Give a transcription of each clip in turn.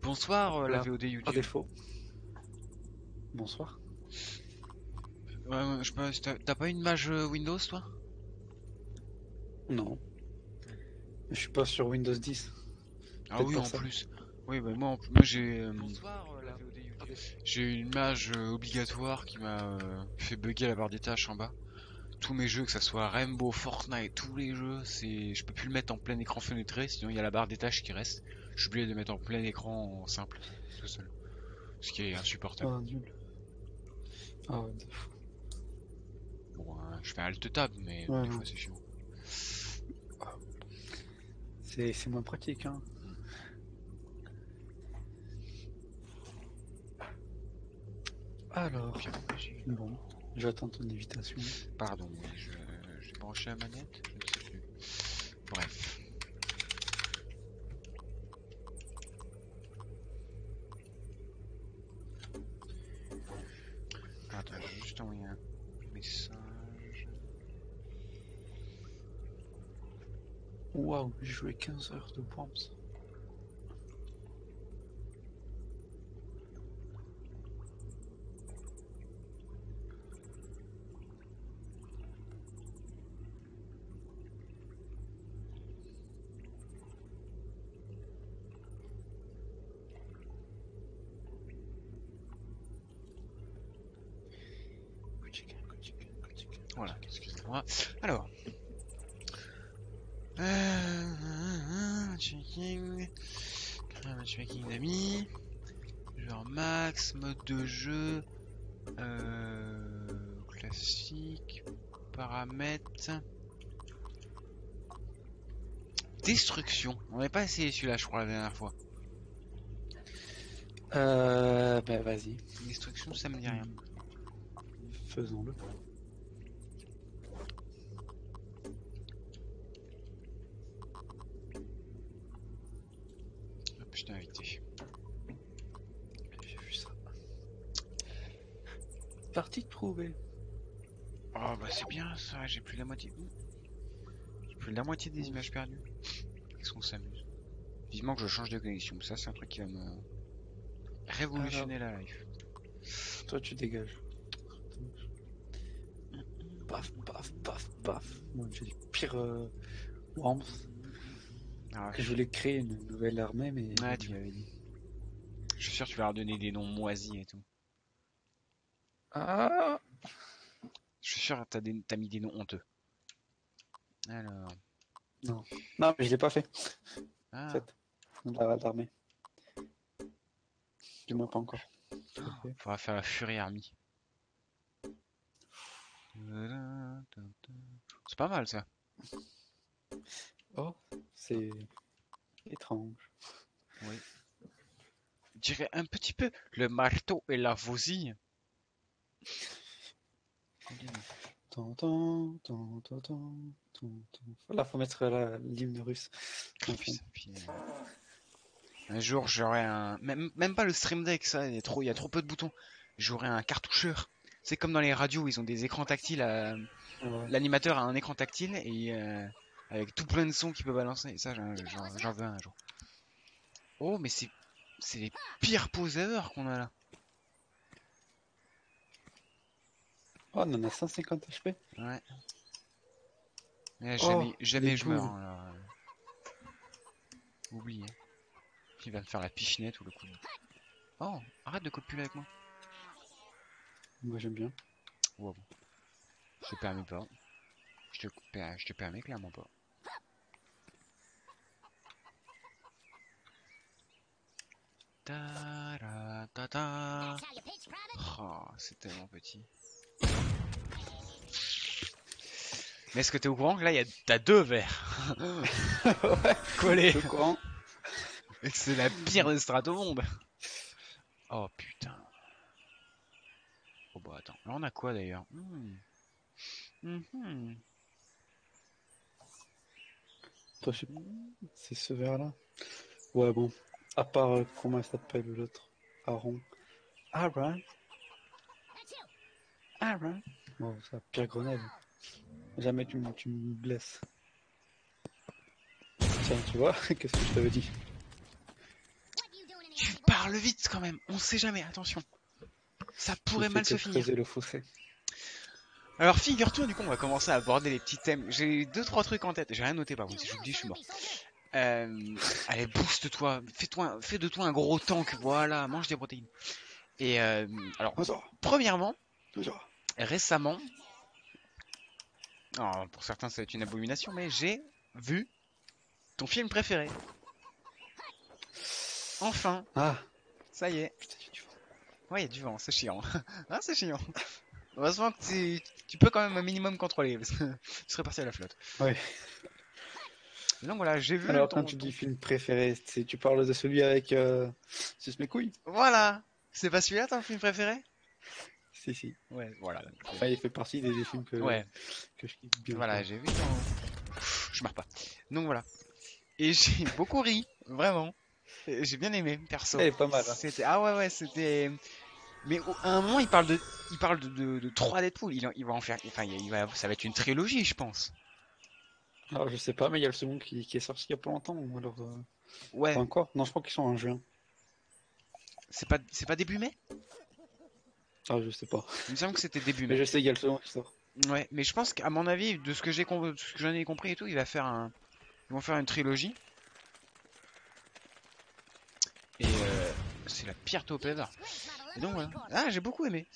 Bonsoir, la Voilà, VOD par YouTube. défaut. Bonsoir. Ouais, t'as pas une mage Windows, toi? Non, je suis pas sur Windows 10. Ah Peut-être oui, pour en ça. plus. Oui, bah moi j'ai Bonsoir, la VOD YouTube. j'ai une mage obligatoire qui m'a fait bugger la barre des tâches en bas. Tous mes jeux, que ça soit Rainbow, Fortnite, tous les jeux, je peux plus le mettre en plein écran fenêtré, sinon il y a la barre des tâches qui reste. Je suis obligé de le mettre en plein écran en simple, tout seul. Ce qui est insupportable. Ah, nul. Ah, ouais, Bon, je fais Alt Tab, mais ouais, des non. fois c'est chiant. C'est moins pratique, hein. Alors, bon, j'attends ton invitation. Pardon, oui, j'ai branché la manette, je ne sais plus. Bref. Attends, j'ai juste envoyé un message. Waouh, j'ai joué 15 heures de Worms. Voilà, excusez-moi. Alors. Checking. Matchmaking d'amis. Genre max, mode de jeu. Classique. Paramètres. Destruction. On n'avait pas essayé celui-là, je crois, la dernière fois. Bah vas-y. Destruction, ça me dit rien. Faisons-le. Hop, je t'ai invité. J'ai vu ça. Partie trouvée. Oh bah c'est bien ça, j'ai plus de la moitié. J'ai plus de la moitié des images perdues. Qu'est-ce qu'on s'amuse. Vivement que je change de connexion, ça c'est un truc qui va me révolutionner la life. Toi, tu dégages. Paf, paf, paf, paf. Bon, j'ai le pire Worms. Ah, Je voulais créer une nouvelle armée, mais... ouais, tu m'avais dit. Je suis sûr que tu vas leur donner des noms moisis et tout. Ah, Je suis sûr que t'as mis des noms honteux. Alors. non. Non, mais je l'ai pas fait, en Ah, fait. L'armée. Du moins pas encore. faudra faire la Fury Army. C'est pas mal ça. Oh, c'est étrange. Oui. Je dirais un petit peu le marteau et la faucille. Là, faut mettre l'hymne russe. Oh, putain, puis, un jour j'aurai un. Même pas le Stream Deck, ça, il y a trop peu de boutons. J'aurai un cartoucheur. C'est comme dans les radios, ils ont des écrans tactiles. Ouais. L'animateur a un écran tactile et avec tout plein de sons qu'il peut balancer. Et ça, j'en veux un jour. Oh, mais c'est les pires poseurs qu'on a là. Oh, on en a 150 HP. Ouais. Mais là, Oh, jamais les je meurs. boules. Hein, alors, oublie. Hein. Il va me faire la pichinette ou le coup de... Oh, arrête de copuler avec moi. Moi, j'aime bien. Wow. Je te permets pas. Je te permets clairement pas. Ta -ra -ta -ta. Oh, c'est tellement petit. Mais est-ce que t'es au courant que là, t'as deux verres Ouais, collés je suis au courant. et que c'est la pire des strates au monde. Oh putain. Oh bah attends, là on a quoi d'ailleurs? Toi, c'est ce verre-là. Ouais, bon. À part, comment elle s'appelle l'autre? Aaron. Aaron. Aaron. Bon, c'est la pire grenade. Jamais tu me blesses. Tiens, tu vois, qu'est-ce que je t'avais dit? parle vite quand même, on sait jamais, attention. Ça Tu pourrait fais mal que se finir. creuser le fossé. Alors figure-toi, du coup, on va commencer à aborder les petits thèmes. J'ai deux trois trucs en tête. J'ai rien noté par contre. Si j'oublie, je suis mort. Allez, booste-toi. Fais de toi un gros tank. Voilà, mange des protéines. Et alors, Bonjour. premièrement, Bonjour. récemment, alors, pour certains ça va être une abomination, mais j'ai vu ton film préféré. Enfin, Ah, ça y est. putain, j'ai du vent. Ouais, il y a du vent, c'est chiant. Ah, c'est chiant. Heureusement que tu peux quand même un minimum contrôler, parce que tu serais parti à la flotte. Ouais. Et donc voilà, j'ai vu Alors, quand tu dis film préféré, tu parles de celui avec Suce mes couilles? Voilà. C'est pas celui-là ton film préféré? Si, si. Ouais, voilà. Enfin, il fait partie des films Ouais, que je kiffe bien, voilà, quoi. j'ai vu ton... Je marre pas. Donc voilà. Et j'ai beaucoup ri, vraiment. Et j'ai bien aimé, perso. Elle est pas mal, hein. C'était... Ah ouais, ouais, c'était... Mais à un moment, il parle de 3 Deadpool. Il va en faire... Enfin, ça va être une trilogie, je pense. Alors, je sais pas, mais il y a le second qui est sorti il y a pas longtemps, ou alors... Pas Ouais, encore? Non, je crois qu'ils sont en juin. c'est pas début mai? Ah, je sais pas. Il me semble que c'était début Mais mai. je sais qu'il y a le second qui sort. Ouais, mais je pense qu'à mon avis, de ce que de ce que j'en ai compris et tout, ils vont faire une trilogie. Et c'est la pire taupe ever. Et donc voilà. Ah, j'ai beaucoup aimé.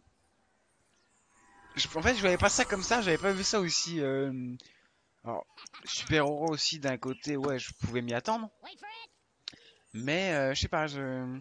En fait, je voyais pas ça comme ça, j'avais pas vu ça aussi. Alors, super-héros aussi d'un côté, ouais, je pouvais m'y attendre. Mais je sais pas,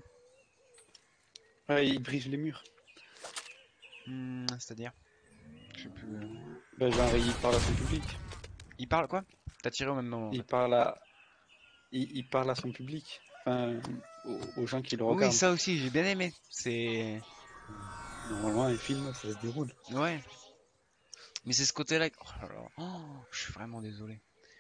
Ouais, il brise les murs. c'est-à-dire, je sais plus. Ben, genre, il parle à son public. Il parle quoi? T'as tiré au même moment en Il fait. parle à... il parle à son public. Enfin, aux gens qui le Oui, regardent. ça aussi, j'ai bien aimé. C'est. Normalement, un film, ça se déroule. Ouais. Mais c'est ce côté-là. Oh là là. Oh, je suis vraiment désolé.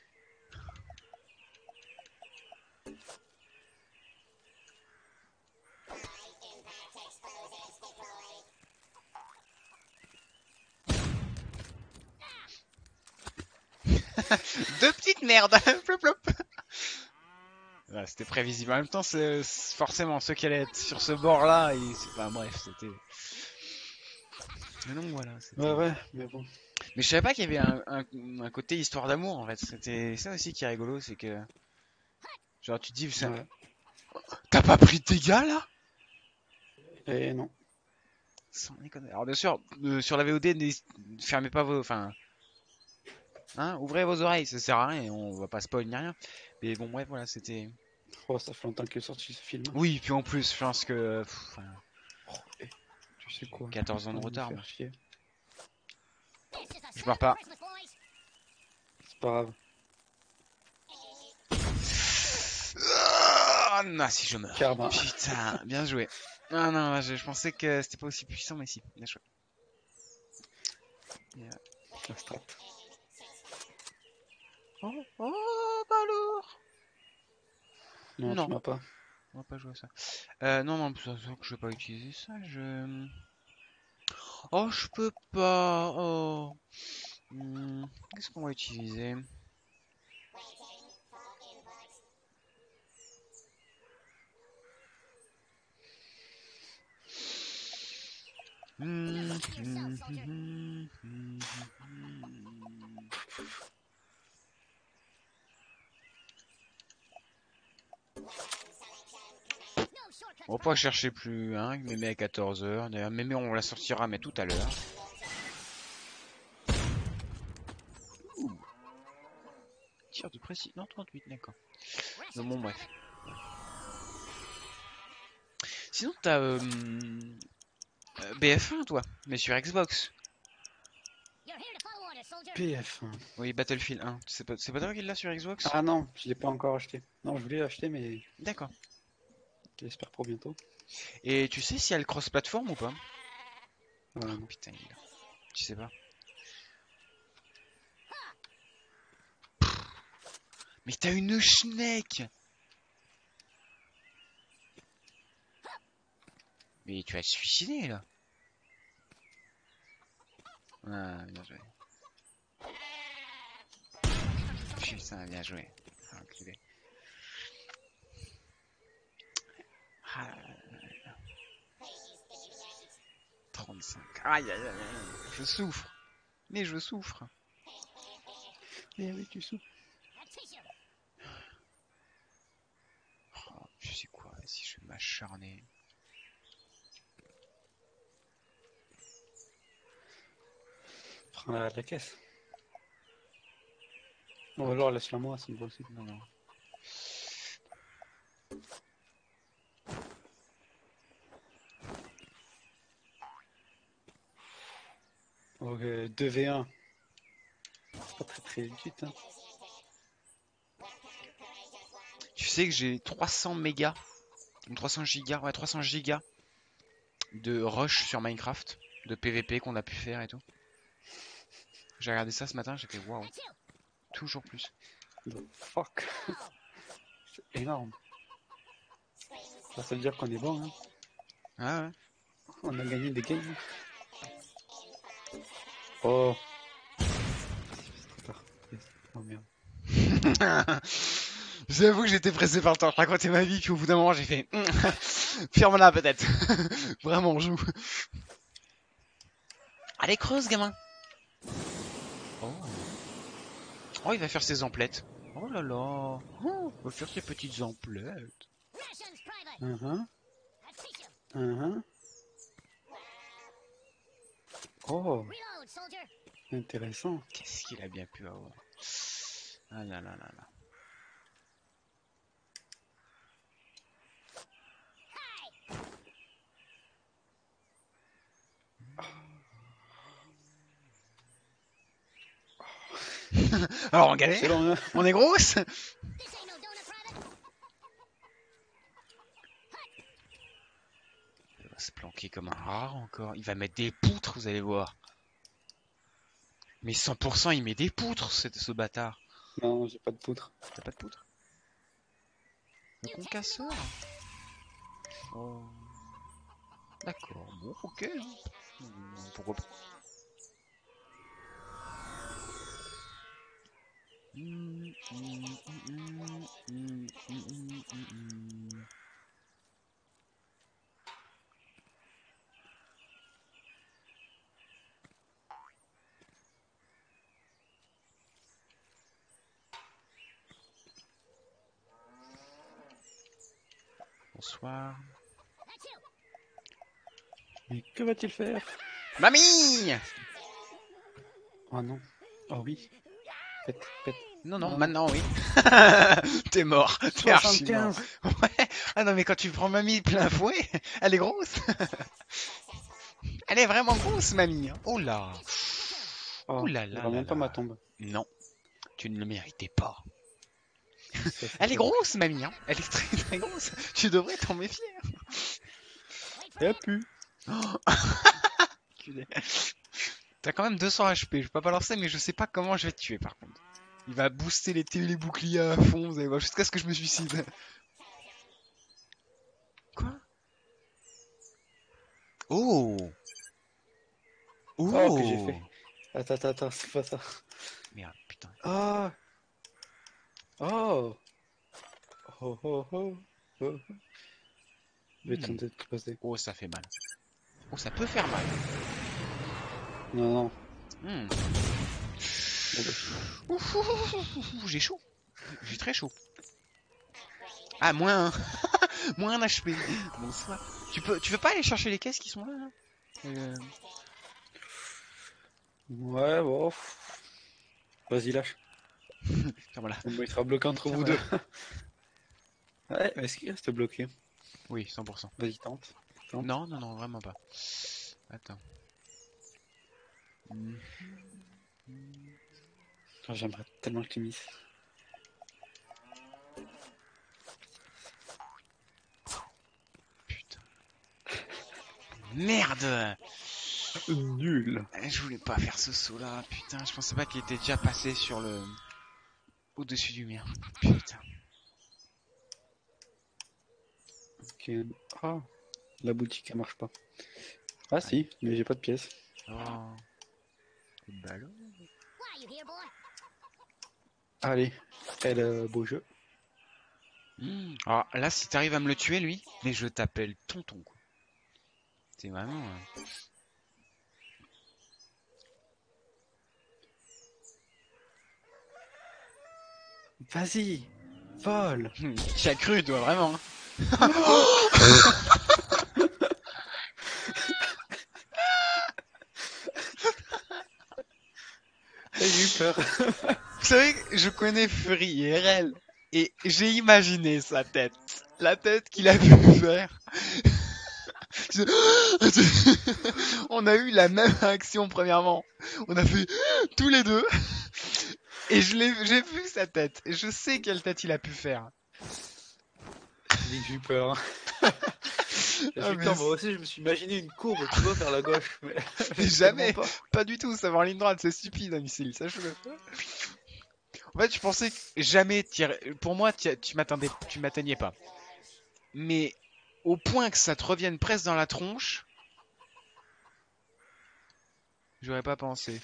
Deux petites merdes. Plop, plop. Ouais, c'était prévisible. En même temps, c'est forcément ceux qui allaient être sur ce bord-là. Enfin bref, c'était. Mais non, voilà, Ouais, c'était. ouais, mais bon. Mais je savais pas qu'il y avait un côté histoire d'amour en fait. C'était ça aussi qui est rigolo, c'est que genre tu te dis Ouais. t'as pas pris de dégâts là? Et non. Sans déconner. Alors bien sûr, sur la VOD, fermez pas enfin, hein, ouvrez vos oreilles, ça sert à rien, on va pas spoil ni rien. Mais bon bref, voilà, c'était. Oh, ça fait longtemps qu'il est sorti ce film. Oui, puis en plus, je pense que enfin, Oh, et tu sais j'ai quoi? 14 ans de Pas me retard, moi. faire chier. Je meurs pas. C'est pas grave. Ah non, si je meurs. Karma. Putain, bien joué. Ah non, je pensais que c'était pas aussi puissant, mais si, bien joué. La strat. Oh, oh, pas lourd. Non, tu Non, m'as pas. on va pas jouer à ça. Non, non, ça se voit que je vais pas utiliser ça. Oh, je peux pas. Oh. Qu'est-ce qu'on va utiliser? On va pas chercher plus, hein. Mémé à 14 h. D'ailleurs, Mémé, on la sortira, mais tout à l'heure. Tir de précis. Non, 38, d'accord. Non, bon, bref. Sinon, t'as BF1, toi, mais sur Xbox. PF1. Oui, Battlefield 1. C'est pas toi qui l'a sur Xbox? Ah non, je l'ai pas encore acheté. Non, je voulais l'acheter, mais D'accord. j'espère pour bientôt. Et tu sais si elle cross-platform ou pas? Non. Putain, tu sais pas. Mais t'as une schneck! Mais tu vas te suicider là. Ah, bien joué. Putain, bien joué. Ah, enculé. Ah, Aïe, aïe, aïe, aïe. Je souffre. Mais je souffre. Eh oui, tu souffles. Oh, je sais quoi, si je vais m'acharner. Prends la caisse. Ou alors laisse-la moi, ça me va aussi. Non, non. Ok, 2v1. C'est pas très vite, hein. Tu sais que j'ai 300 mégas, 300 gigas, ouais 300 gigas de rush sur Minecraft, de PVP qu'on a pu faire et tout. J'ai regardé ça ce matin, j'ai fait waouh, toujours plus. The fuck. C'est énorme. Ça veut dire qu'on est bon, hein. Ah ouais. On a gagné des games. Oh. Oh merde. J'avoue que j'étais pressé par le temps de raconter ma vie, puis au bout d'un moment j'ai fait ferme-la peut-être. Vraiment, joue. Allez, creuse, gamin. Oh. Oh, il va faire ses emplettes. Oh là là. Oh, il va faire ses petites emplettes. Oh, intéressant. Qu'est-ce qu'il a bien pu avoir. Ah là là là là. Alors on galère. Excellent, hein. On est grosse. Il va se planquer comme un rare encore. Il va mettre des poutres, vous allez voir. Mais 100% il met des poutres, ce bâtard. Non, j'ai pas de poutre. T'as pas de poutres? Le concasseur? Oh. D'accord, bon, ok. Pourquoi pas? Bonsoir. Mais que va-t-il faire? Mamie! Oh non. Oh oui. Pète, pète. Non, non, Non. maintenant oui. T'es mort. T'es archi mort. 75. Ouais. Ah non, mais quand tu prends mamie plein fouet, elle est grosse. Elle est vraiment grosse, mamie. Oh là. Oh, Ouh là je là vois là même pas ma là. tombe. Non, tu ne le méritais pas. Ça, c'est Elle est faux. grosse, mamie. Hein. Elle est très très grosse. Tu devrais t'en méfier. Et elle pue. Enculé. T'as quand même 200 HP. Je peux pas balancer, mais je sais pas comment je vais te tuer par contre. Il va booster les boucliers à fond, vous allez voir, jusqu'à ce que je me suicide. Quoi? Oh! Oh, que j'ai Oh! fait. Attends, c'est pas ça. Merde, putain. Ah. Oh. Oh, oh, oh. Oh. Je vais tenter de closer. Oh, ça fait mal. Oh, ça peut faire mal. Non, non. Hmm. Bon, bah, Ouf, ouf, ouf, ouf, ouf, j'ai chaud. J'ai très chaud. Ah, moins un. Moins un HP. Bonsoir. Tu veux pas aller chercher les caisses qui sont là? ouais, bon. Vas-y, lâche. Tiens, voilà. On me sera bloqué entre Tiens, vous voilà. deux. Ouais, mais est-ce qu'il reste bloqué? Oui, 100%. Vas-y, tente. Tente. Non, non, non, vraiment pas. Attends. Oh, j'aimerais tellement que tu mises. Putain. Merde! Nul. Je voulais pas faire ce saut là, putain, je pensais pas qu'il était déjà passé sur le... au-dessus du mien. Putain. Ok. Ah, la boutique elle marche pas. Ah si, mais j'ai pas de pièces. Oh. Coup de ballon. Allez, beau jeu. Alors là, si t'arrives à me le tuer, lui, mais je t'appelle tonton, quoi. C'est vraiment... Vas-y, vole. Tu as cru, toi, vraiment. J'ai eu peur. Vous savez, je connais Fury IRL et j'ai imaginé sa tête. La tête qu'il a pu faire. On a eu la même action premièrement. On a fait tous les deux et j'ai vu sa tête. Et je sais quelle tête il a pu faire. J'ai eu peur. J'ai Ah, eu mais peur, moi aussi je me suis imaginé une courbe, tu vois, vers la gauche, mais tellement jamais, pas. pas du tout, ça va en ligne droite, c'est stupide, un missile, sache-le. En fait, je pensais que jamais pour moi, tu m'atteignais pas. Mais au point que ça te revienne presque dans la tronche, j'aurais pas pensé.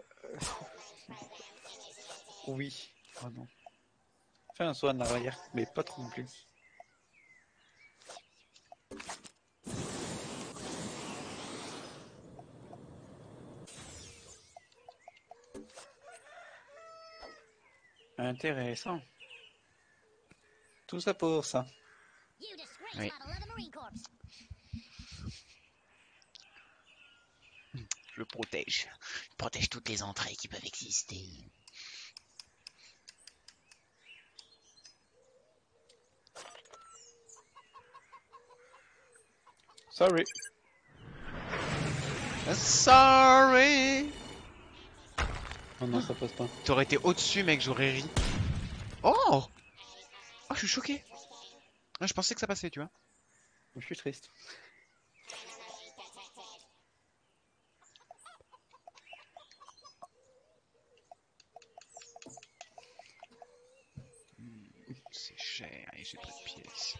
Oui. Oh non. Fais un saut en arrière, mais pas trop non plus. Intéressant. Tout ça pour ça. Oui. Je le protège. Je protège toutes les entrées qui peuvent exister. Sorry. Sorry. Oh non, ça passe pas. T'aurais été au-dessus, mec, j'aurais ri. Oh! Oh, je suis choqué. Ah, je pensais que ça passait, tu vois. Je suis triste. C'est cher et j'ai pas de pièces.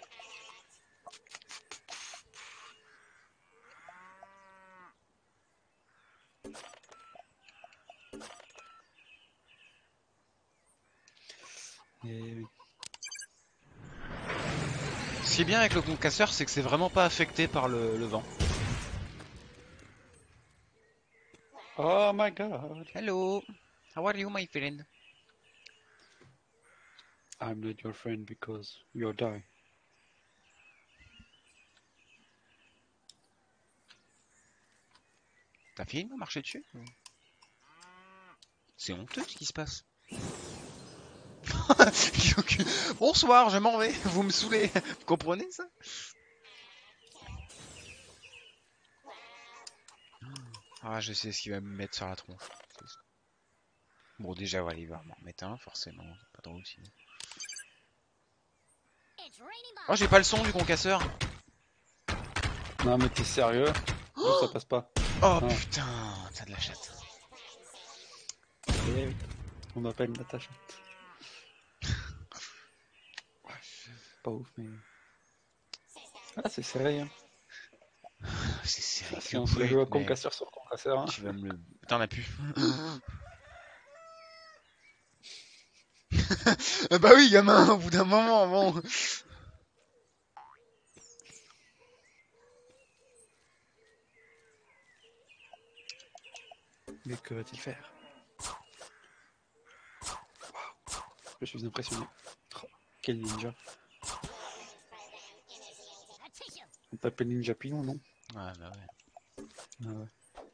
Et oui. Ce qui est bien avec le concasseur, c'est que c'est vraiment pas affecté par le vent. Oh my god. Hello. How are you, my friend? I'm not your friend because you'll die. T'as fini de marcher dessus? C'est honteux ce qui se passe. Bonsoir, je m'en vais. Vous me saoulez. Vous comprenez ça? Ah, je sais ce qu'il va me mettre sur la tronche. Bon, déjà, voilà, il va m'en mettre un, forcément. C'est pas drôle sinon. Oh, j'ai pas le son du concasseur. Non mais t'es sérieux? D'où ça passe pas? Oh Ah. putain, t'as de la chatte. Eh oui. On m'appelle Natacha. Pas ouf mais... Ah c'est serré hein. C'est serré Si que on se joue à mais concasseur sur concasseur hein. tu vas me le... T'en as plus. Bah oui, gamin, au bout d'un moment, bon. Mais que va-t-il faire? Waouh. Je suis impressionné. Oh, quel ninja. On t'appelle Ninja Pilon non? Ouais, bah ouais. Ah ouais.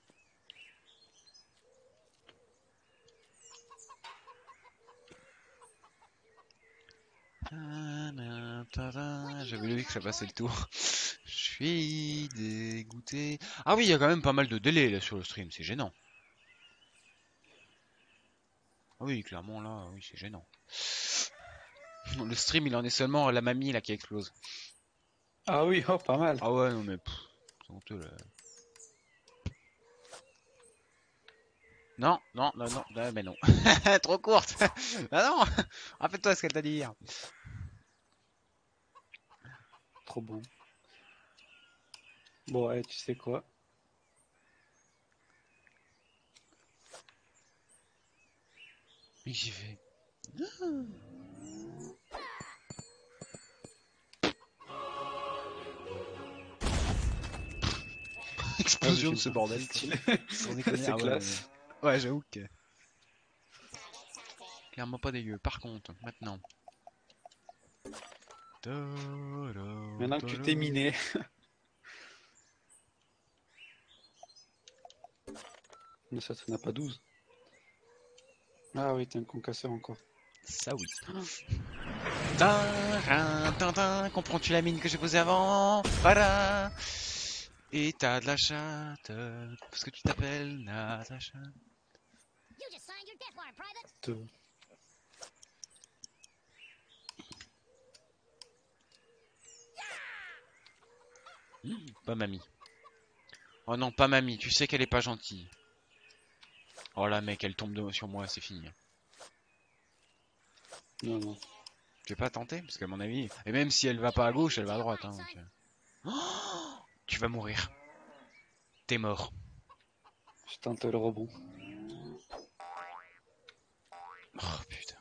J'avais vu que ça passait le tour. Je suis dégoûté. Ah oui, il y a quand même pas mal de délais là sur le stream, c'est gênant. Ah oui, clairement là, oui, c'est gênant. Le stream, il en est seulement à la mamie là qui explose. Ah oui, oh pas mal. Ah ouais, non mais c'est honteux là. Non, non, non, non, mais non. Trop courte. Ah non, rappelle-toi ce qu'elle t'a dit hier. Trop bon. Bon ouais, tu sais quoi? Mais j'y vais. Explosion de ce bordel. Stylé. Sans déconner. C'est Ah ouais, classe. ouais, j'avoue que. Clairement pas dégueu. Par contre, maintenant. Maintenant que tu t'es miné. Mais ça n'a pas 12. Ah oui, t'es un concasseur encore. Ça oui. Tintin, comprends-tu la mine que j'ai posée avant? Voilà. Et t'as de la chatte, parce que tu t'appelles Natacha. Deux. Pas mamie. Oh non, pas mamie, tu sais qu'elle est pas gentille. Oh là mec, elle tombe sur moi, c'est fini. Non, non. Tu veux pas tenter? Parce qu'à mon avis, et même si elle va pas à gauche, elle va à droite. Hein, donc, tu vas mourir. T'es mort. Je tente le rebond. Oh putain.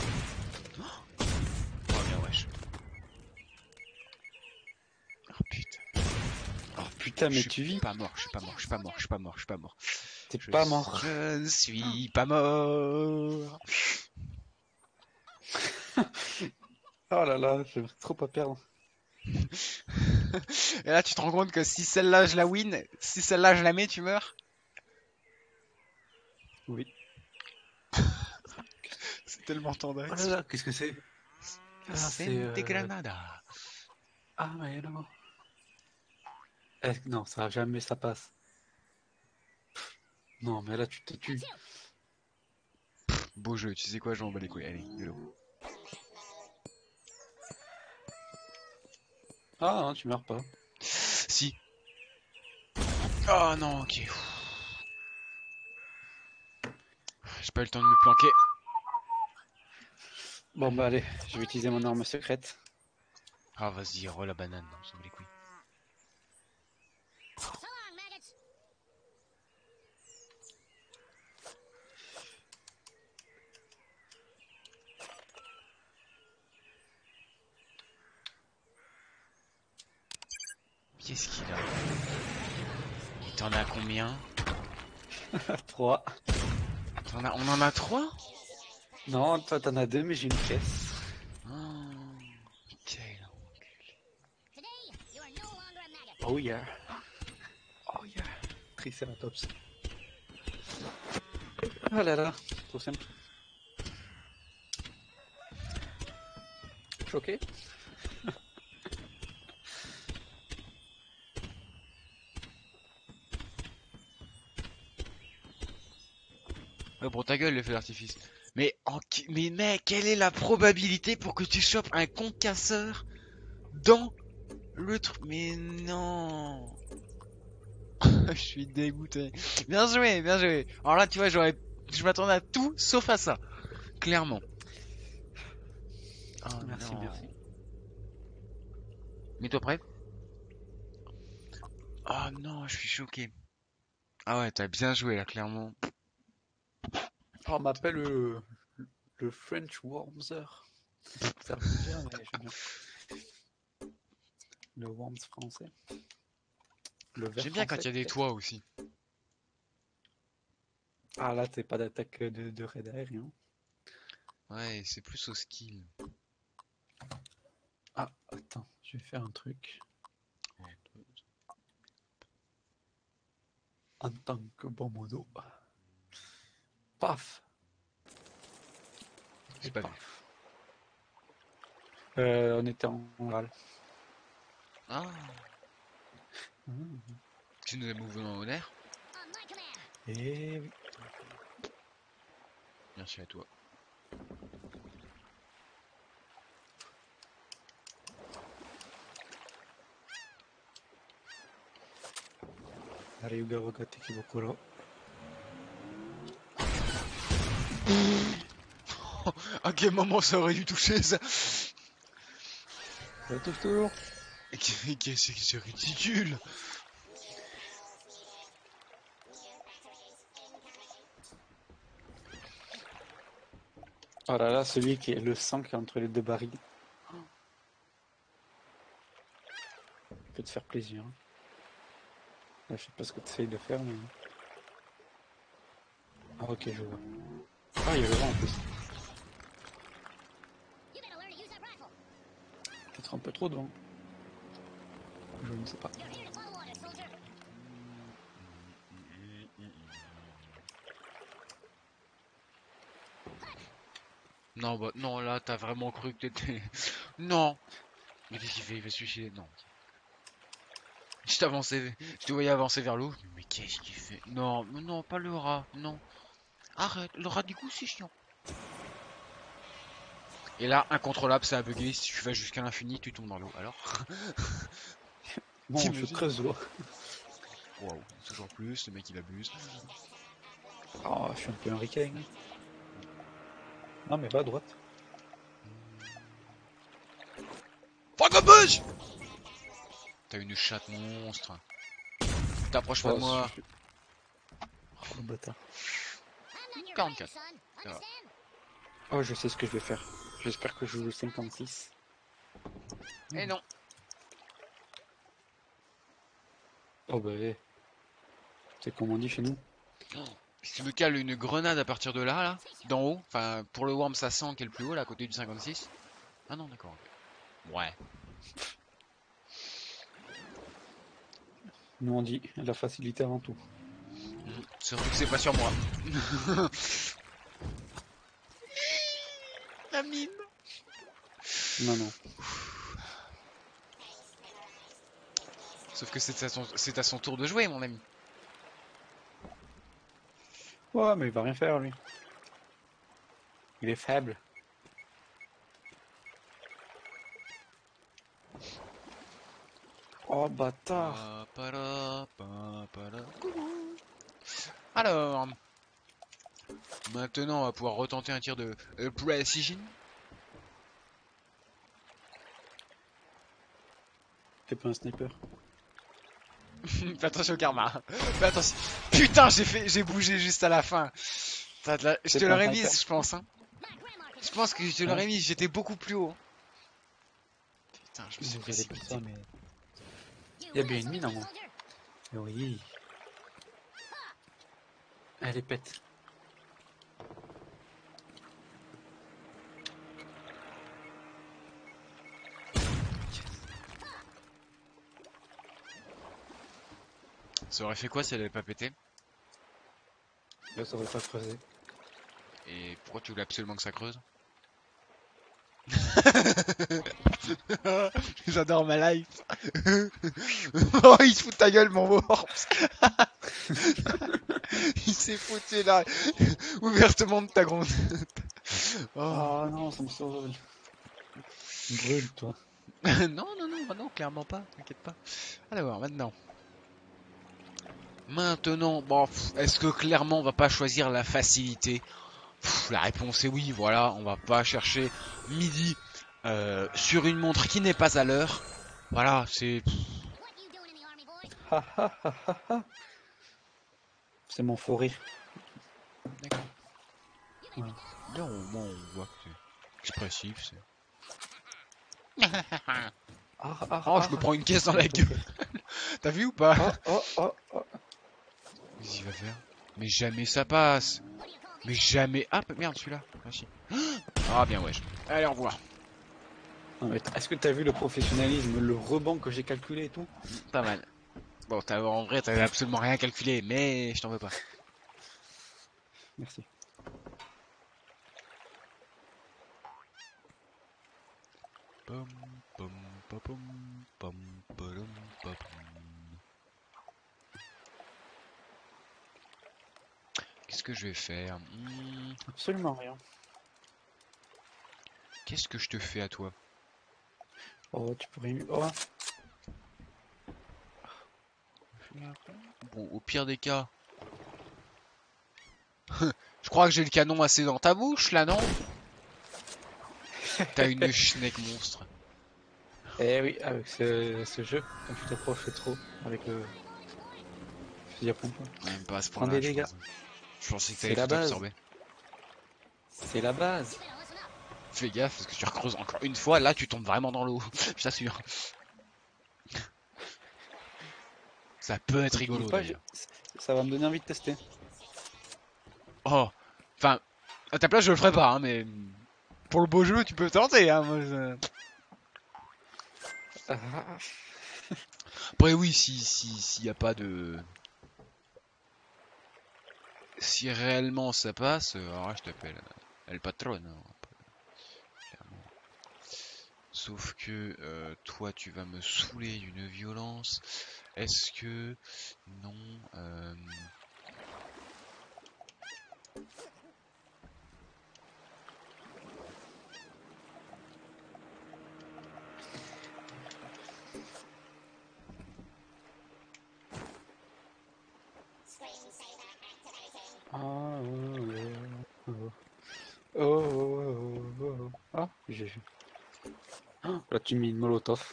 Oh bien wesh. Oh putain. Oh putain, mais Je tu suis vis. pas mort, je suis pas mort, je suis pas mort, je suis pas mort, je suis pas mort. T'es pas mort. Je ne suis pas mort. Oh là là, j'aimerais trop pas perdre. Et là, tu te rends compte que si celle-là je la win, si celle-là je la mets, tu meurs. Oui. C'est tellement Oh là tendresse. là, qu'est-ce que c'est? Ah, c'est... Sente Granada. Ah, mais non. Non, ça jamais ça passe. Non, mais là, tu te tues. Beau jeu, tu sais quoi, je m'en bats les couilles. Allez, hello. Ah, non, tu meurs pas. Si. Oh non, ok. J'ai pas eu le temps de me planquer. Bon, bah allez, je vais utiliser mon arme secrète. Ah, vas-y, re la banane, on s'en bat les couilles. Qu'est-ce qu'il a? Il t'en a combien? 3. On en a 3? Non, toi t'en as 2, mais j'ai une caisse. Oh, quel... Oh yeah. Oh yeah. Triceratops. Ah là là, trop simple. Choqué? Ouais, pour ta gueule, le feu d'artifice. Mais mec, quelle est la probabilité pour que tu chopes un concasseur dans le truc? Mais non. Je suis dégoûté. Bien joué, bien joué. Alors là, tu vois, je m'attendais à tout sauf à ça. Clairement. Oh Merci, non. merci. Mets-toi prêt? Oh non, je suis choqué. Ah ouais, t'as bien joué là, clairement. Oh, on m'appelle le French Wormser. Ça veut dire, mais j'aime bien. Le Worms français. Le ver J'aime bien quand français, il y a des peut-être. toits aussi. Ah là, c'est pas d'attaque de raid aérien. Ouais, c'est plus au skill. Ah, attends, je vais faire un truc. En tant que bon modo. Paf! Et J'ai pas vu. paf. On était en râle. Ah, tu nous as mouvement en l'air? Et oui. Merci à toi. Ryuga wa Gateki Bokuro. À quel moment ça aurait dû toucher ça? Ça touche toujours. C'est ridicule. Oh là là, celui qui est le sang qui est entre les deux barils. Peut te faire plaisir. Là, je sais pas ce que tu essayes de faire, mais. Ah, ok, je vois. Ah, il y a le vent en plus. peut-être un peu trop devant. Je ne sais pas. Non, bah, non, là, t'as vraiment cru que t'étais... Non! Mais qu'est-ce qu'il fait? Il va se suicider? Non. Je te voyais avancer vers l'eau. Mais qu'est-ce qu'il fait? Non, mais non, pas le rat, non. Arrête, le rat du coup, c'est chiant. Et là, incontrôlable, ça a bugué. Si tu vas jusqu'à l'infini, tu tombes dans l'eau. Alors? Bon, je T'imagines? creuse l'eau. Waouh, toujours plus, le mec il abuse. Oh, je suis un peu un ricain. Non, mais va à droite. Fuck a push! T'as une chatte monstre. T'approches pas de Oh, moi. oh, le bâtard. 44. Ça va. Oh, je sais ce que je vais faire. J'espère que je joue le 56. Eh non. Oh bah, c'est comme on dit chez nous. Si tu me cales une grenade à partir de là, d'en haut, enfin pour le Worm ça sent qui est le plus haut là à côté du 56. Ah non d'accord. Ouais. Nous on dit la facilité avant tout. Surtout que c'est pas sur moi. La mine. Non, non. Sauf que c'est à son tour de jouer mon ami. Ouais, mais il va rien faire lui. Il est faible. Oh bâtard. Alors, maintenant on va pouvoir retenter un tir de precision. T'es pas un sniper. Fais attention au karma. Fais attention. Putain, j'ai bougé juste à la fin. Je te l'aurais mise, je pense. Hein. Je pense que je te l'aurais mise, j'étais beaucoup plus haut. Putain, je me suis précipité. Mais... il y a bien une mine en moi. Oui. Elle est pète. Ça aurait fait quoi si elle avait pas pété? Là, ça aurait pas creusé. Et pourquoi tu voulais absolument que ça creuse? J'adore ma life. Oh, il se fout de ta gueule, mon Worms. Il s'est foutu là, ouvertement de ta gronde. Oh non, ça me sauve. Brûle, toi. Non, non, non, non, clairement pas, t'inquiète pas. Alors, maintenant. Maintenant, bon, est-ce que clairement on va pas choisir la facilité? La réponse est oui, voilà, on va pas chercher midi sur une montre qui n'est pas à l'heure. Voilà, c'est... C'est mon faux rire. D'accord. Voilà. Bien, au moins on voit que c'est expressif, c'est... Oh, je me prends une caisse dans la gueule. T'as vu ou pas? Oh. Qu'est-ce qu'il va faire? Mais jamais ça passe. Mais jamais... Ah, merde, celui-là. Ah, si. Ah, bien, ouais. Allez, au revoir. Est-ce que t'as vu le professionnalisme, le rebond que j'ai calculé et tout? Pas mal. Bon, en vrai, t'avais absolument rien calculé, mais je t'en veux pas. Merci. Pom, pom, pom, pom, pom, pom. Qu'est-ce que je vais faire? Absolument rien. Qu'est-ce que je te fais à toi? Oh, tu pourrais... Oh. Bon, au pire des cas... Je crois que j'ai le canon assez dans ta bouche, là, non? T'as une schneck monstre. Eh oui, avec ce jeu, quand tu t'approches trop avec le fusil à pompe, Même pas à ce prends point-là, des dégâts. Je pensais que C'est t'allais la tout base. absorber. C'est la base. Fais gaffe, parce que tu recreuses encore une fois, là tu tombes vraiment dans l'eau, je t'assure. Ça peut être rigolo Pas, d'ailleurs. ça va me donner envie de tester. Oh, enfin, à ta place je le ferai pas, hein, mais pour le beau jeu tu peux tenter. Hein, moi, Ah, Après oui, s'il y a pas de... Si réellement ça passe, alors là, je t'appelle El Patron, hein, clairement. Sauf que toi, tu vas me saouler d'une violence. Est-ce que... Non... ah, oh, oh, oh, oh. Ah, j'ai vu. Ah, là, tu mets une molotov.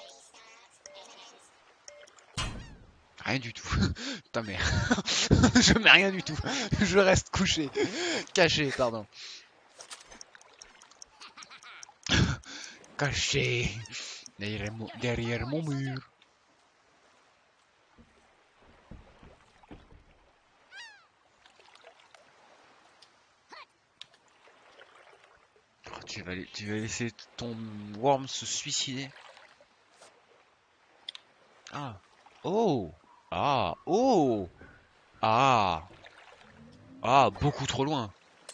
Rien du tout. Ta mère. Je mets rien du tout. Je reste couché. Caché, pardon. Caché. Derrière mon mur. Oh, tu vas laisser ton worm se suicider. Ah. Oh. Ah. Oh. Ah. Ah, beaucoup trop loin.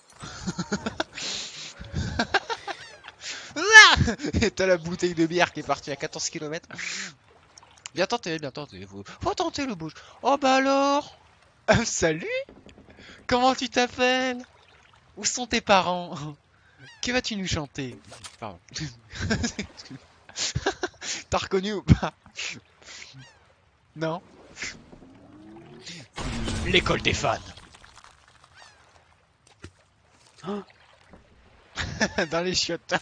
Ah. Et t'as la bouteille de bière qui est partie à 14 km. Bien tenté, bien tenté. Faut tenter le bouge. Oh bah alors. Salut. Comment tu t'appelles? Où sont tes parents? Que vas-tu nous chanter? Pardon. T'as reconnu ou pas? Non? L'école des fans. Ah, Dans les chiottes.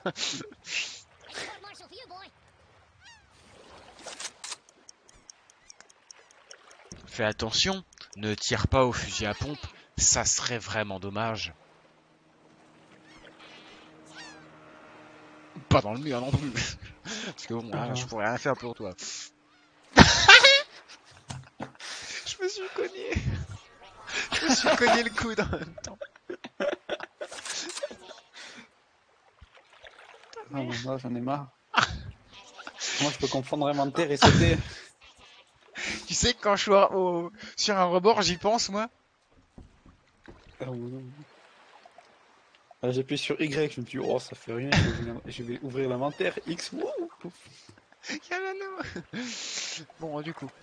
Fais attention, ne tire pas au fusil à pompe, ça serait vraiment dommage. Pas dans le mur non plus. Parce que bon, là, je ah. pourrais rien faire pour toi. Je me suis cogné. Je me suis cogné le coude en même temps. Ah non, là, j'en ai marre. Moi, je peux confondre inventaire et sauter. Tu sais que quand je suis sur un rebord, j'y pense moi. Ah, non. Ah, j'appuie sur Y, je me dis, oh, ça fait rien, je vais ouvrir l'inventaire. X, wow, pouf. Yalala. Bon, du coup.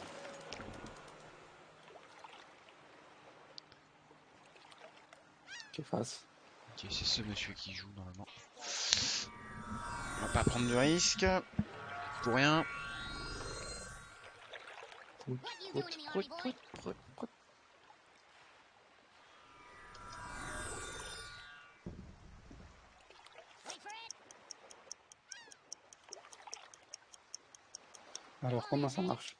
Qu'est-ce fasse? Ok, c'est ce monsieur qui joue normalement. On va pas prendre de risque. Pour rien. Prout, prout, prout, prout, prout, prout. Alors, comment ça marche?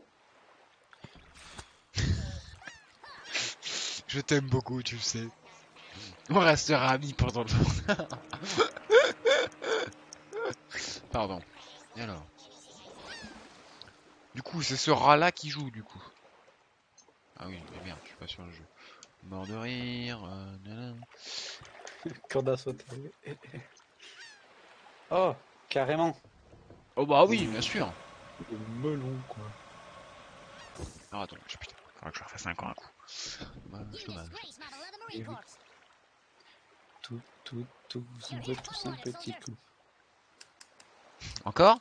Je t'aime beaucoup, tu le sais. On restera amis pendant le temps. Pardon. Et alors? Du coup, c'est ce rat-là qui joue, du coup. Ah oui, mais merde, je suis pas sur le jeu. Mort de rire. Nanana. Corde à sauter. Oh, carrément. Oh bah oui, Le, bien sûr. le melon, quoi. Alors attends, putain, faudra que je refasse un coup. Dommage. Et oui, vous êtes tous un petit coup. Encore?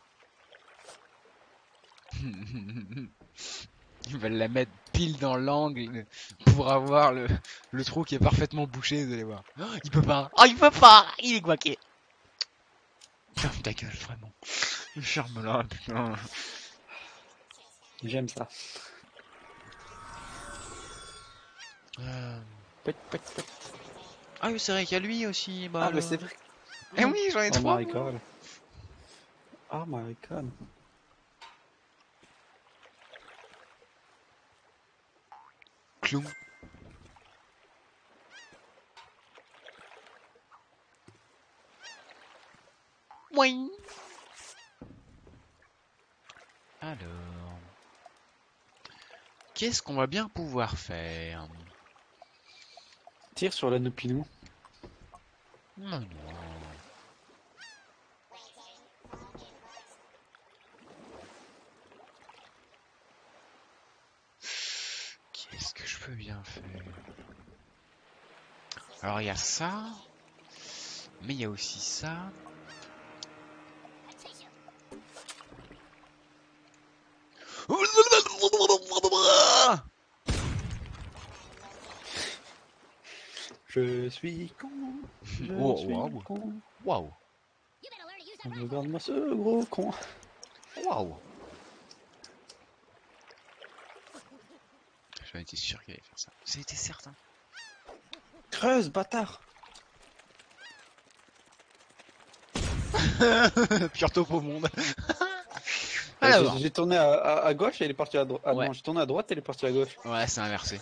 Ils veulent la mettre pile dans l'angle pour avoir le trou qui est parfaitement bouché, vous allez voir. Oh, il peut pas. Oh, il peut pas. Il est guaqué. Ferme ta gueule, vraiment. Ferme-la, putain. J'aime ça. Euh, Pet, pet, pet. Ah oui, c'est vrai qu'il y a lui aussi, bah Ah, mais c'est alors. vrai. Eh oui, j'en ai Oh trois, my moi. god. Oh my god. Clown. Oui. Alors, qu'est-ce qu'on va bien pouvoir faire? Tire sur l'anopinou. Non, non. peux bien faire. Alors il y a ça, mais il y a aussi ça. Je suis con. Je Oh, suis waouh, con. waouh, Regarde-moi ce gros con. waouh. J'en étais sûr qu'il allait faire ça. C'était certain. Creuse, bâtard. Pire top au monde. J'ai Alors, j'ai tourné à gauche et il est parti à droite. Ah ouais, non, j'ai tourné à droite et il est parti à gauche. ouais, c'est inversé.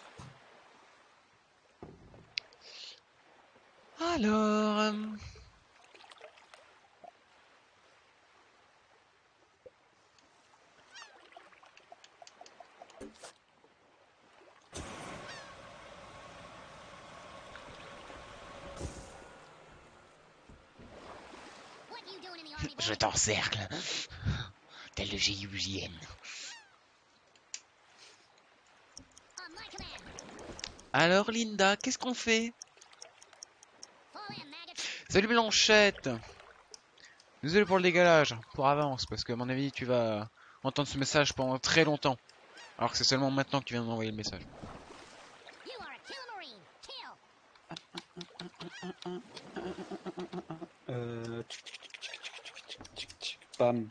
Alors, je t'encercle, tel le GIGN. Alors, Linda, qu'est-ce qu'on fait? Salut Blanchette. Désolé pour le décalage, pour avance, parce que à mon avis, tu vas entendre ce message pendant très longtemps. Alors que c'est seulement maintenant que tu viens de m'envoyer le message. Bam.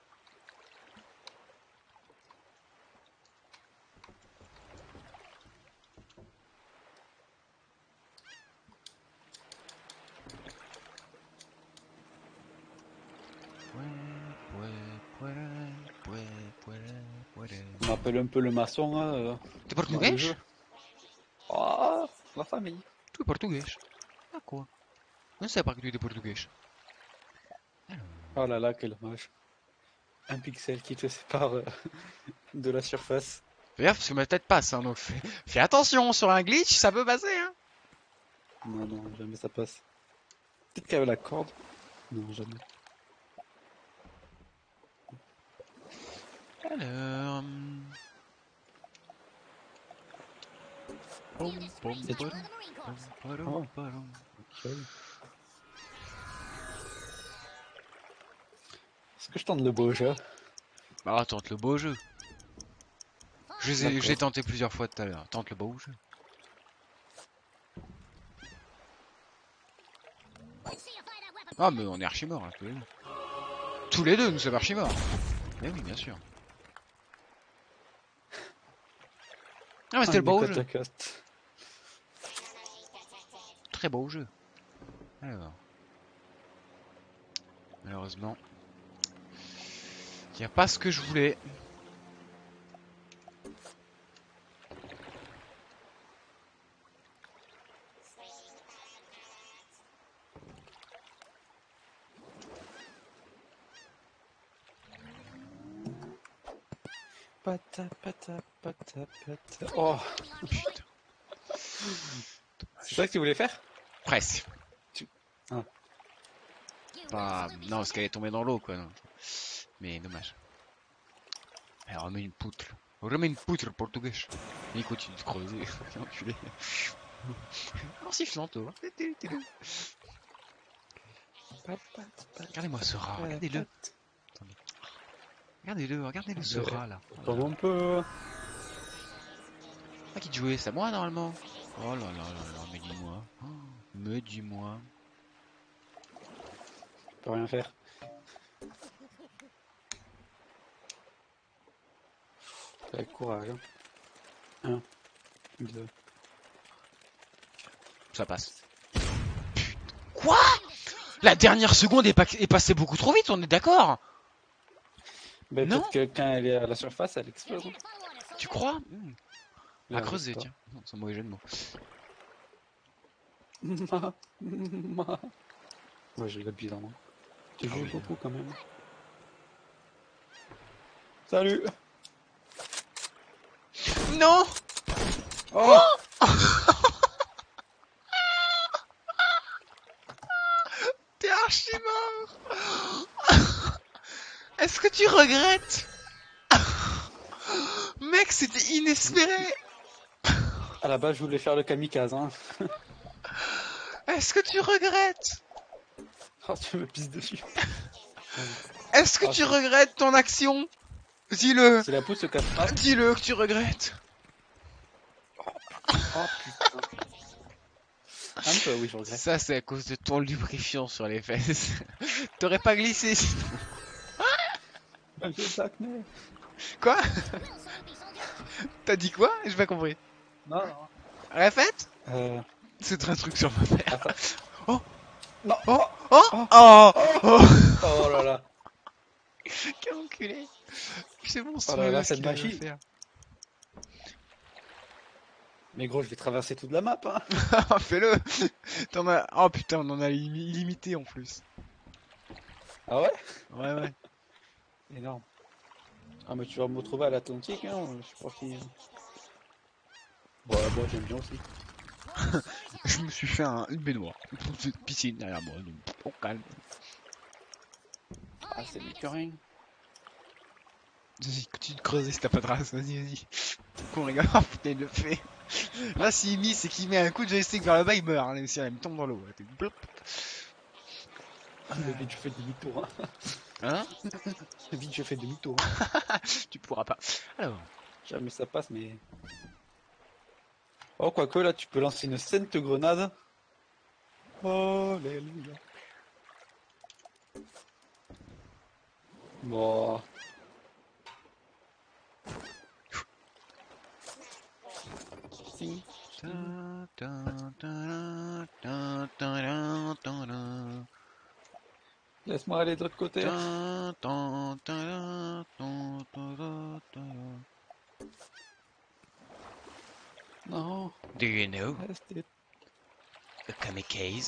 On m'appelle un peu le maçon Tu es dans le portugais? jeu. Oh, la famille. Tu es portugais. Ah quoi? Je ne sais pas que tu étais portugais. Oh là là, quel dommage. Un pixel qui te sépare de la surface. Fais gaffe parce que ma tête passe, hein, donc fais attention, sur un glitch, ça peut passer, hein. Non, non, jamais ça passe. Peut-être qu'avec la corde. Non, jamais. Alors... Pom, pom, Et tu- padum, pom, padum, Oh, padum. ok. Est-ce que je tente le beau jeu? Bah tente le beau jeu. J'ai D'accord. tenté plusieurs fois tout à l'heure. Tente le beau jeu. Ah mais on est archi morts là, tous les deux. Tous les deux nous sommes archi morts. Mais oui bien sûr. Ah mais c'était le des beau côtes jeu. à côte. Très beau jeu. Alors. Malheureusement. Il n'y a pas ce que je voulais. Pata, pata, pata, pata. Oh, Putain. c'est ça que tu voulais faire? Presque. Ah. Pas... Non parce qu'elle est tombée dans l'eau quoi. Non. Mais dommage. Elle remet une poutre. Remet une poutre portugais. Et il continue de creuser. L'enculé. En sifflant toi. Regardez-moi ce rat, regardez-le. Attendez. Regardez-le ce rat là. Comme on peut. Ah qui te jouait, c'est à moi normalement. Oh là là là là, mais dis-moi. Oh, me dis-moi. Je peux rien faire. Avec courage. Hein. 1, 2. Ça passe. Quoi? La dernière seconde est passée beaucoup trop vite, on est d'accord? Ben, Non? peut-être que quand elle est à la surface, elle explose. Tu crois? À Là, creuser, je sais tiens. Non, c'est un mauvais jeu de mots. pas. Ouais, j'ai l'habitude en moi. Tu Ah joues oui. beaucoup quand même. Salut. Non! Oh, T'es archi mort! Est-ce que tu regrettes? Mec, c'était inespéré! À la base, je voulais faire le kamikaze, hein. Est-ce que tu regrettes? Oh, tu me pisses dessus. Est-ce que Ah, tu regrettes ton action? Dis-le. si la peau se casse pas. Dis-le que tu regrettes. Oh putain. Un peu, oui, je regrette. Ça, c'est à cause de ton lubrifiant sur les fesses. T'aurais pas glissé sinon. J'ai acné. Quoi? T'as dit quoi? J'ai pas compris. Non, non. Répète? Euh, C'est un truc sur ma mère. attends. Oh! Non. Oh! Oh, Oh! oh, Oh! oh, Oh! oh là là. Quel enculé! C'est Oh là monstrueux là, ce cette qu'il arrive à machine. faire. Mais gros, je vais traverser toute la map, hein. Fais-le! T'en as... Oh putain, on en a illimité en plus. Ah ouais? Ouais, ouais. Énorme. Ah, mais tu vas me retrouver à l'Atlantique, hein. Je sais pas qui. Bon, là-bas, j'aime bien aussi. Je me suis fait une baignoire. Une petite piscine derrière moi, donc au calme. Ah, c'est mieux que rien. Vas-y, continue de creuser si t'as pas de race, vas-y, vas-y. Qu'on rigole, oh putain, il le fait. Là, s'il mise, c'est qu'il met un coup de joystick vers le bas, il meurt, hein, si il tombe dans l'eau. T'es blop. Mais vite, je fais demi-tour, hein. Hein? Vite, je fais demi-tour. Tu pourras pas. Alors, Jamais ça passe, mais. Oh, quoique, là, tu peux lancer une sainte grenade. Alléluia. Bon. Si. ta, ta, ta, ta, ta, ta, ta, ta. Laisse-moi aller de l'autre côté. Ta, ta, ta, ta, ta, ta. Non. Do you know Restez. a kamikaze?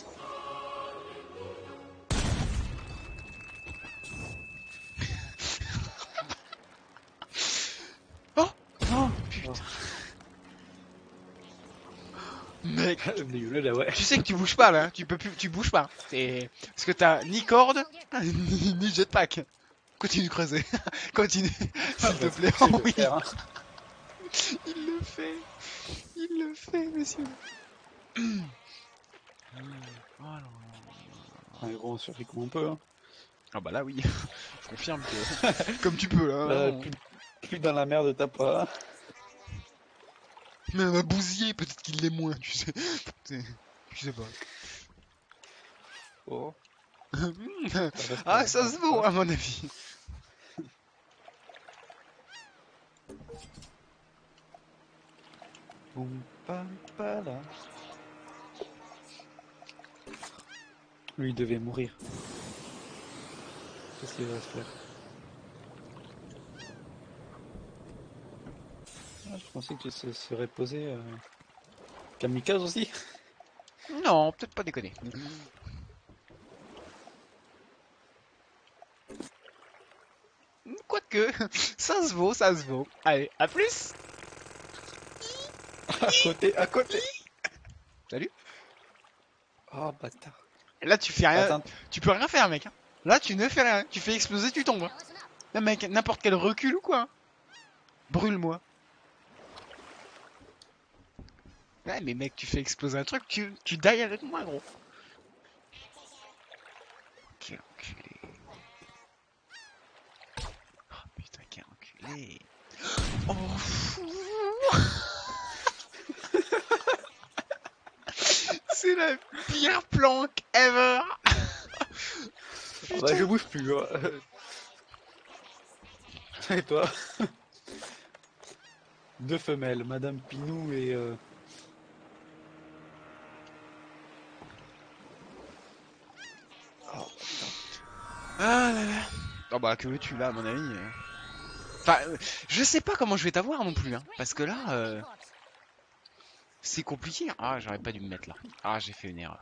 Oh! Non. Putain. Mec, Dégueulasse, là, ouais. tu sais que tu bouges pas là, hein. Tu peux plus, tu bouges pas. C'est parce que t'as ni corde, ni jetpack. Continue de creuser. Continue, s'il te plaît. Oh oui, Faire, hein. il le fait. Il le fait, monsieur. Oh là là. Ouais, gros, on survit comme on peut, hein. Ah bah là oui, je confirme que comme tu peux là. Là, Vraiment. plus dans la merde, t'as pas, hein. Même un bousiller, peut-être qu'il l'est moins, tu sais. Je sais pas. Oh. Ah, ça se vaut à mon avis. Boum, pam, pala. Lui, il devait mourir. Qu'est-ce qu'il va se faire? Ah, je pensais que tu serais posé kamikaze aussi. Non, peut-être pas déconner. Quoique, ça se vaut, ça se vaut. Allez, à plus. À côté, à côté. Salut. Oh, bâtard. Là, tu fais rien. Attends, Tu peux rien faire, mec. Hein. Là, tu ne fais rien. Tu fais exploser, tu tombes. Hein. Là, mec, n'importe quel recul ou quoi. Hein. Brûle-moi. Ouais, mais mec, tu fais exploser un truc, tu die avec moi, gros. Quel enculé. Oh putain, quel enculé. Oh fou. C'est la pire planque ever. ah bah, je bouge plus, hein. Et toi? Deux femelles, Madame Pinou et... Oh, Ah là là. Oh bah que veux-tu là, à mon avis. Enfin, je sais pas comment je vais t'avoir non plus, hein. Parce que là, c'est compliqué. Ah, j'aurais pas dû me mettre là. Ah, j'ai fait une erreur.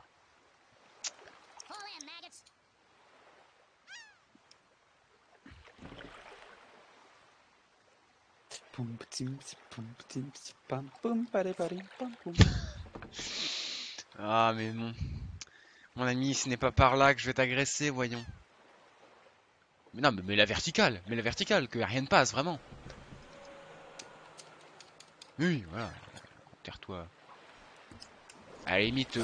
poum, ptim, pti, poum, ptim, pti, pam, poum, pare, pare, pam, poum. Ah mais bon. Mon ami, ce n'est pas par là que je vais t'agresser, voyons. Mais non, mais mets la verticale, que rien ne passe, vraiment. Oui, voilà. terre-toi. À la limite,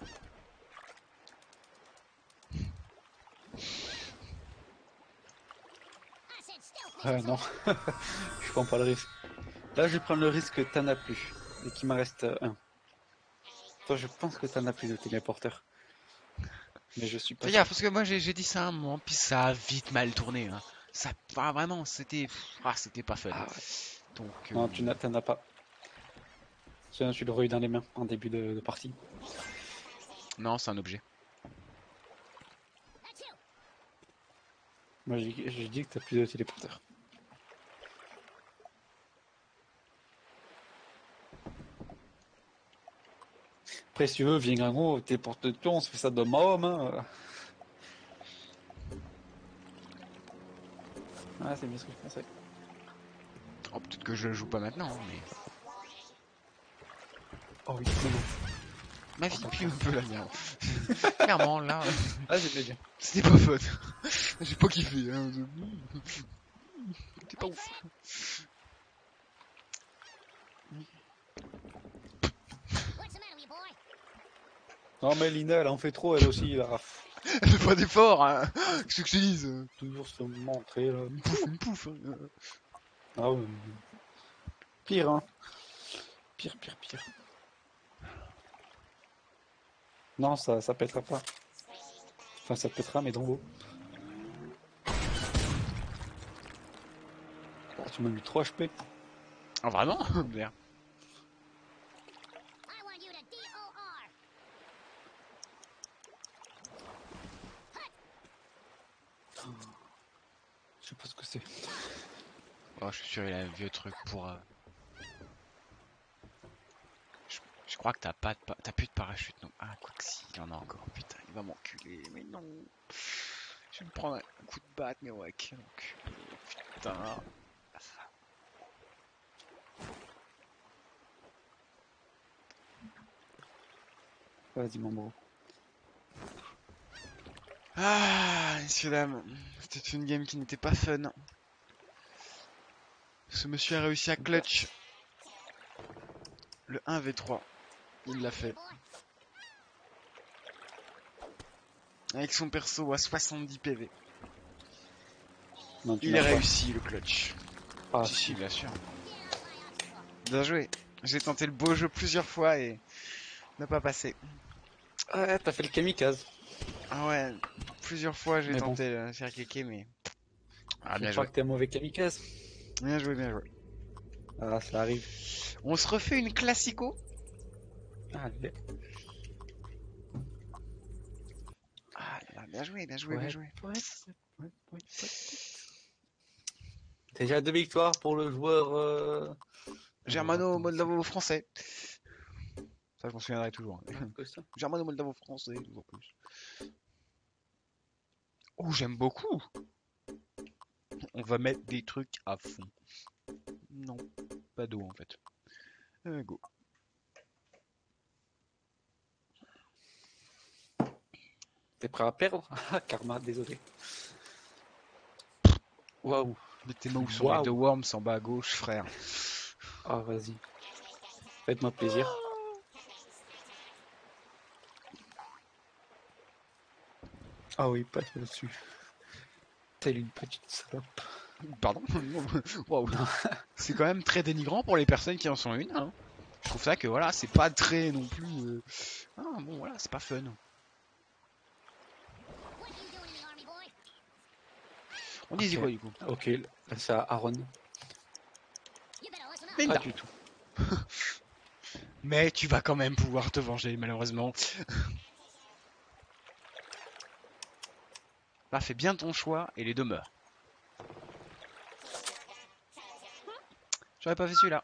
Non, je prends pas le risque. Là, je vais prendre le risque que t'en as plus. Et qu'il m'en reste un. Toi, je pense que t'en as plus de téléporteurs. Mais je suis pas fais sûr. gaffe, parce que moi j'ai dit ça à un moment, puis ça a vite mal tourné. Hein. Ça, vraiment, c'était pas fun. Ah ouais. Donc, Non, t'en as pas. Tu l'aurais eu dans les mains en début de partie. non, c'est un objet. Moi, j'ai dit que t'as plus de téléporteurs. Après, si tu veux, viens en haut, téléporte-toi, on se fait ça de Mahom. Hein. Ah, c'est bien ce que je pensais. Oh, peut-être que je le joue pas maintenant, hein, mais Oh oui, mais non. ma vie pue un peu la mienne. Clairement, là, Ah, j'aimais bien. c'était pas fun. J'ai pas kiffé. Hein. C'était pas ouf. Non, mais Lina, elle en fait trop, elle aussi, là. Elle fait pas d'effort, hein. Qu'est-ce que je te dise? Toujours se montrer, là. Une pouf. Hein. Ah ouais. Pire, hein. Pire, pire, pire. Non, ça pètera pas. Enfin, ça pètera, mais dans l'eau. Oh, tu m'as mis 3 HP. Ah, vraiment? Merde. Je sais pas ce que c'est. Oh, je suis sûr, il a un vieux truc pour. Je crois que t'as plus de parachute, non? Ah, quoi que si, il en a encore. Putain, il va m'enculer. Mais non. Je vais me prendre un coup de batte, mais ouais, quel enculé. Putain. Vas-y, mon bro. Ah, messieurs, dames. C'était une game qui n'était pas fun. Ce monsieur a réussi à clutch le 1v3. Il l'a fait. Avec son perso à 70 PV. Non, tu Il l'as a pas. réussi le clutch. Ah, Si, si. bien sûr. Bien joué. J'ai tenté le beau jeu plusieurs fois et n'a pas passé. Ouais, t'as fait le kamikaze. Ah ouais, plusieurs fois j'ai Mais bon, tenté de faire cliquer, mais... Ah, faut bien pas joué. que t'es un mauvais kamikaze. Bien joué, bien joué. Ah, ça arrive. On se refait une classico? Allez. Ah là là, bien joué, bien joué, bien Ouais, joué. ouais, ouais. Déjà 2 victoires pour le joueur. Alors, attends, c'est Germano-moldavo-français. Ça, je m'en souviendrai toujours. pas que ça. Germano-moldavo-français, toujours plus. Oh, j'aime beaucoup. On va mettre des trucs à fond. Non, pas d'eau en fait. Go. T'es prêt à perdre? Ah, Karma, désolé. Waouh. Mettez tes mouse sur les deux Waouh. worms en bas à gauche, frère. Ah, vas-y. Faites-moi plaisir. Ah oui, pas là-dessus. Telle une petite salope. Pardon. Waouh. C'est quand même très dénigrant pour les personnes qui en sont une. Hein. Je trouve ça que voilà, c'est pas très non plus. Ah bon, voilà, c'est pas fun. On disait Ok. quoi du coup? Ok, là c'est à Aaron. Pas Linda. du tout. Mais tu vas quand même pouvoir te venger, malheureusement. Là, fais bien ton choix et les deux meurent. J'aurais pas fait celui-là.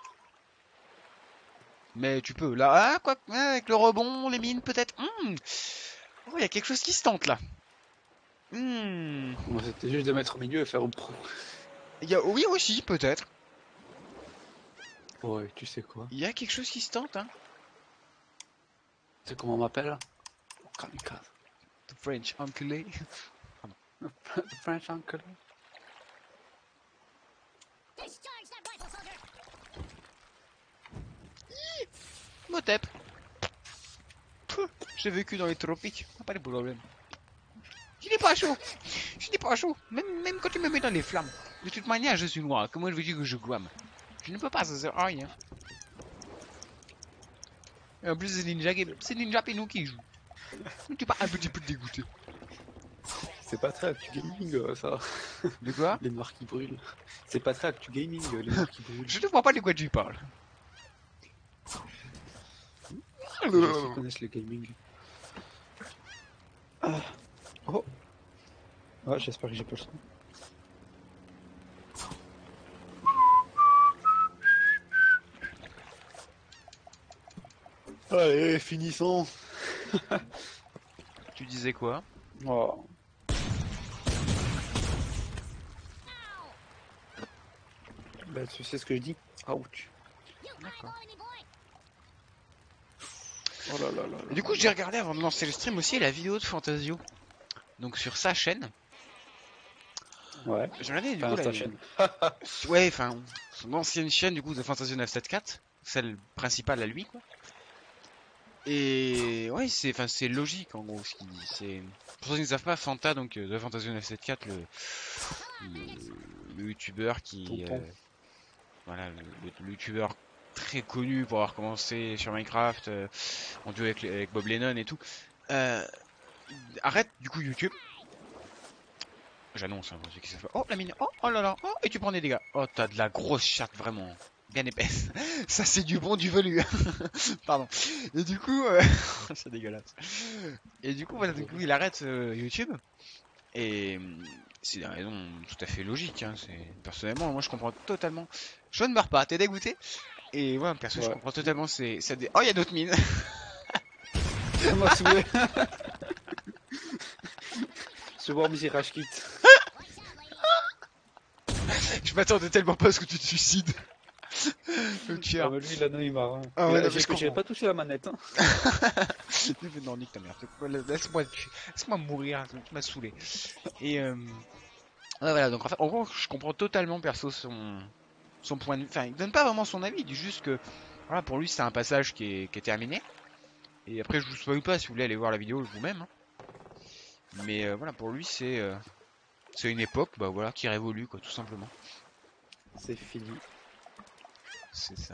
Mais tu peux. Là, ah, quoi, avec le rebond, les mines, peut-être. Oh, il y a quelque chose qui se tente là. Moi, c'était juste de mettre au milieu et faire un pro. Il y a, oui, aussi, peut-être. Ouais, tu sais quoi? Il y a quelque chose qui se tente, hein. C'est comment on m'appelle? Kamikaze. The French enculé. The French uncle. Imhotep. J'ai vécu dans les tropiques, pas de problème. Je n'ai pas chaud. Je n'ai pas chaud. Même quand tu me mets dans les flammes. De toute manière, je suis noir. Comment veux-tu que je glame? Je ne peux pas, ça sert à rien. Et en plus, c'est Ninja Penou qui joue. Tu pas un petit peu dégoûté. C'est pas très actu gaming, ça. De quoi? Les noirs qui brûlent. C'est pas très actu gaming, les noirs qui brûlent. Je ne vois pas de quoi tu parles. Les gens qui connaissent le gaming. Ah. Oh. Ah, j'espère que j'ai pas le son. Allez, finissons. Tu disais quoi? Oh. Bah, tu sais ce que je dis? Ouch. D'accord. Oh là là là Et du coup, j'ai regardé avant de lancer le stream aussi la vidéo de Fantasio. Donc sur sa chaîne. Ouais. J'ai regardé du Enfin, coup sa chaîne. Ouais, enfin, son ancienne chaîne du coup de Fantasio 974. Celle principale à lui quoi. Et ouais, c'est logique en gros ce qu'il dit. C'est pour ceux qui ne savent pas, Fanta donc de Fantasio 974, le youtubeur qui Tonton. voilà, le youtubeur très connu pour avoir commencé sur Minecraft en duo avec Bob Lennon et tout. Euh, Arrête du coup YouTube. J'annonce, hein, pour ceux qui savent pas. Oh la mine, oh là là, oh et tu prends des dégâts. Oh t'as de la grosse chatte vraiment, bien épaisse. Ça c'est du bon du velu. Pardon. Et du coup, c'est dégueulasse. Et du coup voilà, du coup il arrête YouTube. Et c'est des raisons tout à fait logiques. Hein. Personnellement, moi je comprends totalement. Je ne meurs pas, t'es dégoûté. Et ouais, perso, je Ouais. comprends totalement. Oh, il y a d'autres mines. Ça m'a saoulé. Je vois mes rage kit. Je m'attendais tellement pas à ce que tu te suicides. Le Ah tueur. bah lui, il en a eu marre. Hein. Ah ouais, non, mais je J'ai comprends. pas touché la manette. Hein. Non, nique ta mère. Laisse-moi mourir. Tu m'as saoulé. Et ouais, voilà. Donc en gros, je comprends totalement perso son point de vue. Enfin, il donne pas vraiment son avis. Il dit juste que voilà, pour lui, c'est un passage qui est terminé. Et après, je vous spoil pas si vous voulez aller voir la vidéo vous-même. Hein. Mais voilà, pour lui, c'est une époque, bah voilà, qui révolue quoi, tout simplement. C'est fini. C'est ça.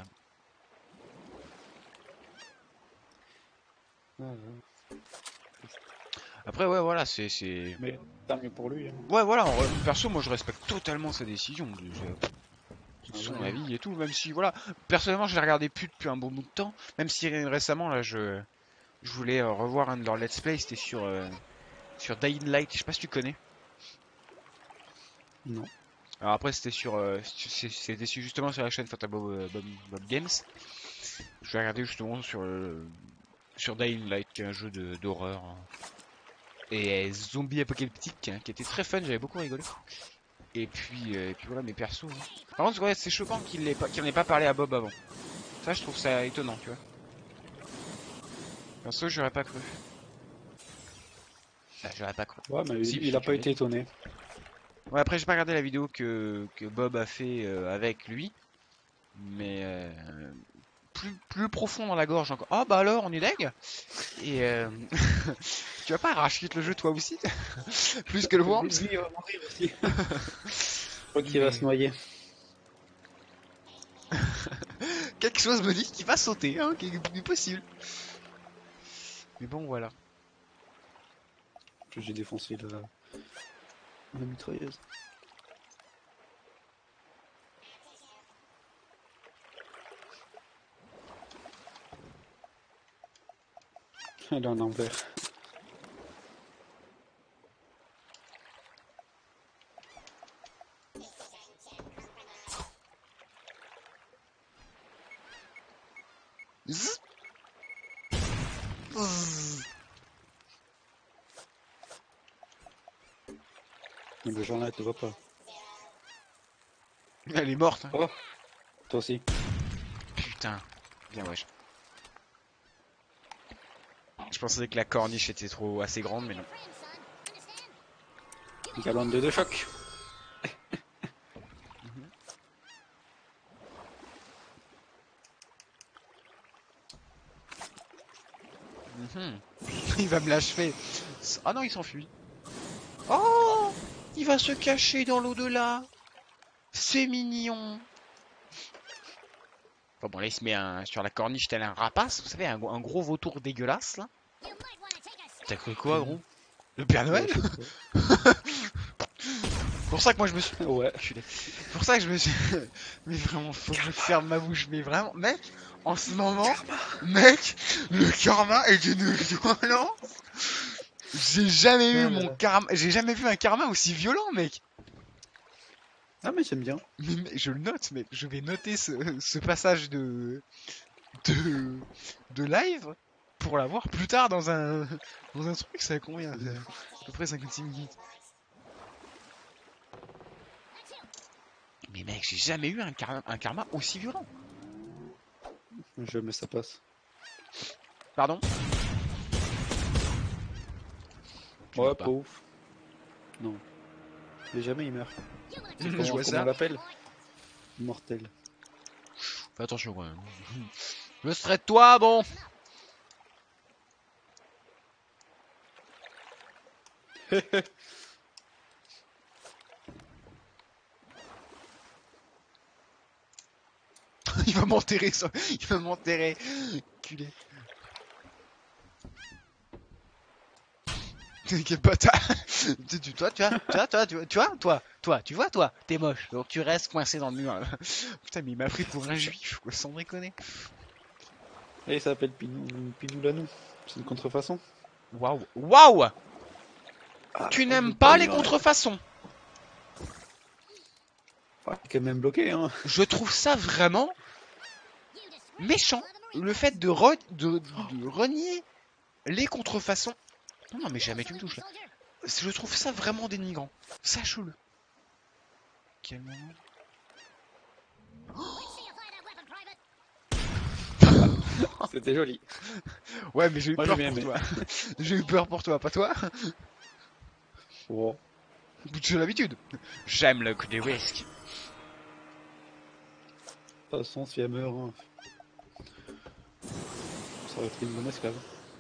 Ah, ouais. Après, ouais, voilà, Mais tant mieux pour lui. Hein. ouais, voilà, perso, moi je respecte totalement sa décision, Ah son ouais. avis et tout, même si, voilà, personnellement, je l'ai regardé plus depuis un bon bout de temps, même si récemment, là, je voulais revoir un de leurs let's play, c'était sur Dying Light, je sais pas si tu connais. Non. Alors après, c'était justement sur la chaîne Fata Bob Games. Je l'ai regardé justement sur Dying Light, qui est un jeu d'horreur. Hein. Et zombie apocalyptique, hein, qui était très fun, j'avais beaucoup rigolé. Et puis voilà, mes persos. Hein. Par contre, ouais, c'est choquant qu'il en ait pas parlé à Bob avant. Ça, je trouve ça étonnant, tu vois. Perso, j'aurais pas cru. Bah, j'aurais pas cru. Ouais, mais Si, il a tu pas l'as été dit. étonné. Ouais, après, j'ai pas regardé la vidéo que Bob a fait avec lui. Mais plus profond dans la gorge encore. Oh, bah alors, on est deg. Et tu vas pas arracher le jeu toi aussi? Plus que le Worms? Lui, il va mourir aussi. Je crois qu'il va se noyer. Quelque chose me dit qu'il va sauter, hein, qui est possible. Mais bon, voilà. J'ai défoncé la mitrailleuse. Elle est en envers. Zzz. Zzz. Le genre là, tu vois pas. Elle est morte. Hein. Oh, toi aussi. Putain. Bien wesh. Je pensais que la corniche était assez grande, mais non. Galon de choc. Il va me l'achever. Ah non, il s'enfuit. Oh, il va se cacher dans l'au-delà. C'est mignon. Enfin bon, là, il se met sur la corniche tel un rapace. Vous savez, un gros vautour dégueulasse, là. T'as cru quoi, gros? Le Père Noël? Ouais, je sais C'est pour ça que moi, je me suis... pas. Ouais. Enculé. C'est pour ça que je me suis... Mais vraiment, faut que je ferme ma bouche. Mais vraiment, mec, en ce moment, mec, le karma est d'une violence. J'ai jamais eu Ah là mon là. karma... J'ai jamais vu un karma aussi violent, mec. Ah mais j'aime bien. Mais je le note, mais je vais noter ce passage de, de live pour l'avoir plus tard dans un truc. Ça combien? À peu près 56 minutes. Mais mec, j'ai jamais eu un karma aussi violent. Jamais ça passe. Pardon? Tu Ouais, notes pas pas. ouf. Non. Mais jamais il meurt. Je Comment, vois comment ça. on l'appelle? Mortel. Fais attention quand même. Je serai de toi, bon. Il va m'enterrer, ça. Il va m'enterrer. Culé. T'inquiète pas, tu vois, toi, t'es moche, donc tu restes coincé dans le mur. Putain, mais il m'a pris pour un juif, quoi, sans déconner. Et il s'appelle Pinou Lanou. C'est une contrefaçon. Waouh, waouh! Ah, Tu je l'ai n'aimes pas pas eu, les hein. contrefaçons. Ah, il est quand même bloqué, hein. Je trouve ça vraiment méchant, le fait de renier les contrefaçons. Non, non, mais jamais tu me touches là. Je trouve ça vraiment dénigrant. Sache-le. Quel moment. C'était joli. Ouais, mais j'ai eu Moi j'ai peur bien pour aimé. toi. J'ai eu peur pour toi, pas toi? Oh. J'ai l'habitude. J'aime le coup des risques. De toute façon, si elle meurt, hein, ça aurait été une bonne esclave.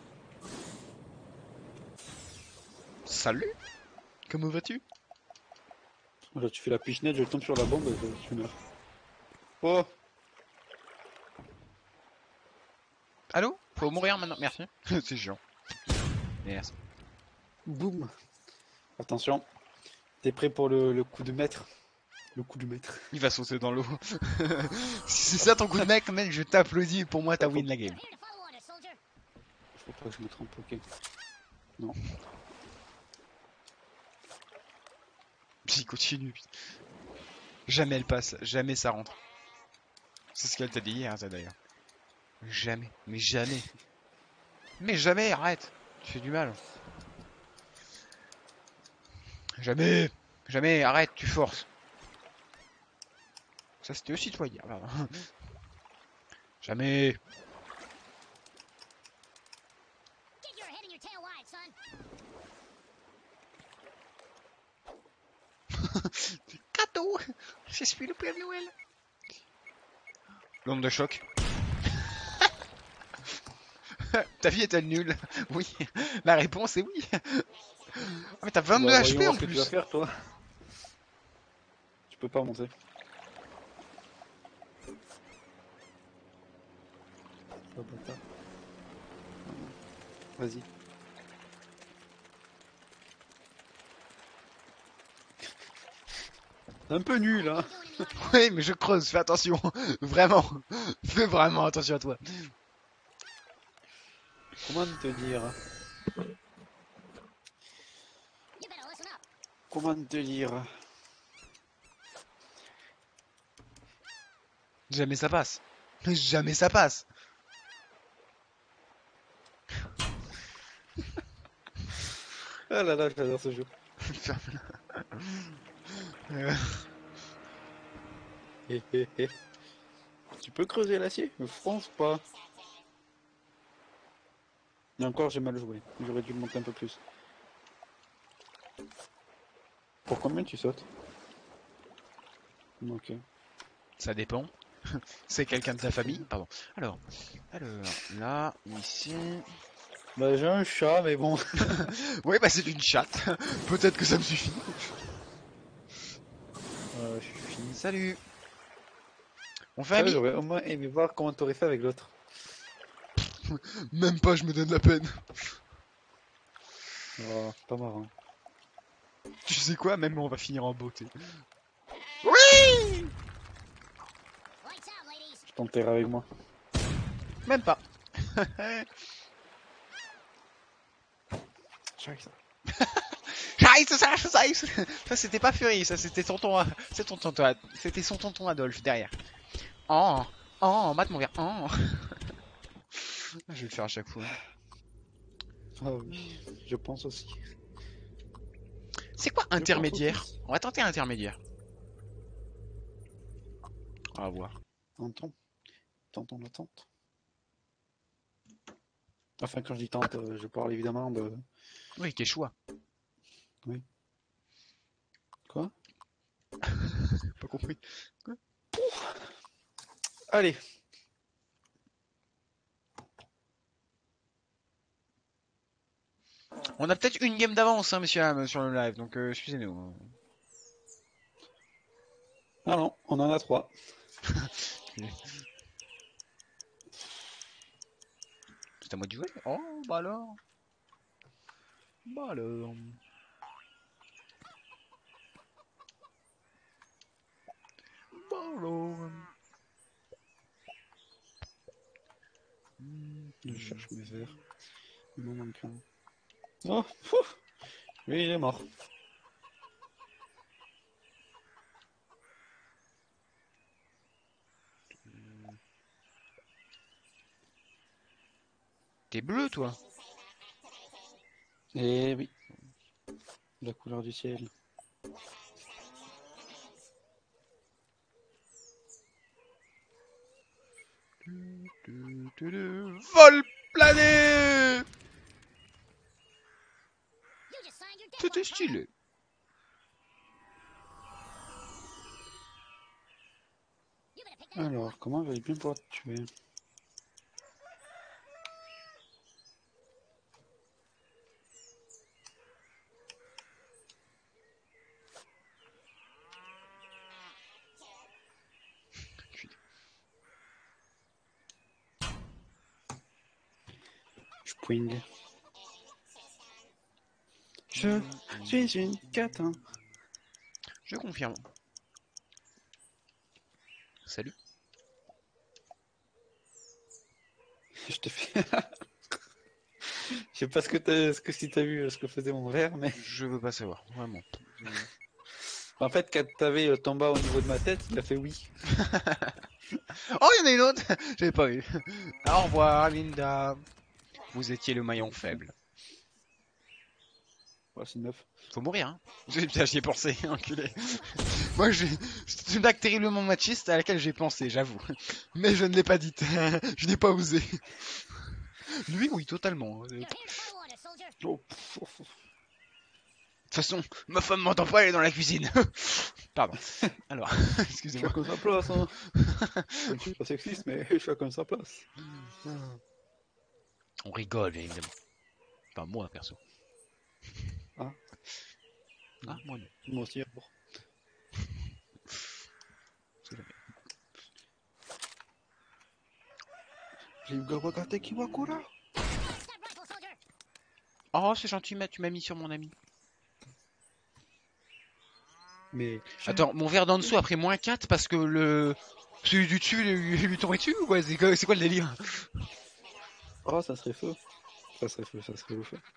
Salut. Comment vas-tu? Là, tu fais la pichenette, je tombe sur la bombe et tu meurs. Oh! Allô? Faut mourir maintenant. Merci. C'est chiant. Merci. Boum! Attention. T'es prêt pour le coup de maître? Le coup de maître. Il va sauter dans l'eau. Si c'est ça ton coup de mec, mec, je t'applaudis. Pour moi, t'as Faut win la game. pas que je me trompe, ok. Non. Puis il continue. Putain. Jamais elle passe. Jamais ça rentre. C'est ce qu'elle t'a dit hier, ça d'ailleurs. Jamais. Mais jamais. Mais jamais, arrête. Tu fais du mal. Jamais. Jamais, arrête, tu forces. Ça, c'était aussi toi hier. Pardon. Jamais. Cadeau. Je suis le Père Noël. L'onde de choc. Ta vie est-elle nulle? Oui. La réponse est oui. Ah, mais t'as 22 Bah, voyons HP voir en ce que tu vas plus. faire, toi. Tu peux pas monter. Oh, bâtard. Vas-y. Un peu nul, hein. Oui, mais je creuse, fais attention. Vraiment. Fais vraiment attention à toi. Comment te dire? Comment te dire? Jamais ça passe. Jamais ça passe. Ah là là, j'adore ce jeu. Euh, Hé hé hé. Tu peux creuser l'acier? Je pense pas. Et encore, j'ai mal joué. J'aurais dû le monter un peu plus. Pour combien tu sautes? Ok. Ça dépend. C'est quelqu'un de ta famille? Pardon. Alors, là, ici. Bah j'ai un chat, mais bon. Ouais, bah c'est une chatte. Peut-être que ça me suffit. Je suis fini. Salut. On fait Ça, ami? j'aurais au moins aimé voir comment t'aurais fait avec l'autre. Même pas, je me donne la peine. Oh, pas marrant. Tu sais quoi? Même on va finir en beauté. Oui! Je t'enterre avec moi. Même pas. Scheiße. Ça c'était pas Fury, ça c'était tonton, c'était son tonton Adolphe derrière. Oh, oh, mate mon verre. Oh. Je vais le faire à chaque fois. Ah oui, je pense aussi. C'est quoi Je pense intermédiaire? aussi. On va tenter intermédiaire. On va voir. Tentons, tentons la tente. Enfin, quand je dis tente, je parle évidemment de... Oui, quel choix. Oui. Quoi? Pas compris. Allez. On a peut-être une game d'avance, hein, monsieur Ham, sur le live, donc excusez-nous. Ah non, on en a 3. C'est à moi de jouer? Oh, bah alors. Bah alors. Bah alors. Je cherche mes verres. Il m'en manque un. Oh, pouf. Oui, il est mort. T'es bleu, toi? Eh oui, la couleur du ciel. Vol plané! C'était stylé. Alors, comment vais-je bien pouvoir te tuer? Je poing. Je suis une catin. Je confirme. Salut. Je te fais. Je sais pas si t'as vu ce que faisait mon verre, mais Je veux pas savoir, vraiment. en fait, quand t'avais ton bas au niveau de ma tête, il a fait oui. Oh, il y en a une autre! J'avais pas vu. Au revoir, Linda. Vous étiez le maillon faible. Ouais, c'est 9. Faut mourir, hein. Putain, j'y ai pensé, enculé. Moi, c'est une blague terriblement machiste à laquelle j'ai pensé, j'avoue. Mais je ne l'ai pas dite. Je n'ai pas osé. Lui, oui, totalement. De Oh, toute façon, ma femme m'entend pas, elle est dans la cuisine. Pardon. Alors, excusez-moi. chacun sa place, hein. Je ne suis pas sexiste, mais chacun sa place. On rigole, bien évidemment. Pas moi, perso. Ah, Ah, moi non. moi aussi, alors. C'est jamais. Wakate Kiwakura. Oh, c'est gentil, mais tu m'as mis sur mon ami. Mais. Attends, mon verre d'en dessous a pris -4 parce que celui du dessus lui tombait dessus ou quoi? C'est quoi le délire? Oh, ça serait feu. Ça serait feu, ça serait le feu.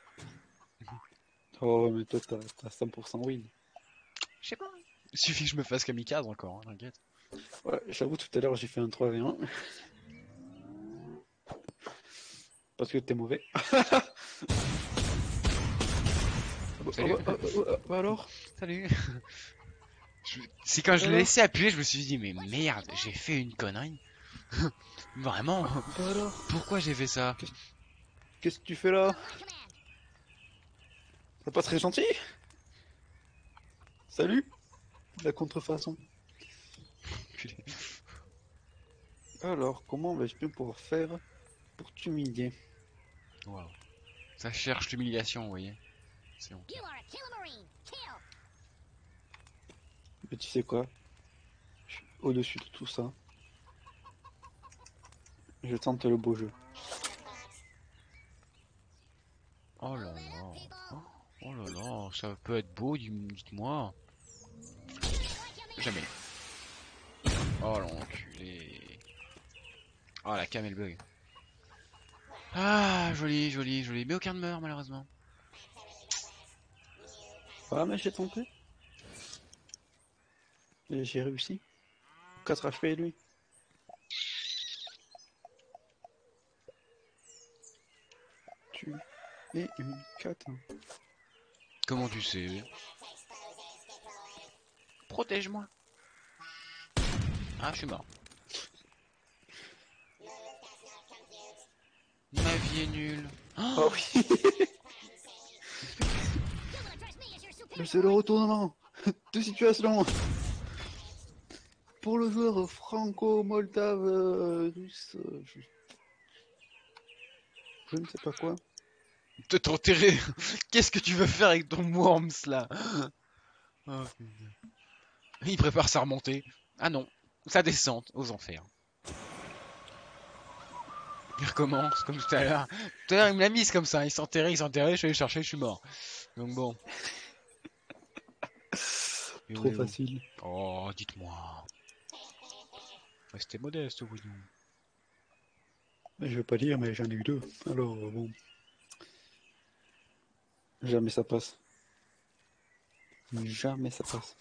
Oh, mais toi, t'as 100% win. Je sais pas. Il suffit que je me fasse kamikaze encore, hein, t'inquiète. Ouais, j'avoue, tout à l'heure, j'ai fait un 3v1. Parce que t'es mauvais. Salut. Bah alors? Salut. C'est quand je l'ai Alors? laissé appuyer, je me suis dit, mais merde, j'ai fait une connerie. Vraiment? Bah alors? Pourquoi j'ai fait ça? Qu'est-ce que tu fais là? C'est pas très gentil? Salut? La contrefaçon. Alors, comment vais-je bien pouvoir faire pour t'humilier? Waouh. Ça cherche l'humiliation, vous voyez. C'est honteux. Mais tu sais quoi? Je suis au-dessus de tout ça. Je tente le beau jeu. Oh là là. Oh là là, ça peut être beau, dites-moi. Jamais. Oh l'enculé. Oh la cam elle bug. Ah, joli, joli, joli. Mais aucun ne meurt malheureusement. Ah, mais j'ai tenté. Et j'ai réussi. 4 HP lui. Tu es une cata. Comment tu sais? Protège-moi. Ah, je suis mort. Ma vie est nulle. Oh oui. Mais c'est le retournement de situation pour le joueur franco-moldave russe. Je ne sais pas quoi. Te t'enterrer. Qu'est-ce que tu veux faire avec ton Worms là? Oh, putain. Il prépare sa remontée. Ah non, sa descente aux enfers. Il recommence comme tout à l'heure. Tout à l'heure il me l'a mise comme ça. Il s'enterrait, je suis allé chercher, je suis mort. Donc bon. Et Trop ouais, oh. facile. Oh, dites-moi. Restez modeste, voyons. Je vais pas dire, mais j'en ai eu 2. Alors bon, jamais ça passe. Jamais ça passe.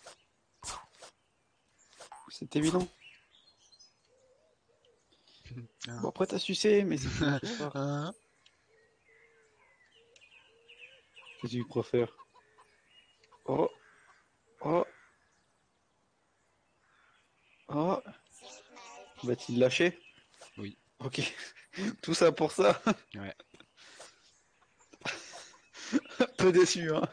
C'est évident. Bon, après t'as sucé, mais c'est tout ce soir. Hein? Qu'est-ce que tu crois faire? Oh, oh, oh. Va-t-il lâcher? Oui. Ok. Tout ça pour ça. Ouais. Un peu déçu, hein.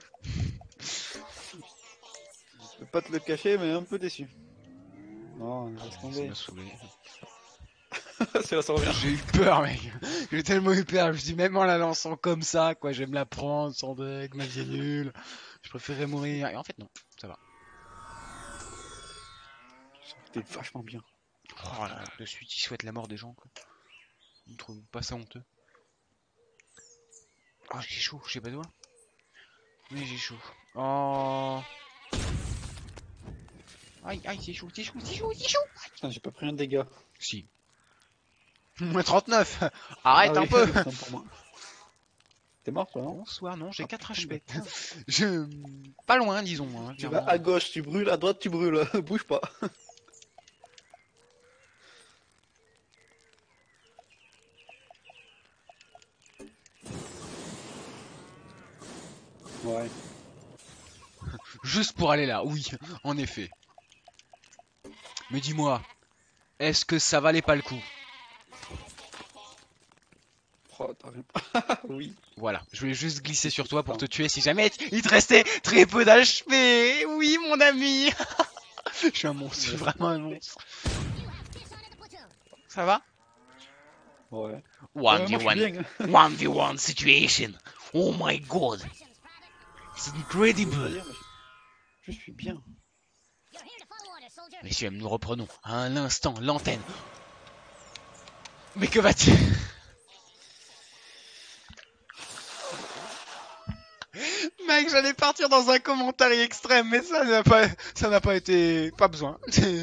Je peux pas te le cacher, mais un peu déçu. Non, laisse Ça tomber. m'a saoulé. Ça revient. J'ai eu peur, mec. J'ai tellement eu peur. Je me suis dit, même en la lançant comme ça, quoi, je vais me la prendre sans deck, ma vie est nulle. Je préférerais mourir. Et en fait, non, ça va. C'était vachement bien. Oh là là, de suite, il souhaite la mort des gens, quoi. Ils trouvent pas ça honteux. Oh, j'ai chaud, je sais pas toi. Mais j'ai chaud. Oh. Aïe, aïe, c'est chaud, c'est chaud, c'est chaud, c'est chaud. Putain, j'ai pas pris un dégât. Si. Moins 39. Arrête Ah un oui, peu. autant pour moi. T'es mort, toi, non? Bonsoir, non, j'ai Ah, 4 putain, HP. d'accord. Je... Pas loin, disons, hein, Tu vas clairement. à gauche, tu brûles, à droite, tu brûles. Bouge pas. Ouais. Juste pour aller là, oui, en effet. Mais dis-moi, est-ce que ça valait pas le coup? Oh, t'as rien. Oui. Voilà, je voulais juste glisser sur C'est toi pour ça. te tuer si jamais il te restait très peu d'HP. Oui, mon ami. Je suis un monstre, je suis vraiment un monstre. Ça va? Ouais. Ouais, moi je suis 1v1. bien. 1v1 situation. Oh my god. It's Je veux incredible. pas dire, mais je suis bien. Messieurs, nous reprenons à l'instant l'antenne. Mais que va-t-il? Mec, j'allais partir dans un commentaire extrême, mais ça n'a pas été, pas besoin.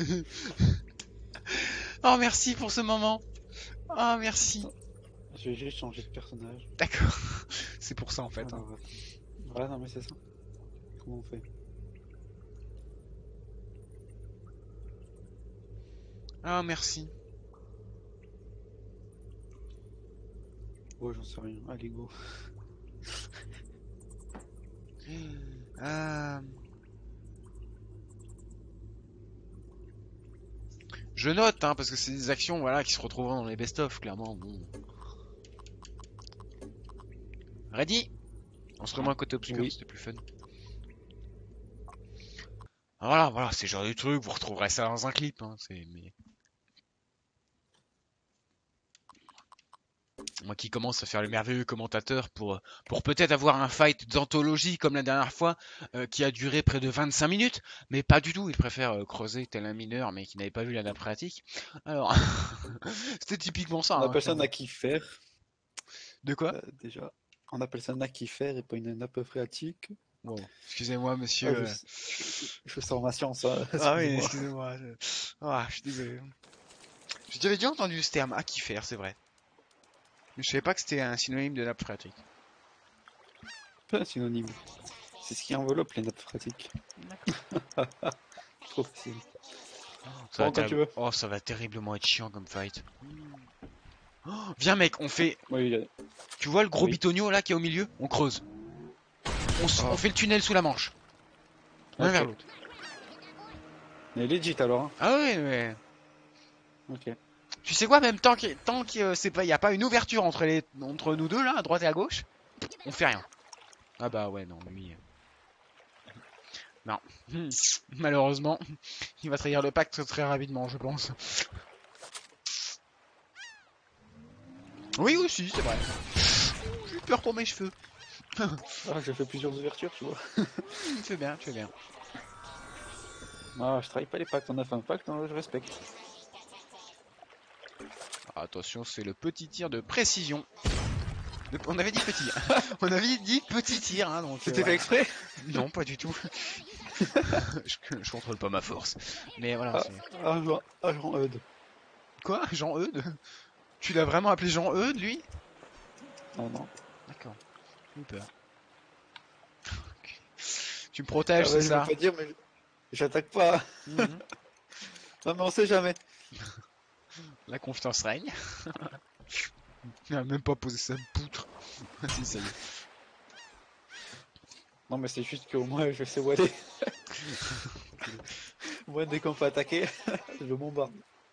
Oh, merci pour ce moment. Oh, merci. Attends, je vais juste changer de personnage. D'accord. C'est pour ça en fait. Hein. Alors, attends. Ouais, non, mais c'est ça. Comment on fait? Ah, merci. Oh, j'en sais rien. Allez, go. Euh, Je note, hein, parce que c'est des actions, voilà, qui se retrouveront dans les best-of, clairement. Bon. Ready? On se remet à côté obscur, Oui. c'était plus fun. Ah, voilà, voilà, c'est le genre de truc, vous retrouverez ça dans un clip, hein, Moi qui commence à faire le merveilleux commentateur pour peut-être avoir un fight d'anthologie comme la dernière fois, qui a duré près de 25 minutes, mais pas du tout, il préfère creuser tel un mineur mais qui n'avait pas vu la nappe phréatique. Alors, c'était typiquement ça, On hein, appelle ça un clairement. aquifère, De quoi? déjà. On appelle ça un aquifère et pas une nappe phréatique. Wow, excusez-moi Ah, monsieur. je sors ma science, hein, Ah oui, excusez-moi. excusez-moi. Ah, je suis désolé. J'avais déjà entendu ce terme, aquifère, c'est vrai. Mais je savais pas que c'était un synonyme de nappe phréatique. Pas un synonyme. C'est ce qui enveloppe les nappes phréatiques. D'accord. Trop facile. Ça va Bon, quand tu veux. Oh, ça va terriblement être chiant comme fight. Oh, viens mec, on fait... Oui, Tu vois le gros oui. bitonio là qui est au milieu? On creuse. Ah, On fait le tunnel sous la manche. L'un vers ok. l'autre. Mais legit alors, hein. Ah ouais, mais... Ok. Tu sais quoi, même tant que c'est pas, y a pas une ouverture entre nous deux là, à droite et à gauche, on fait rien. Ah bah ouais, non, lui... Non. Malheureusement, il va trahir le pacte très rapidement, je pense. Oui, aussi, c'est vrai. J'ai eu peur pour mes cheveux. Ah, j'ai fait plusieurs ouvertures, tu vois. Tu fais bien, tu fais bien. Ah, je travaille pas les pactes. On a fait un pacte, hein, je respecte. Ah, attention, c'est le petit tir de précision. On avait dit petit. On avait dit petit tir, hein, donc C'était fait voilà. exprès? Non, pas du tout. Je contrôle pas ma force. Mais voilà, Ah, c'est... Jean Eudes. Quoi? Jean-Eudes? Tu l'as vraiment appelé Jean-Eudes, lui? Non, non. D'accord, j'ai eu peur. Tu me Ah protèges, c'est bah, je veux ça? pas dire, mais j'attaque pas. Mhm. Non, mais on sait jamais. La confiance règne. Il a même pas posé sa poutre. Si, ça y est. Non, mais c'est juste qu'au moins, je sais où aller. Moi, dès qu'on peut attaquer, je bombarde.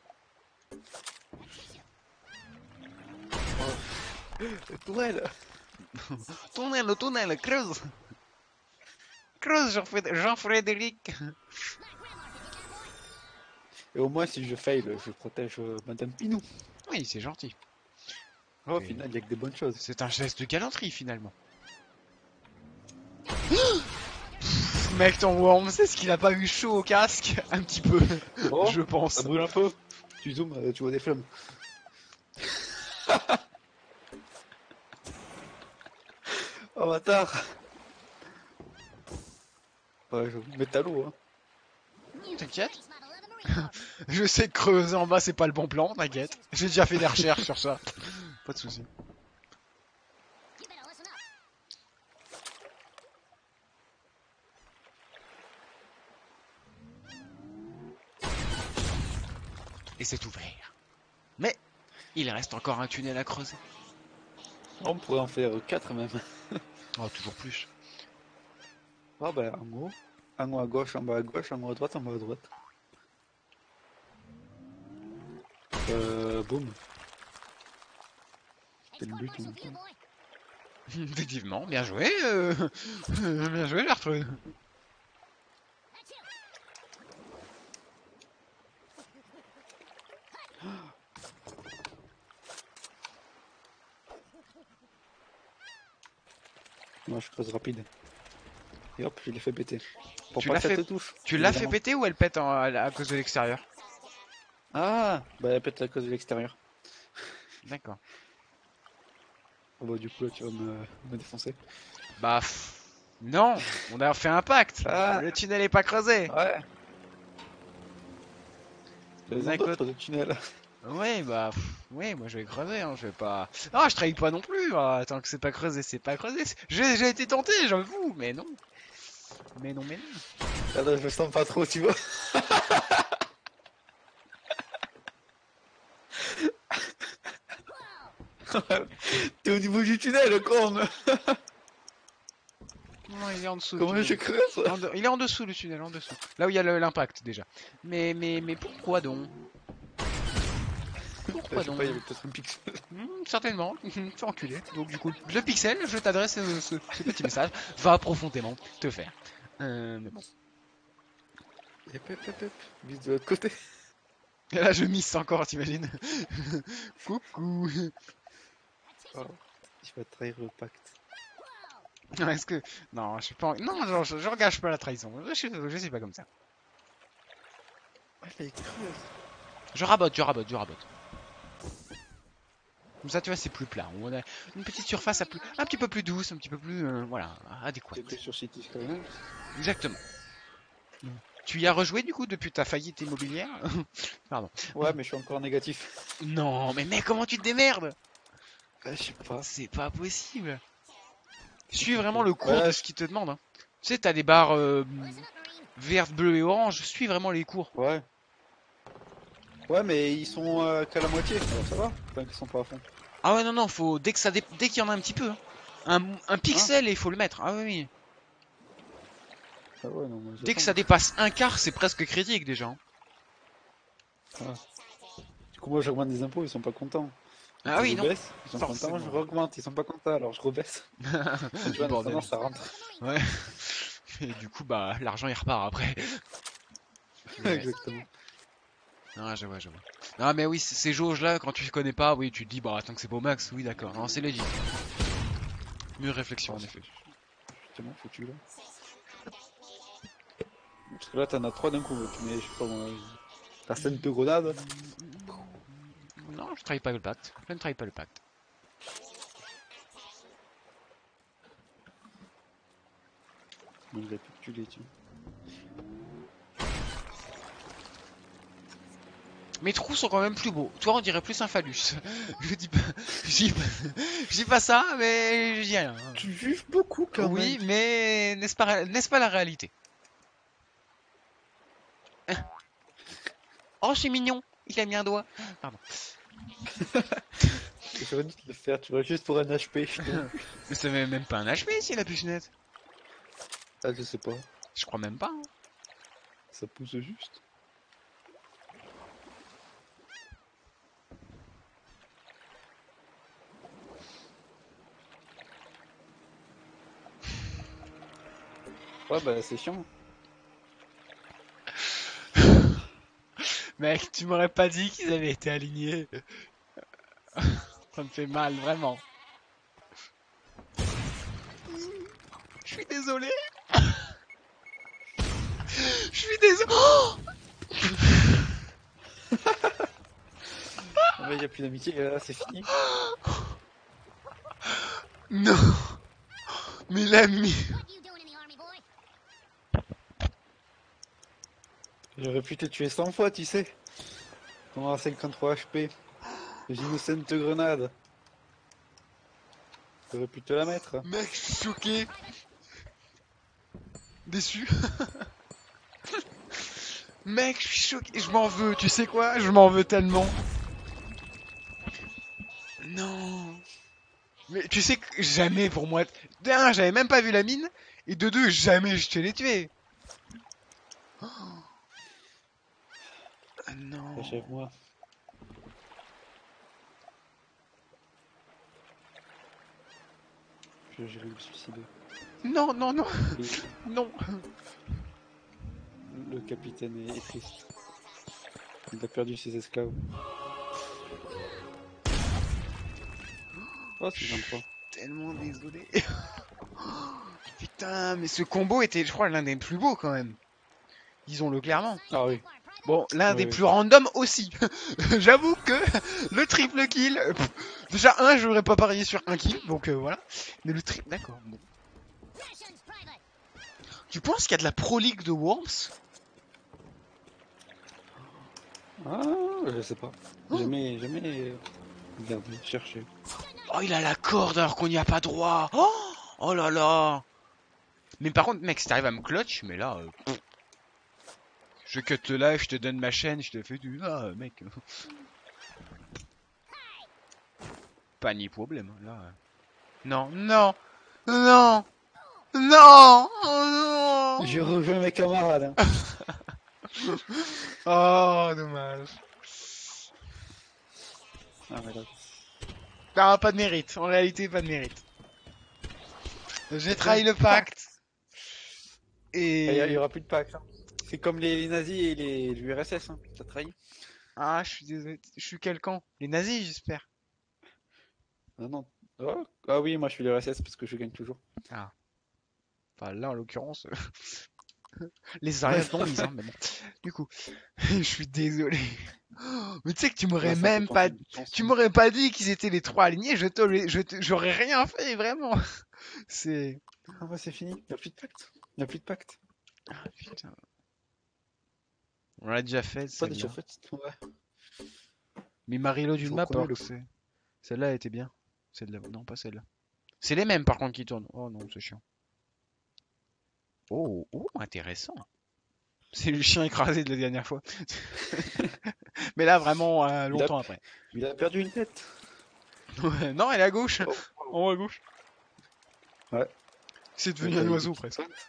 Le tourelle. Tunnel, creuse! Creuse, Jean-Frédéric! Et au moins, si je fail, je protège Madame Pinou. Oui, c'est gentil. Oh, au final, il y a que des bonnes choses. C'est un geste de galanterie, finalement. Mec, ton worm, c'est ce qu'il a pas eu chaud au casque? Un petit peu, Oh, je ça pense. brûle un peu. Tu zoomes, tu vois des flammes. Oh, bâtard. Ouais, je vais mettre à l'eau, hein. T'inquiète. Je sais que creuser en bas, c'est pas le bon plan, t'inquiète. J'ai déjà fait des recherches sur ça. Pas de soucis. Et c'est ouvert. Mais il reste encore un tunnel à creuser. On pourrait en faire 4 même. Oh, toujours plus. Ah bah, en haut. En haut à gauche, en bas à gauche, en haut à droite, en bas à droite. Boum. C'était le but. Hein. Effectivement, bien joué. Bien joué, Gertrude. Moi, je creuse rapide. Et hop, je l'ai fait péter. Pour Tu pas l'as que ça fait, te touche, tu l'as fait évidemment. péter ou elle pète à cause de l'extérieur? Ah, bah, elle pète à cause de l'extérieur. D'accord. Ah bah, du coup, là, tu vas me défoncer. Bah, non, on a fait un pacte. Ah, Le tunnel est pas creusé. ouais. Les D'un côté. autres de tunnel. Ouais, bah, ouais, moi je vais creuser, hein, je vais pas. Ah, je trahis pas non plus. Ah, tant que c'est pas creusé, c'est pas creusé. J'ai été tenté, j'avoue, mais non. Mais non, mais non. Ah là, je me sens pas trop, tu vois. T'es au niveau du tunnel, con. Non, il est en dessous le Comment je tunnel. creuse? Il est en dessous le tunnel, en dessous. Là où il y a l'impact déjà. Mais pourquoi donc? Je Pourquoi sais donc? pas, il y avait peut-être un pixel. Certainement, tu es enculé. Donc du coup, le pixel, je t'adresse ce petit message. Va profondément te faire. Mais bon. Hop, hop, hop, hop. Vise de l'autre côté. Et là, je miss encore, t'imagines? Coucou. Oh, il va trahir le pacte. Est-ce que... Non, je suis pas... Non, je engage pas la trahison. Je suis pas comme ça. Ah, elle est creuse. Je rabote, je rabote, je rabote. Comme ça, tu vois, c'est plus plat. On a une petite surface un petit peu plus douce, un petit peu plus... voilà, adéquate. T'étais sur City Skylines. Exactement. Tu y as rejoué, du coup, depuis ta faillite immobilière? Pardon. Ouais, mais je suis encore négatif. Non, mais mec, comment tu te démerdes? Je sais pas. C'est pas possible. Suis vraiment le cours Ouais, de ce qu'il te demande. Hein. Tu sais, t'as des barres vertes, bleues et oranges. Suis vraiment les cours. ouais. Ouais, mais ils sont qu'à la moitié, alors ça va. Enfin, qu'ils sont pas à fond. Ah ouais, non, non, faut dès qu'il y en a un petit peu, hein, un pixel et il faut le mettre. Ah oui, oui. Ah ouais, non, moi Dès que j'attends. ça dépasse un quart, c'est presque critique déjà. Hein. Ah. Du coup, moi j'augmente des impôts, ils sont pas contents. Donc Ah oui, je non. baisse, ils sont contents, je Forcément. augmente, ils sont pas contents, alors je rebaisse. Et tu vois, en Bordel. attendant, ça rentre. Ouais. Et du coup, bah, l'argent il repart après. Mais ouais. Exactement. Ah, je vois, je vois. Non, mais oui, ces jauges-là, quand tu connais pas, oui, tu te dis, bah, tant que c'est beau max, oui, d'accord. Non, c'est legit. Mieux réflexion, Oh, en c'est effet. tellement foutu là. Parce que là, t'en as trois d'un coup, tu mets, je sais pas moi, la scène de grenade. Non, je trahis pas le pacte. Je ne trahis pas le pacte. Non, il a pu tuer, tiens. Mes trous sont quand même plus beaux. Toi, on dirait plus un phallus. Je dis pas, je dis pas ça, mais je dis rien. Tu juges beaucoup quand même. Oui, mais n'est-ce pas la réalité? Oh, c'est mignon. Il a mis un doigt. Pardon. J'aurais dû te le faire, tu vois, juste pour un HP. Mais ça fait même pas un HP si la puce-net. Ah, je sais pas, Je crois même pas. Hein. ça pousse juste. Ouais, bah c'est chiant. Mec, tu m'aurais pas dit qu'ils avaient été alignés. Ça me fait mal, vraiment. Je suis désolé. Je suis désolé. Oh Ah, mais y a plus d'amitié, là, c'est fini. non, mais l'ami. J'aurais pu te tuer 100 fois, tu sais. Comment à 53 HP. L'innocente grenade. J'aurais pu te la mettre. Mec, je suis choqué. Déçu. Mec, je suis choqué. Je m'en veux. Tu sais quoi? Je m'en veux tellement. Non. Mais tu sais que jamais pour moi. De un, j'avais même pas vu la mine. Et de deux, jamais je te l'ai tué. Oh, non. Achève-moi. J'irai me suicider. Non, non, non. Et Non. le capitaine est triste. Il a perdu ses esclaves. Oh, c'est 23. Tellement désolé. Putain, mais ce combo était, je crois, l'un des plus beaux quand même. Disons-le clairement. Ah oui. Bon, l'un Oui, des oui. plus random aussi. J'avoue que le triple kill, déjà un, je n'aurais pas parié sur un kill, donc voilà. Mais le triple, d'accord. Bon. Tu penses qu'il y a de la Pro League de Worms? Ah, je sais pas. Oh, Jamais regardé, cherché. oh, il a la corde alors qu'on n'y a pas droit. Oh, oh là là. Mais par contre, mec, si t'arrives à me clutch, mais là, je cut le live, je te donne ma chaîne, je te fais du... Ah, mec. Pas ni problème, là. Non, non, non, non, oh Je non. rejoins mes camarades. Hein. Oh, dommage. Ah, mais là. Ah, pas de mérite. En réalité, pas de mérite. J'ai trahi le pacte. Il y Et... aura plus de pacte. Hein. C'est comme les nazis et l'URSS. Hein. T'as trahi. Ah, je suis désolé. Je suis quel camp? Les nazis, j'espère. Ah non, Oh, ah oui, moi je suis le RSS parce que je gagne toujours. Ah. Enfin, là, en l'occurrence, les Arias l'ont mise, hein, mais bon. Du coup, je suis désolé. Mais tu sais que tu Là, m'aurais ça fait même pas, penser à une tu chanson. m'aurais pas dit qu'ils étaient les trois alignés, j'aurais rien fait, vraiment. C'est, Ah ouais, c'est fini. Il n'y a plus de pacte. Il n'y a plus de pacte. ah, putain. On l'a déjà fait, Pas déjà celle-là. fait. Ouais. Mais Marie-Lo Je d'une vous map, promets alors le que coup. celle-là était bien. Celle-là, non, pas celle-là. C'est les mêmes, par contre, qui tournent. Oh non, c'est chiant. Oh, oh, intéressant. C'est le chien écrasé de la dernière fois. Mais là, vraiment, Il a, longtemps après. il a perdu une tête. Ouais, non, elle est à gauche. Oh, En haut à gauche. ouais. C'est Ouais, devenu t'as un eu des oiseau, petites presque. pattes.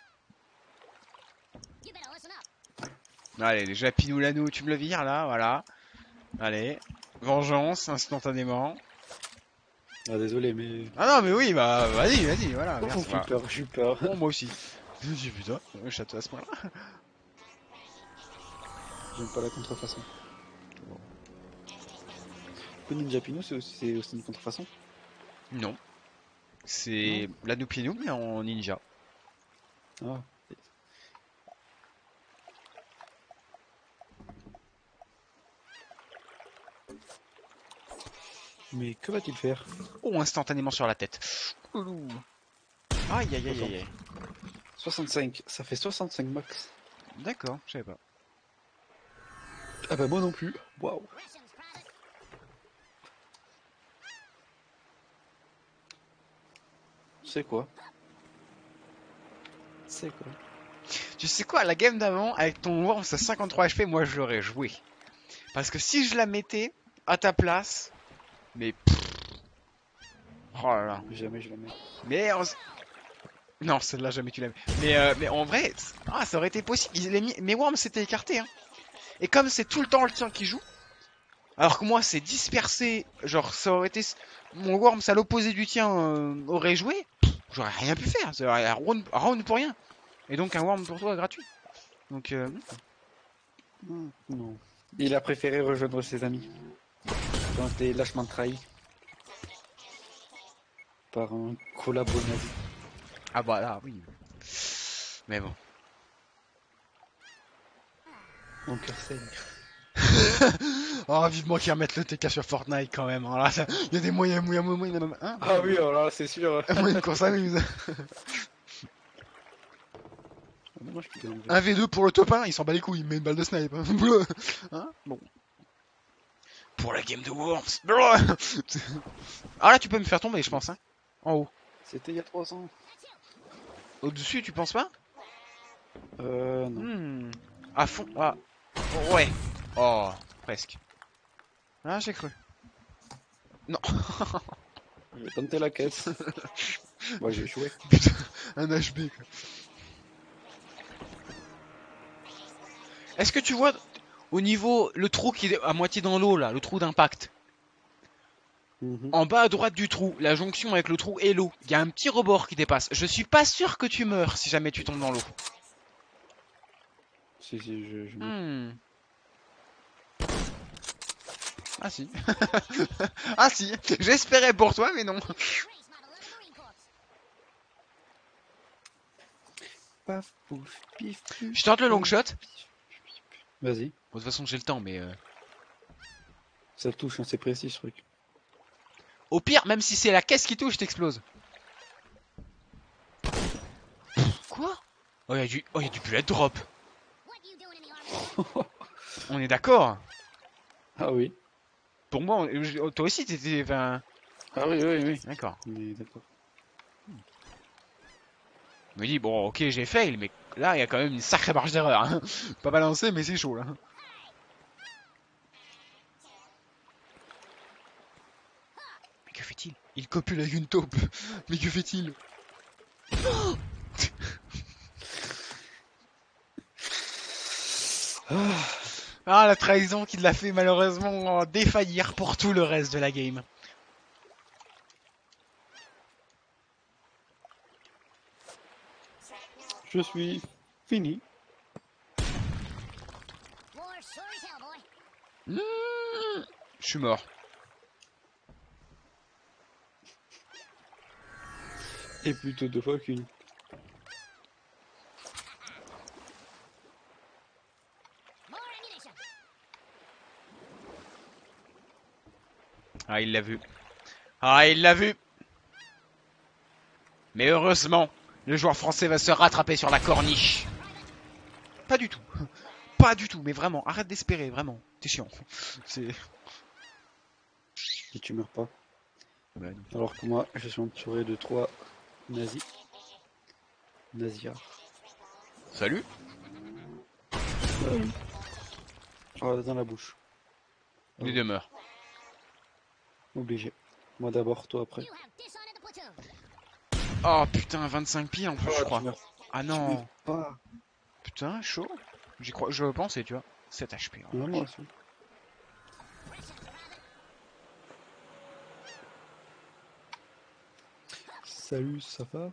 Allez, déjà, Pinou Lanou, tu me le vires, là, voilà. Allez. Vengeance, instantanément. Ah, désolé, mais. Ah non, mais oui, bah, vas-y, vas-y, voilà, Oh, merci. Bah, j'ai eu peur. oh, moi aussi. Je me dis, putain, un château à ce point-là. J'aime pas la contrefaçon. Le Ninja Pino, c'est aussi une contrefaçon. Non. Non? C'est Lanou Pinou, mais en ninja. Ah. Mais que va-t-il faire? Oh, instantanément sur la tête. Ouh. Aïe, aïe, aïe, aïe, Attends. aïe. 65. Ça fait 65 max. D'accord, je savais pas. Ah bah moi non plus. Waouh. C'est quoi? C'est quoi? Tu sais quoi, la game d'avant, avec ton Worms à 53 HP, moi je l'aurais joué. Parce que si je la mettais à ta place, mais oh là là. Jamais je la mets. Mais non, celle-là jamais tu l'as mis. Mais en vrai, ça aurait été possible. Mais Worms s'était écarté, hein. Et comme c'est tout le temps le tien qui joue, alors que moi c'est dispersé, genre ça aurait été mon Worms à l'opposé du tien aurait joué, j'aurais rien pu faire. C'est un round pour rien. Et donc un Worm pour toi gratuit. Donc Non. Il a préféré rejoindre ses amis. Quand été lâchement trahi par un collabo nazi. ah bah là oui. Mais bon. Mon cœur saigne. Oh, vivement qu'ils remettent le TK sur Fortnite quand même, hein. Là, il y a des moyens, hein, Ah oui, alors là, c'est sûr. moyen qu'on s'amuse. Moi, je peux gagner. 1v2 pour le top 1, il s'en bat les couilles, il met une balle de snipe. Bleu. Hein, bon. Pour la game de Worms. Bleu. Ah là, tu peux me faire tomber, je pense, hein. En haut. C'était il y a 3 ans. Au-dessus, tu penses pas? Non. À fond. Ah. Ouais. Oh, presque. Ah, j'ai cru. Non. J'ai tenté la caisse. Moi, j'ai échoué. Putain, un HB, quoi. Est-ce que tu vois au niveau le trou qui est à moitié dans l'eau là, le trou d'impact? Mhm. En bas à droite du trou, la jonction avec le trou et l'eau, il y a un petit rebord qui dépasse. Je suis pas sûr que tu meurs si jamais tu tombes dans l'eau. Si, si, je meurs. Ah si. Ah si. J'espérais pour toi, mais non. Paf, pouf, pif, puf. Je tente le long shot. Vas-y. Bon, de toute façon, j'ai le temps, mais Ça touche, hein, c'est précis ce truc. au pire, même si c'est la caisse qui touche, je t'explose. Quoi? Oh, y a du bullet drop. On est d'accord? Ah oui. Pour moi, toi aussi, t'étais. Enfin, Ah oui, oui, oui. d'accord. On est d'accord. Je me dis, bon, ok, j'ai fail, mais là, il y a quand même une sacrée marge d'erreur, hein. Pas balancé, mais c'est chaud, là. Mais que fait-il? Il copule avec une taupe. Mais que fait-il? Ah, la trahison qui l'a fait malheureusement défaillir pour tout le reste de la game. Je suis fini. Je suis mort. Et plutôt 2 fois qu'une. Ah, il l'a vu. Ah, il l'a vu. Mais heureusement, le joueur français va se rattraper sur la corniche. Pas du tout. Pas du tout, mais vraiment, arrête d'espérer, vraiment. T'es chiant. C'est... Et tu meurs pas. Bah, non. Alors que moi, je suis entouré de 3 nazis. Naziards. Salut. Oh, dans la bouche. Les deux meurent. Obligé. Moi d'abord, toi après. Oh putain, 25 pieds en plus, je crois. Tu meurs Ah non. pas. Putain, chaud. J'y crois, je pensais, tu vois. 7 HP. hein. Non, moi aussi. Salut, ça va?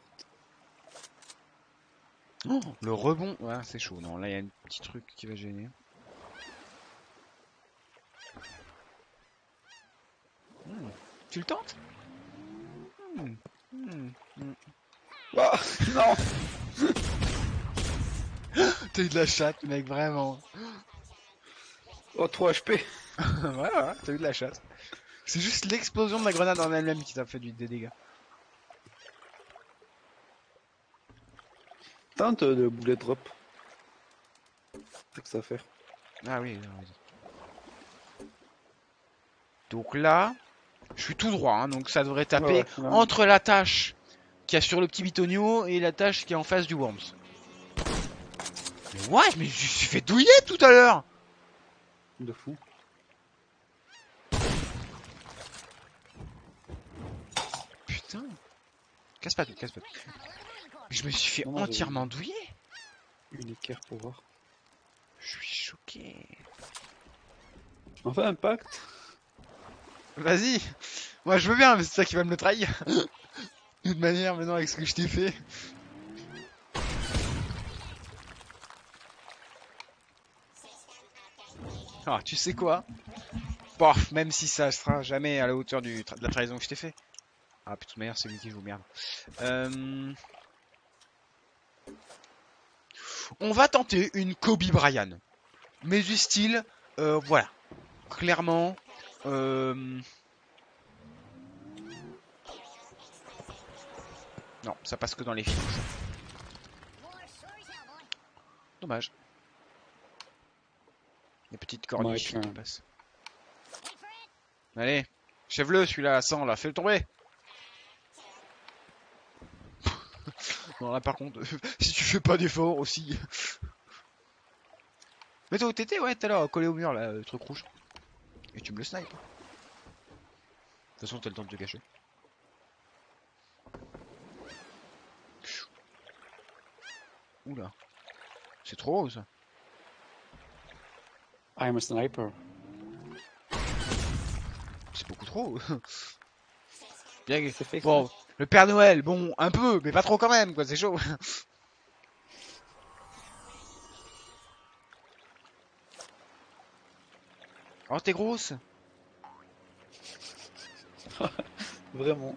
Oh, le rebond. Ouais, c'est chaud. Non, là, il y a un petit truc qui va gêner. Tu le tentes? Ah, non. T'as eu de la chatte, mec, vraiment. Oh, 3 HP. Ouais, t'as eu de la chatte. C'est juste l'explosion de la grenade en elle-même qui t'a fait des dégâts. Tente de bullet drop. C'est que ça va faire. Ah oui, non, vas-y. Donc là, je suis tout droit, hein, donc ça devrait taper Ouais, là. entre la tâche qu'il y a sur le petit bitonio et la tâche qui est en face du Worms. Mais ouais, mais je me suis fait douiller tout à l'heure. De fou. Putain. Casse pas tout, casse pas tout. Je me suis fait Non, non, entièrement douiller. Une équerre pour voir. Je suis choqué. Enfin, impact. Vas-y. Moi je veux bien, mais c'est ça qui va me le trahir. De toute manière, maintenant avec ce que je t'ai fait. Ah, tu sais quoi? Bon, même si ça sera jamais à la hauteur de la trahison que je t'ai fait. Ah, de toute manière, c'est lui qui joue merde. On va tenter une Kobe Bryant. Mais du style, voilà. Clairement, non, ça passe que dans les films. Dommage. Les petites corniches qui passent. Allez, chève-le celui-là à 100 là, fais-le tomber. Non là par contre, si tu fais pas d'effort aussi. Mais toi t'étais ouais tout à l'heure collé au mur là, le truc rouge. Et tu me le snipes. De toute façon t'as le temps de te cacher. Oula. C'est trop haut ça. I'm a sniper. C'est beaucoup trop haut. Bien C'est fait bon, le Père Noël, bon, un peu, mais pas trop quand même, quoi, c'est chaud. Oh, t'es grosse. Vraiment.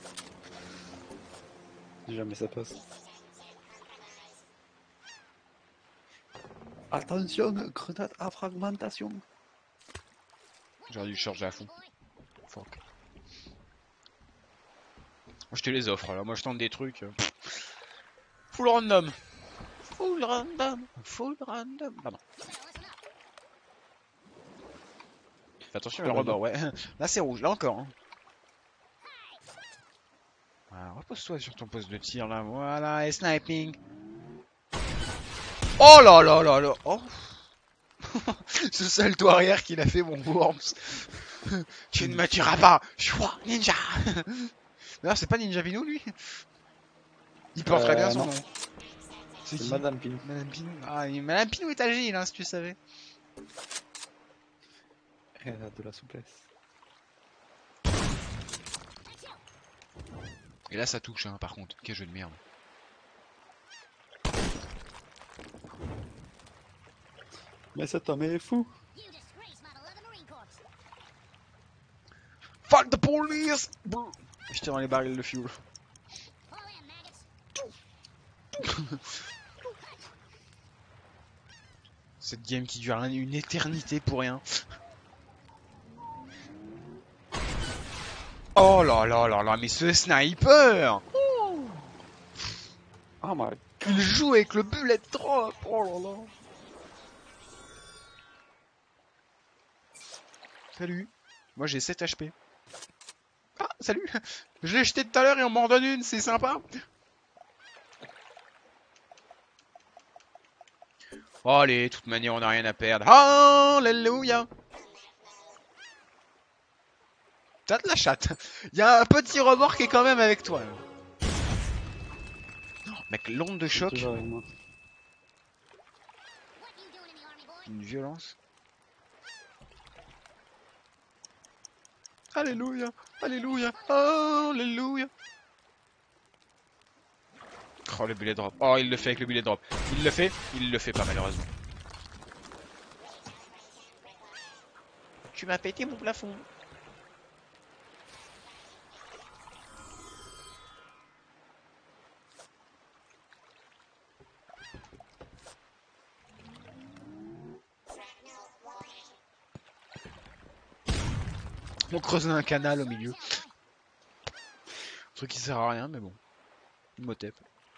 Jamais ça passe. Attention, grenade à fragmentation. J'aurais dû charger à fond. Fuck. Moi, je te les offre, là. Moi, je tente des trucs. Full random. Full random. Full random. Pardon. Fais attention, le rebord, ouais. Là, c'est rouge, là encore. Hein. Voilà, repose-toi sur ton poste de tir, là. Voilà, et sniping. Oh là là là là. Oh. Ce salto arrière qu'il a fait, mon Worms. Tu ne me tueras pas. Chouah, ninja. D'ailleurs, c'est pas Ninja Pinou, lui. Il porte très bien son non. nom. C'est qui? Madame Pinou. Madame Pinou. Ah, Madame Pinou est agile, hein, si tu savais. Elle a de la souplesse. Et là, ça touche, hein, par contre. Quel jeu de merde. Mais cet homme est fou. Fuck the police! J'étais dans les barils de fuel. Cette game qui dure une éternité pour rien. Oh là là là là, mais ce sniper! Oh my. Il joue avec le bullet drop! Oh là là! Salut! Moi j'ai 7 HP. Ah, salut! Je l'ai jeté tout à l'heure et on m'en donne une, c'est sympa! Oh, allez, de toute manière, on n'a rien à perdre. Alléluia! T'as de la chatte. Il y a un petit remords qui est quand même avec toi. Oh, mec, l'onde de choc. Toujours avec moi. Une violence. Alléluia! Alléluia! Alléluia! Oh, le bullet drop. Oh, il le fait avec le bullet drop. Il le fait pas malheureusement. Tu m'as pété mon plafond. On creuse un canal au milieu. Truc qui sert à rien, mais bon. Motep.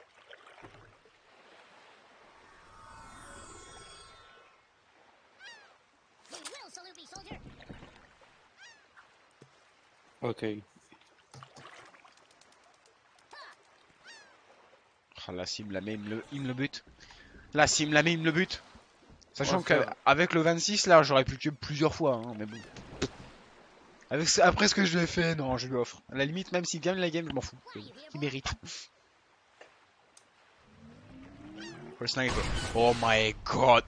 Ok. Oh, la sim la met, il me le bute. La sim la met, il me le bute. Sachant Ouais, frère. qu'avec le 26, là, j'aurais pu le tuer plusieurs fois, hein, mais bon. Après ce que je lui ai fait, non, je lui offre. À la limite, même s'il gagne la game, je m'en fous. Il mérite. Le sniper. Oh my god.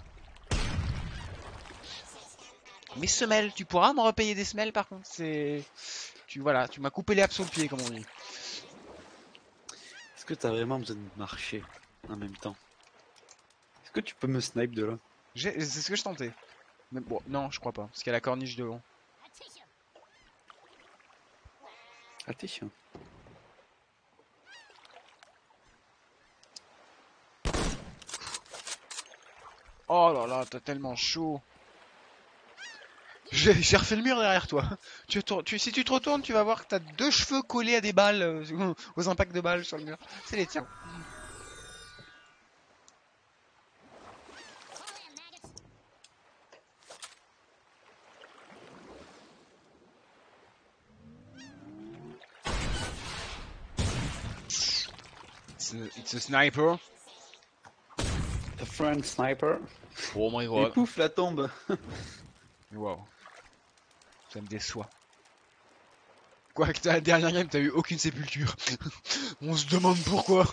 Mes semelles, tu pourras me repayer des semelles par contre. Voilà, tu m'as coupé les abceaux de pied, comme on dit. Est-ce que t'as vraiment besoin de marcher en même temps? Est-ce que tu peux me snipe de là? C'est ce que je tentais. Mais bon, non, je crois pas. Parce qu'il y a la corniche devant. Ah, t'es chiant. Oh là là, t'as tellement chaud. J'ai refait le mur derrière toi. Si tu te retournes, tu vas voir que t'as 2 cheveux collés à des balles, aux impacts de balles sur le mur. C'est les tiens. It's a sniper. The friend sniper. Oh my Et god. pouf, la tombe. Wow. Ça me déçoit. Quoique la dernière game, t'as eu aucune sépulture. On se demande pourquoi.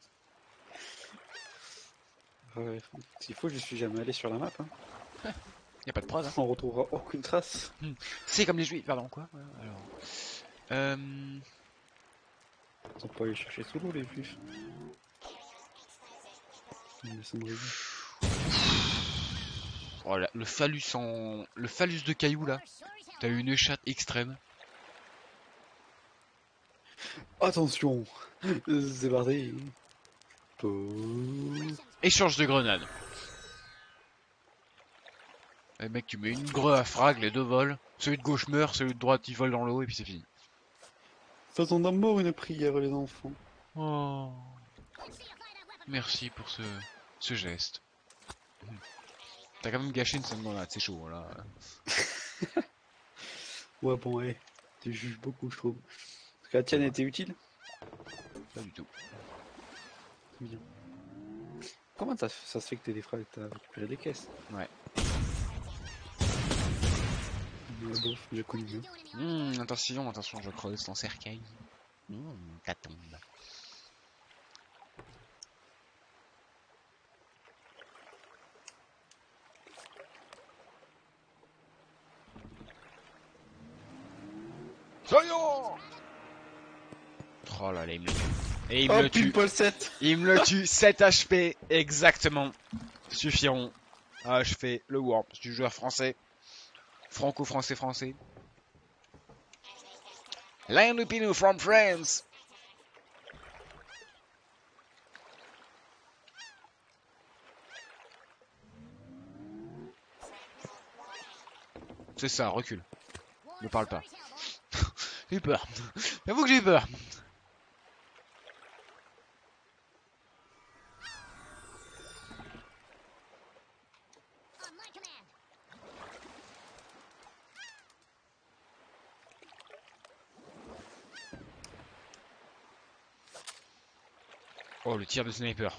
Ouais, s'il faut, je suis jamais allé sur la map. Hein. Y a pas de preuve. Hein. On retrouvera aucune trace. C'est comme les juifs. Pardon, quoi. Alors. Ils sont pas allés chercher sous l'eau, les juifs. Oh là, le phallus de cailloux là. T'as eu une chatte extrême. Attention, c'est parti. Échange de grenades. Eh mec, tu mets une greu à frag, les deux volent. Celui de gauche meurt, celui de droite il vole dans l'eau et puis c'est fini. Faisons d'amour une prière, les enfants. Oh. Merci pour ce geste. T'as quand même gâché une seconde grenade, c'est chaud là. Ouais, bon, allez, tu juges beaucoup, je trouve. Parce que la tienne était utile? Pas du tout. Bien. Comment ça se fait que t'es des frères et que t'as récupéré des caisses? Ouais. Bof, j'ai connu mieux. Attention, attention, je creuse ton cercueil. Ta tombe. Soyons. Oh là là, il me le tue. Et il me le tue. Pile 7. Il me le tue. 7 HP exactement suffiront à achever le Worms du joueur français. Franco-français-français. Lupino from France. C'est ça, recule. Ne parle pas. J'ai eu peur. J'avoue que j'ai eu peur. Oh, le tir de sniper.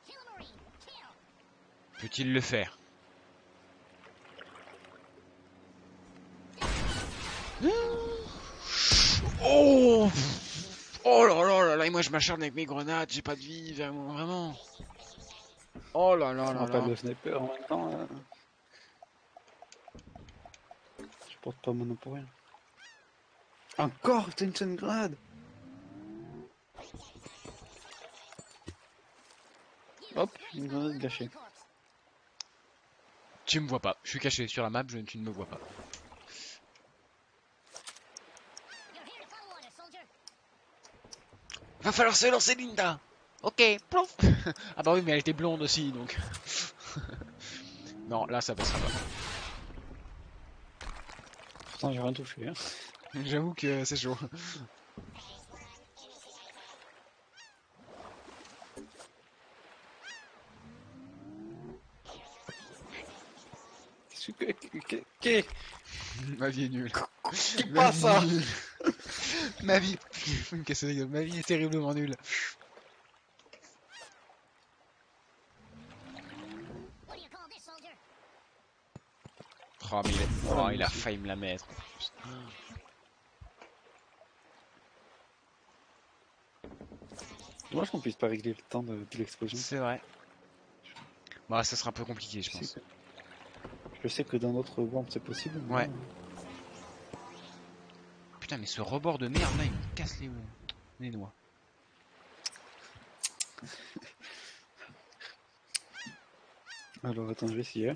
Peut-il le faire? Oh! Oh là là là là, et moi je m'acharne avec mes grenades, j'ai pas de vie, vraiment, vraiment. Oh là là Je me là rappelle là. le sniper en même temps. Je porte pas mon nom pour rien. Encore, t'as une chaîne grade. Hop, une grenade gâchée. Tu me vois pas, je suis caché sur la map, tu ne me vois pas. Va falloir se lancer, Linda. Ok, plouf. Ah bah oui, mais elle était blonde aussi, donc. Non, là ça passera pas. Pourtant, j'ai rien touché. Hein. J'avoue que c'est chaud. Qu'est-ce Ma vie est nulle. qui Ma passe vie ça est nulle. Ma vie. Faut me casser la gueule. Ma vie est terriblement nulle. Oh, mais il a failli me la mettre. Dommage qu'on puisse pas régler le temps de l'explosion. C'est vrai. Bah, ça sera un peu compliqué, je pense. Je sais que dans d'autres bombes c'est possible. Mais Ouais. Putain, mais ce rebord de merde là, il me casse les noix. Alors attends, je vais essayer.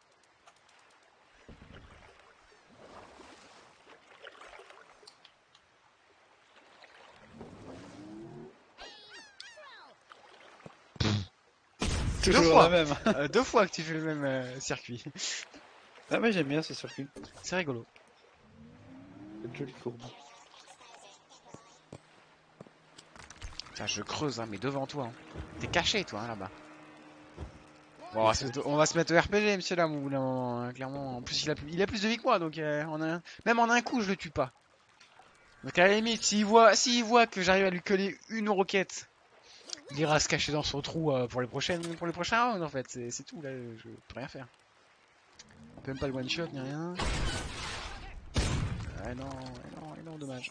Toujours fois. la même. 2 fois que tu fais le même circuit. Ah mais j'aime bien ce circuit. C'est rigolo. C'est une jolie courbe. Tiens, je creuse, hein, mais devant toi. Hein. T'es caché, toi, hein, là-bas. Bon, on va se mettre au RPG, monsieur, là, au bout d'un moment, hein, clairement. En plus, il a plus de vie que moi, donc même en un coup, je le tue pas. Donc, à la limite, s'il voit que j'arrive à lui coller une roquette, il ira se cacher dans son trou pour les prochains rounds, en fait. C'est tout, là, je peux rien faire. On peut même pas le one-shot, ni rien. Ah non, non, dommage.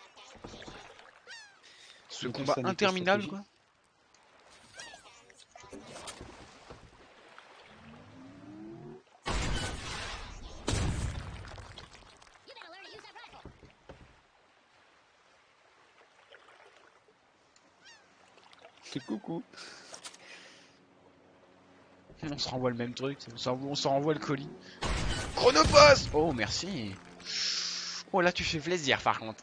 Ce combat interminable, quoi. Coucou. On se renvoie le même truc, on s'en renvoie le colis. Chronopost. Oh, merci. Oh, là, tu fais plaisir, par contre.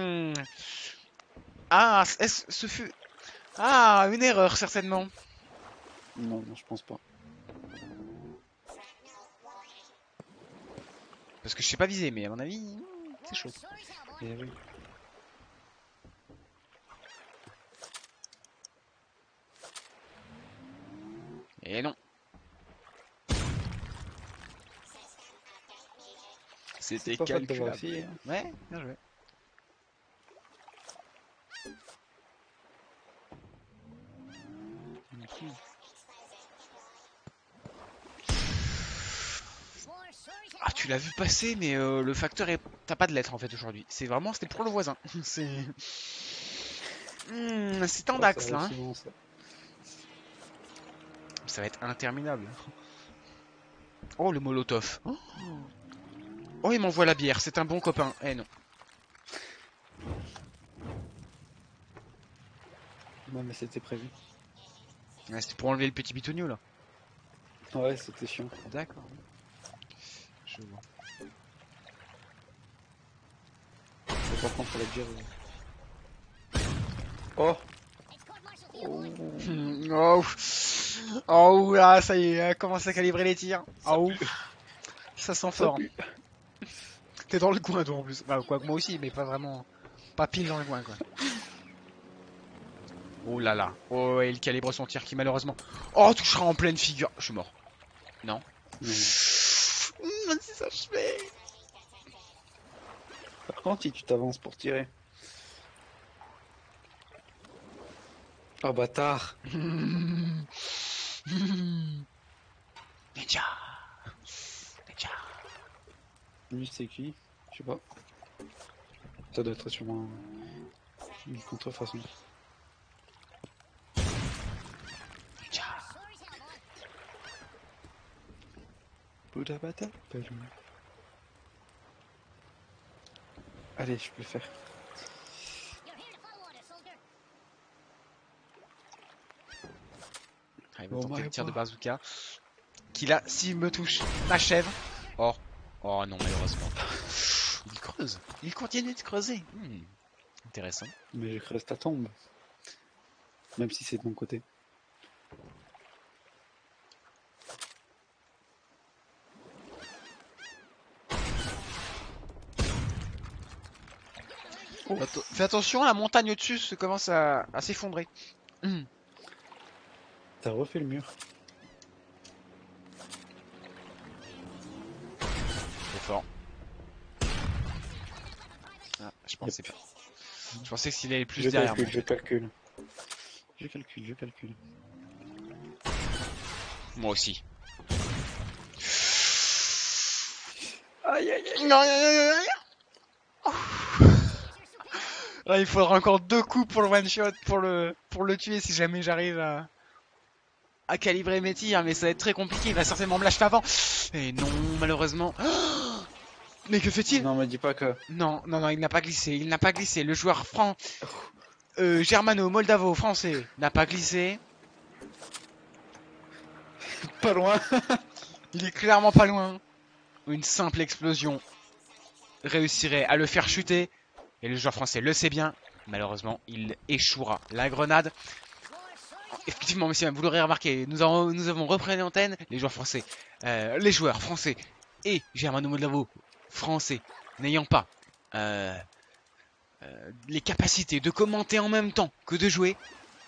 Ah, ce fut... Ah, une erreur, certainement. Non, je pense pas. Parce que je sais pas viser, mais à mon avis, c'est chaud. Eh oui. Et non. C'était calculable. Aussi, hein. Ouais, bien joué. Ah, tu l'as vu passer, mais le facteur est... T'as pas de lettres en fait aujourd'hui. C'était pour le voisin. C'est... c'est en d'axe là. Hein. Souvent, ça. Ça va être interminable. Oh, le molotov. Oh, il m'envoie la bière. C'est un bon copain. Eh non. Non, mais c'était prévu. Ouais, c'était pour enlever le petit bitonio là. Ouais, c'était chiant. D'accord. Je vois. Et par contre, la bière. Oh! Oh, oh là, ça y est, commence à calibrer les tirs. Oh, ça sent fort. T'es dans le coin toi en plus. Enfin, quoi que moi aussi, mais pas vraiment. Pas pile dans le coin quoi. Oh là là. Oh, et il calibre son tir qui malheureusement. Oh, touchera en pleine figure. Je suis mort. Non. Non. Vas-y, ça je fais. Par contre, si tu t'avances pour tirer. Oh bâtard. Ninja. Ninja. Lui, c'est qui? Je sais pas. Ça doit être sûrement une contrefaçon. Ninja. Bouddha bata. Allez, je peux le faire. Ah, il va Oh tenter my le tir de God. bazooka. Qui là, s'il me touche, m'achève. Oh. Oh non, malheureusement. Il creuse. Il continue de creuser. Intéressant. Mais je creuse ta tombe. Même si c'est de mon côté. Fais attention, la montagne au-dessus commence à s'effondrer. T'as refait le mur. Trop fort. Ah, je pensais pas. Je pensais que s'il allait plus Je derrière calcule, moi. je calcule. Je calcule, je calcule. Moi aussi. Aïe aïe aïe. Non, là, il faudra encore 2 coups pour le one shot, pour le tuer si jamais j'arrive à calibrer mes tirs, mais ça va être très compliqué, il va certainement me lâcher avant. Et non, malheureusement. Mais que fait-il? Non, me dis pas que. Non, non, non, il n'a pas glissé, il n'a pas glissé. Le joueur germano-moldavo-français n'a pas glissé. Pas loin. Il est clairement pas loin. Une simple explosion réussirait à le faire chuter. Et le joueur français le sait bien. Malheureusement, il échouera. La grenade. Effectivement, messieurs, vous l'aurez remarqué, nous avons repris l'antenne. Les joueurs français et germano-moldavo français n'ayant pas les capacités de commenter en même temps que de jouer.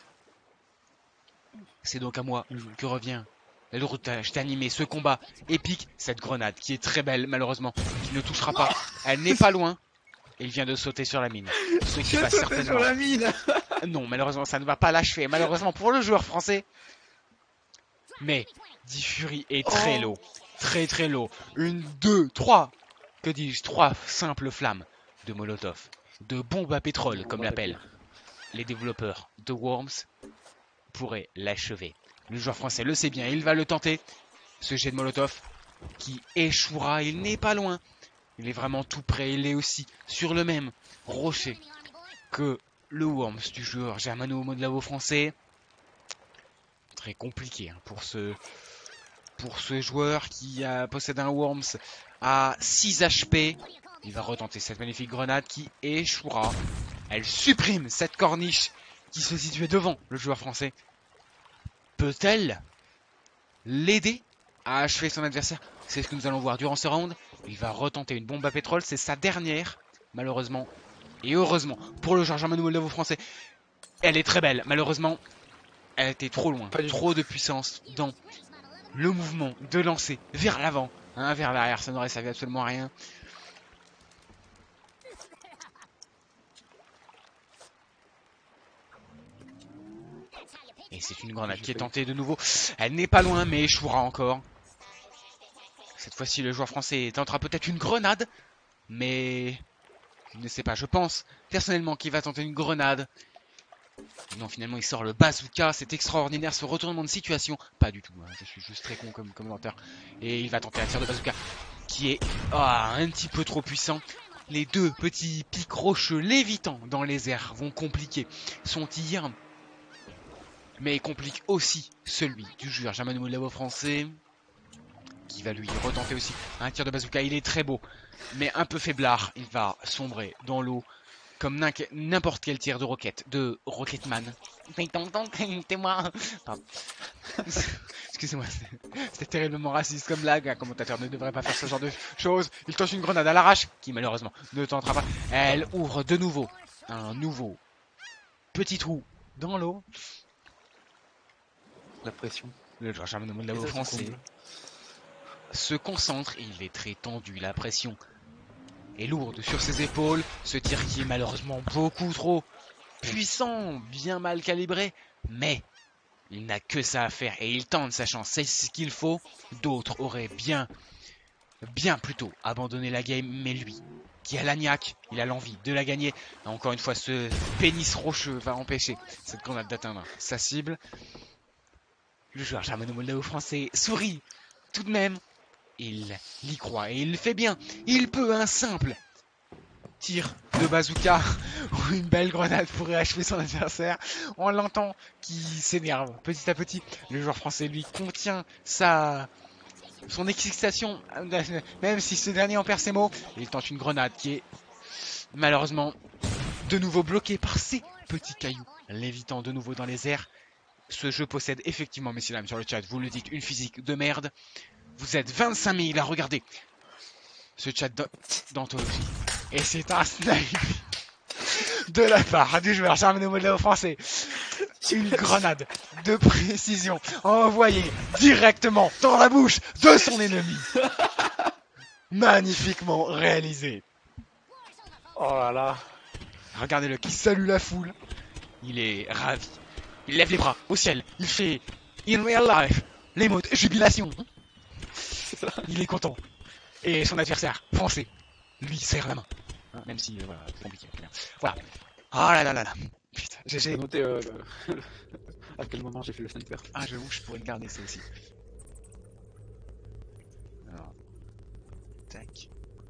C'est donc à moi que revient le routage d'animer ce combat épique. Cette grenade qui est très belle, malheureusement, qui ne touchera pas. Elle n'est pas loin. Et il vient de sauter sur la mine. Ce qui va certainement. Sur la mine. Non, malheureusement, ça ne va pas l'achever. Malheureusement pour le joueur français. Mais Fury est très low. Très très low. 1, 2, 3. Que dis-je? 3 simples flammes de Molotov. De bombes à pétrole, comme l'appellent les développeurs de Worms, pourraient l'achever. Le joueur français le sait bien, il va le tenter. Ce jet de Molotov qui échouera, il n'est pas loin. Il est vraiment tout près, il est aussi sur le même rocher que le Worms du joueur germano-moldavo français. Très compliqué pour ce joueur qui possède un Worms à 6 HP. Il va retenter cette magnifique grenade qui échouera. Elle supprime cette corniche qui se situait devant le joueur français. Peut-elle l'aider à achever son adversaire? C'est ce que nous allons voir durant ce round. Il va retenter une bombe à pétrole, c'est sa dernière, malheureusement. Et heureusement, pour le joueur germano-moldavo français, elle est très belle. Malheureusement, elle était trop loin, trop de puissance dans le mouvement de lancer vers l'avant, vers l'arrière, ça n'aurait servi absolument à rien. Et c'est une grenade qui est tentée de nouveau. Elle n'est pas loin, mais échouera encore. Cette fois-ci, le joueur français tentera peut-être une grenade. Mais je ne sais pas, je pense personnellement qu'il va tenter une grenade. Non, finalement, il sort le bazooka. C'est extraordinaire ce retournement de situation. Pas du tout, hein, je suis juste très con comme commentateur. Et il va tenter un tir de bazooka qui est un petit peu trop puissant. Les deux petits pics rocheux lévitants dans les airs vont compliquer son tir. Mais complique aussi celui du joueur germano-moldavo français, qui va lui retenter aussi un tir de bazooka. Il est très beau, mais un peu faiblard. Il va sombrer dans l'eau comme n'importe quel tir de roquette, de Rocketman. T'es moi. Pardon. Excusez-moi, c'était terriblement raciste comme blague. Un commentateur ne devrait pas faire ce genre de choses. Il tente une grenade à l'arrache, qui malheureusement ne tentera pas. Elle ouvre de nouveau un nouveau petit trou dans l'eau. La pression. Le joueur Germain Et Lavo ça se français comble. se concentre. Il est très tendu. La pression est lourde sur ses épaules. Ce tir qui est malheureusement beaucoup trop puissant, bien mal calibré, mais il n'a que ça à faire et il tente sa chance, c'est ce qu'il faut. D'autres auraient bien plus tôt abandonné la game, mais lui, qui a l'agnac, il a l'envie de la gagner. Encore une fois, ce pénis rocheux va empêcher cette grenade d'atteindre sa cible. Le joueur Germano Moldavo français sourit tout de même. Il y croit et il le fait bien. Il peut un simple tir de bazooka ou une belle grenade pourrait achever son adversaire. On l'entend qui s'énerve petit à petit. Le joueur français lui contient son excitation, même si ce dernier en perd ses mots. Il tente une grenade qui est malheureusement de nouveau bloquée par ces petits cailloux, lévitant de nouveau dans les airs. Ce jeu possède effectivement, messieurs dames, sur le chat, vous le dites, une physique de merde. Vous êtes 25 000 à regarder ce chat d'anthologie. Et c'est un snipe de la part du joueur Germain Moldavo français. Une grenade de précision envoyée directement dans la bouche de son ennemi. Magnifiquement réalisé. Oh là là. Regardez-le qui salue la foule. Il est ravi. Il lève les bras au ciel. Il fait in real life l'émote jubilation. Il est content. Et son adversaire français lui serre la main. Hein, même si voilà, c'est compliqué. Voilà. Ah là là là là. Putain, J'ai noté à quel moment j'ai fait le sniper. Ah, j'avoue que je pourrais le garder ça aussi. Alors, tac.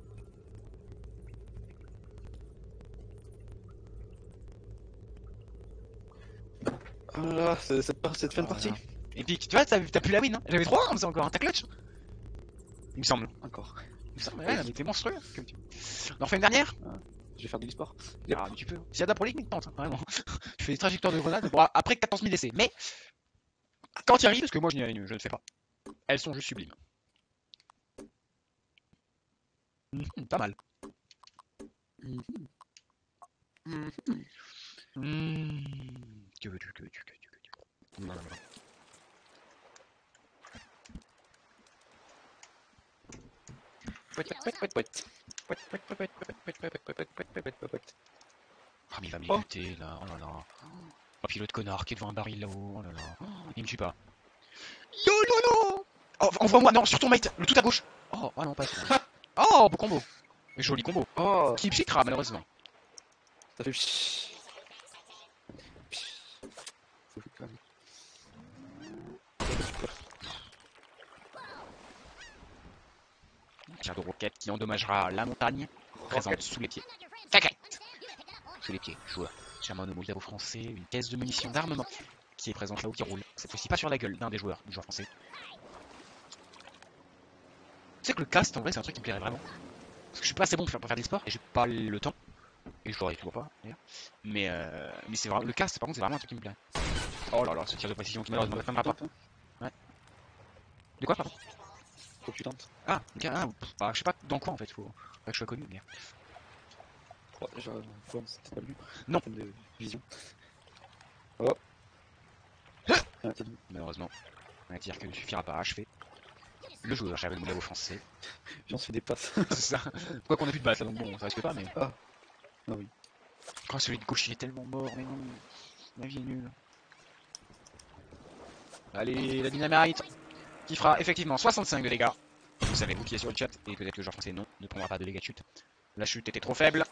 Oh là là, cette fin de partie. Épique. Tu vois, t'as pu la win, hein. J'avais 3 comme ça encore, hein. T'as clutch. Il me semble. Encore. Il me semble, ouais, mais t'es monstrueux. On en refait une dernière. Je vais faire de l'e-sport. Ah, mais tu peux. S'il y a de la prolique, tente, hein, vraiment. Tu fais des trajectoires de grenades. Bon, après 14 000 essais. Mais, quand il arrive, parce que moi je ne fais pas, elles sont juste sublimes. Pas mal. Que veux-tu, que veux-tu, que veux-tu, que veux-tu. Non, non, non. Ah, mais il va me les buter là, oh là là. Oh, puis l'autre connard qui est devant un baril là-haut, oh là là. Il me tue pas. Yo, non, non. Oh, envoie-moi, non, sur ton mate, le tout à gauche. Oh, ah non, pas ça. Oh, beau combo. Joli combo. Oh, Qui pchitra, malheureusement. ça fait Tir de roquette qui endommagera la montagne présente sous les pieds. Cacatte. Sous les pieds, joueur. Germano Moldavo français, une caisse de munitions d'armement qui est présente là-haut qui roule. Cette fois-ci pas sur la gueule d'un des joueurs, du joueur français. Tu sais que le cast en vrai c'est un truc qui me plairait vraiment. Parce que je suis pas assez bon pour faire des sports et j'ai pas le temps. Et je l'aurai toujours pas d'ailleurs. Mais c'est vraiment. Le cast par contre c'est vraiment un truc qui me plaît. Oh là là, ce tir de précision qui malheureusement ne prendra pas. Ouais. De quoi pardon? Faut que tu tentes. Ah, ok, ah, bah, je sais pas dans quoi en fait, faut pas que je sois connu, mais. Genre, c'était pas le but. Non. En termes de vision. Oh. Malheureusement, un tir que ne suffira pas à achever. Le joueur Germain Moldavo français. J'en fais des passes. C'est ça. Quoi qu'on a plus de batte là, donc bon, ça risque pas, mais. Ah oui. Oh, celui de gauche il est tellement mort, mais non. La vie est nulle. Allez, la dynamite qui fera effectivement 65 de dégâts. Vous savez, vous qui êtes sur le chat, et peut-être que le joueur français non, ne prendra pas de dégâts de chute. La chute était trop faible.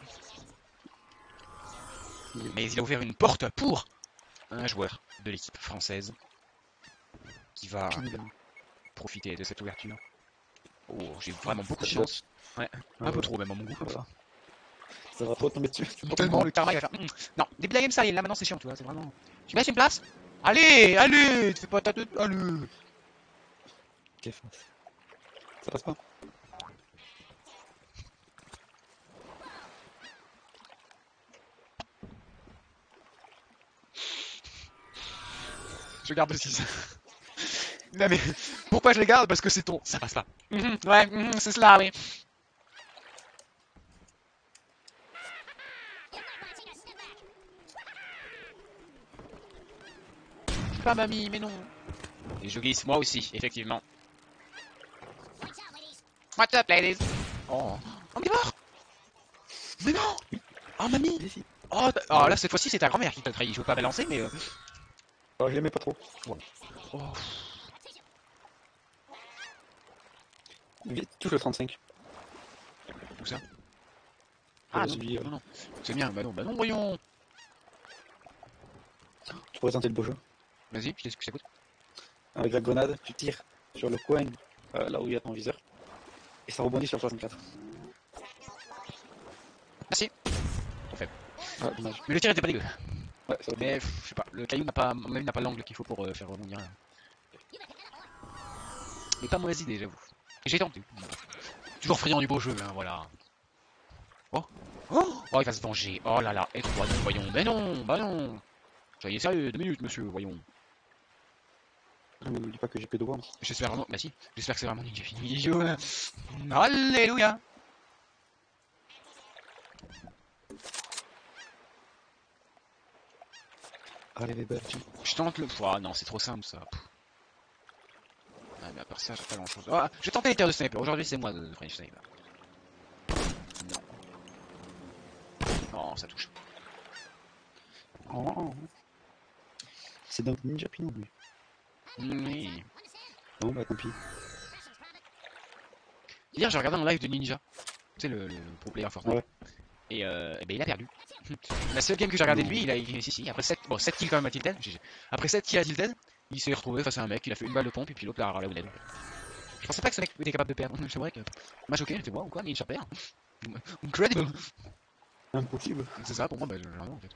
Mais il a ouvert une porte pour un joueur de l'équipe française qui va profiter de cette ouverture. Oh, j'ai vraiment beaucoup de chance. Ouais, un peu trop même en mon goût. Voilà. Ça va trop tomber dessus. Tellement le karma il va faire. Non, des blagues ça y est, là maintenant c'est chiant, tu vois, c'est vraiment. Tu me laisses une place? Allez, allez, tu fais pas ta tête, allez. Ok, ça passe pas. Je garde le 6. Non mais, pourquoi je les garde? Parce que c'est ton... Ça passe pas. Ouais, c'est cela, oui. Pas mamie, mais non. Et je glisse moi aussi, effectivement. What's up, ladies? Oh, on est mort. Mais non. Oh, mamie. Oh, oh, là, cette fois-ci, c'est ta grand-mère qui t'a trahi. Je veux pas balancer, mais... Oh, je l'aimais pas trop. Oh. Vite, touche le 35. Où ça? Ah non, non, non. C'est bien, bah non, voyons. Tu pourrais tenter le beau jeu. Vas-y, je t'écoute. Avec la grenade, tu tires sur le coin, là où il y a ton viseur. Et ça rebondit sur le 64. Merci. Trop faible. Ah, dommage. Mais le tir était pas dégueu. Ouais, ça va. Mais je sais pas, le caillou n'a pas, même n'a pas l'angle qu'il faut pour faire rebondir. Mais pas mauvaise idée, j'avoue. Et j'ai tenté. Toujours friand du beau jeu, hein, voilà. Oh, oh, oh, il va se venger. Oh là là, et toi, voyons. Mais non, bah non. Soyez sérieux, 2 minutes, monsieur, voyons. Ne me dis pas que j'ai que de voix. J'espère vraiment, bah si, j'espère que c'est vraiment Ninja Vidéo. Alléluia. Allez les belles. Je tente le... Ah non, c'est trop simple ça. Ah mais à part ça, j'ai pas grand chose. Ah, je vais tenter les tirs de sniper. Aujourd'hui, c'est moi de French Sniper. Non. Oh, ça touche. Oh. C'est donc Ninja Pinot, lui. Oui. Bon, bah tant pis. Hier, j'ai regardé un live de Ninja. Tu sais, le pro player Fortnite. Ouais. Et ben, il a perdu. La seule game que j'ai regardé de lui, il a si, après 7, bon, 7 kills quand même à Tilted. Après 7 kills à Tilted, il s'est retrouvé face à un mec, il a fait une balle de pompe et puis l'autre l'a râlé au nez. Je pensais pas que ce mec était capable de perdre. C'est vrai que m'a choqué, j'ai fait moi ou quoi, Ninja perd. Incredible. Impossible. C'est ça pour moi, bah j'ai rien en fait.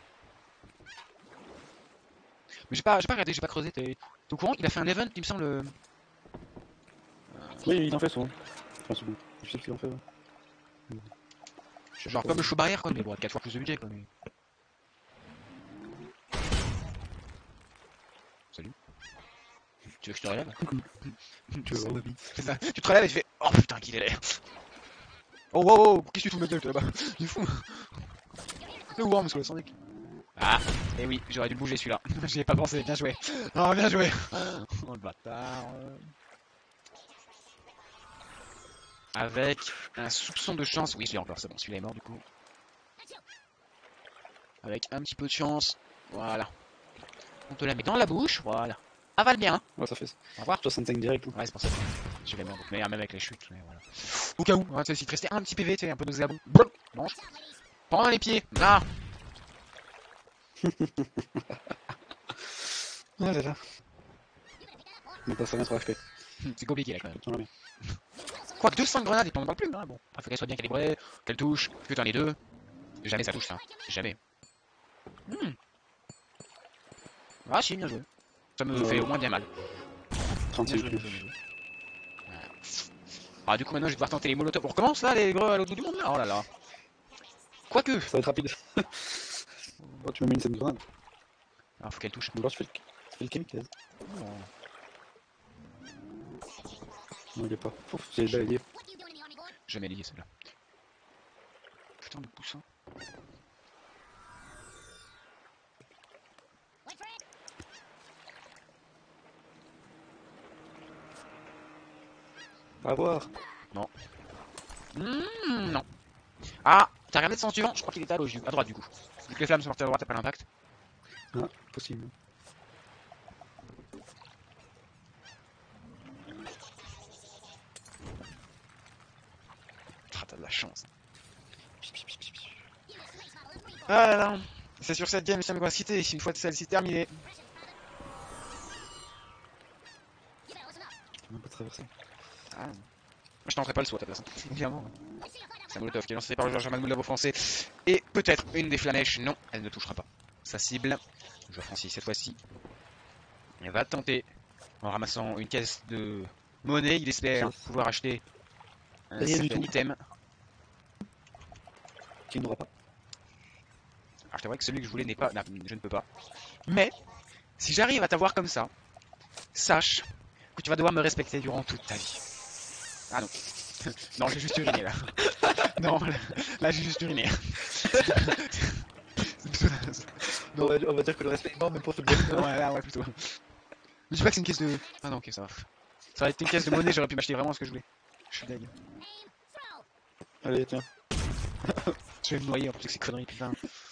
Mais j'ai pas regardé, j'ai pas creusé. T'es au courant? Il a fait un event, il me semble. Oui, il en fait souvent. Enfin, souvent. Je sais qu'il en fait. Ouais. Genre comme le show barrière quoi, mais bon, 4 fois plus de budget quoi. Mais... Salut. Tu veux que je te relève? Tu veux voir ma bite? C'est ça. Tu te relèves et tu fais oh putain qu'il est laid. Oh wow, qu'est-ce que tu fous de ma gueule là-bas? Il est fou. Le Worms quoi, sans déconner. Ah, et oui, j'aurais dû bouger celui-là. J'y ai pas pensé, bien joué. Oh bien joué. Oh le bâtard. Avec un soupçon de chance. Oui, je l'ai encore, c'est bon, celui-là est mort du coup. Avec un petit peu de chance. Voilà. On te la met dans la bouche, voilà. Avale bien. Ouais, ça fait ça. Au revoir. 65 direct. Ouais, c'est pour ça. Je vais mort. Mais même avec les chutes, mais voilà. Au cas où, hein, tu sais, s'il te restait un petit PV, tu sais, un peu nauséabond. Mange. Prends dans les pieds. Ah. Ah là là. Mais pas 123 HP. C'est compliqué là quand même. Non, mais... Quoique 200 grenades, il t'en parle plus, hein. Bon, il faut qu'elle soit bien calibrée, qu'elle touche, que t'en aies deux. Jamais ça touche ça. Jamais. Ah si, bien joué. Ça me fait au moins bien mal. 36 Bien joué, plus. bien joué, bien joué. Ah du coup maintenant je vais devoir tenter les molotovs. On recommence là les gros à l'autre bout du monde là. Oh là là. Quoique. Ça va être rapide. Oh, tu me mets une scène grenade. Ah faut qu'elle touche. Ou alors tu fais le kamikaze. Oh. Non, il est pas. Ouf, j'ai déjà aidé. Jamais lié celle-là. Putain de poussin. À voir. Non. Non. Ah, t'as regardé le sens suivant? Je crois qu'il était à gauche, à droite du coup. Vu que les flammes sont parties à droite, t'as pas l'impact. Ah, possible. Ah, t'as de la chance. Ah là là. C'est sur cette game, ça me va citer. Une fois celle-ci terminée. On peut pas traverser. Ah. Je tenterai pas le saut à ta place. Évidemment. C'est un molotov qui est lancé par le joueur Jamal Moulave offensé. Et peut-être une des flamèches. Non, elle ne touchera pas. Sa cible. Le joueur Francis cette fois-ci. Il va tenter. En ramassant une caisse de monnaie, il espère pouvoir acheter un certain item. Qui n'aura pas. Alors je t'avoue que celui que je voulais n'est pas... Non, je ne peux pas. Mais, Si j'arrive à t'avoir comme ça, sache que tu vas devoir me respecter durant toute ta vie. Ah non. Non, j'ai juste uriné là. Non, là j'ai juste uriné. On va dire que le respect est mort, même pour ce game. Ouais, là, ouais, plutôt. Je dis pas que c'est une caisse de. Ah non, ok, ça va. Ça aurait été une caisse de monnaie, j'aurais pu m'acheter vraiment ce que je voulais. Je suis deg. Allez, tiens. Je vais me noyer en plus avec ces conneries, putain.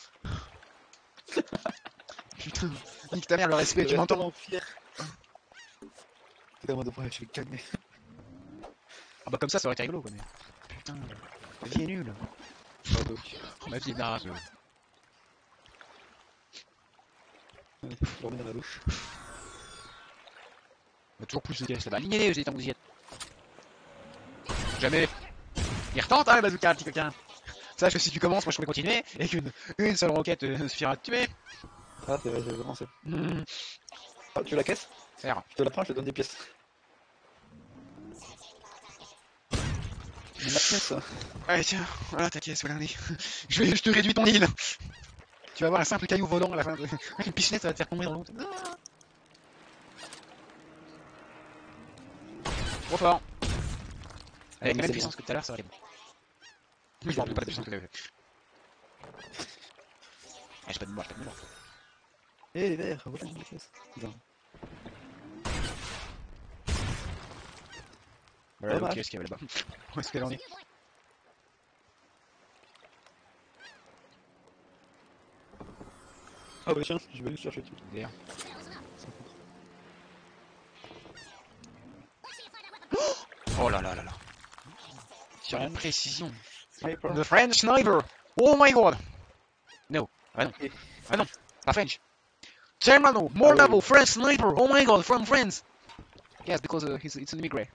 Putain, nique ta mère le respect, tu m'entends? Fier. Putain, moi de je vais calmer. Ah bah comme ça aurait été rigolo quoi, mais. Putain, la vie est nulle. Oh, ma vie est naze. Allez, je le remets dans la douche. On a toujours plus de caisses là-bas. Alignez-les, vous êtes en vous y êtes. Jamais. Il retente, hein, le bazooka, petit coquin. Sache que si tu commences, moi je peux continuer, et qu'une seule roquette suffira à te tuer. Ah, c'est vrai, j'ai commencé. Mmh. Ah, tu veux la caisse? Faire. Je te la prends, je te donne des pièces. Ma pièce. Allez, tiens, voilà ta caisse, voilà, allez. Je te réduis ton île. Tu vas avoir un simple caillou volant à la fin. Avec une pichenette, ça va te faire tomber dans l'eau. Trop fort. Avec la même puissance que tout à l'heure, ça va aller bon. Oui, je me rappelle pas la puissance que t'avais fait. Ah, j'ai pas de mémoire, j'ai pas de mémoire. Eh, les verres, voilà une pièce. Non. Voilà, ok, qu'est-ce qu'il y avait là-bas? Où est-ce qu'elle en est? Ah, bah tiens, je vais aller chercher tout. D'ailleurs. Oh là là là là. Sur la précision. Sniper. The French sniper! Oh my god! No. Ah non. Ah non. Pas French. Germano, Moldavo, French sniper! Oh my god, from France! Yes, because it's an immigrant.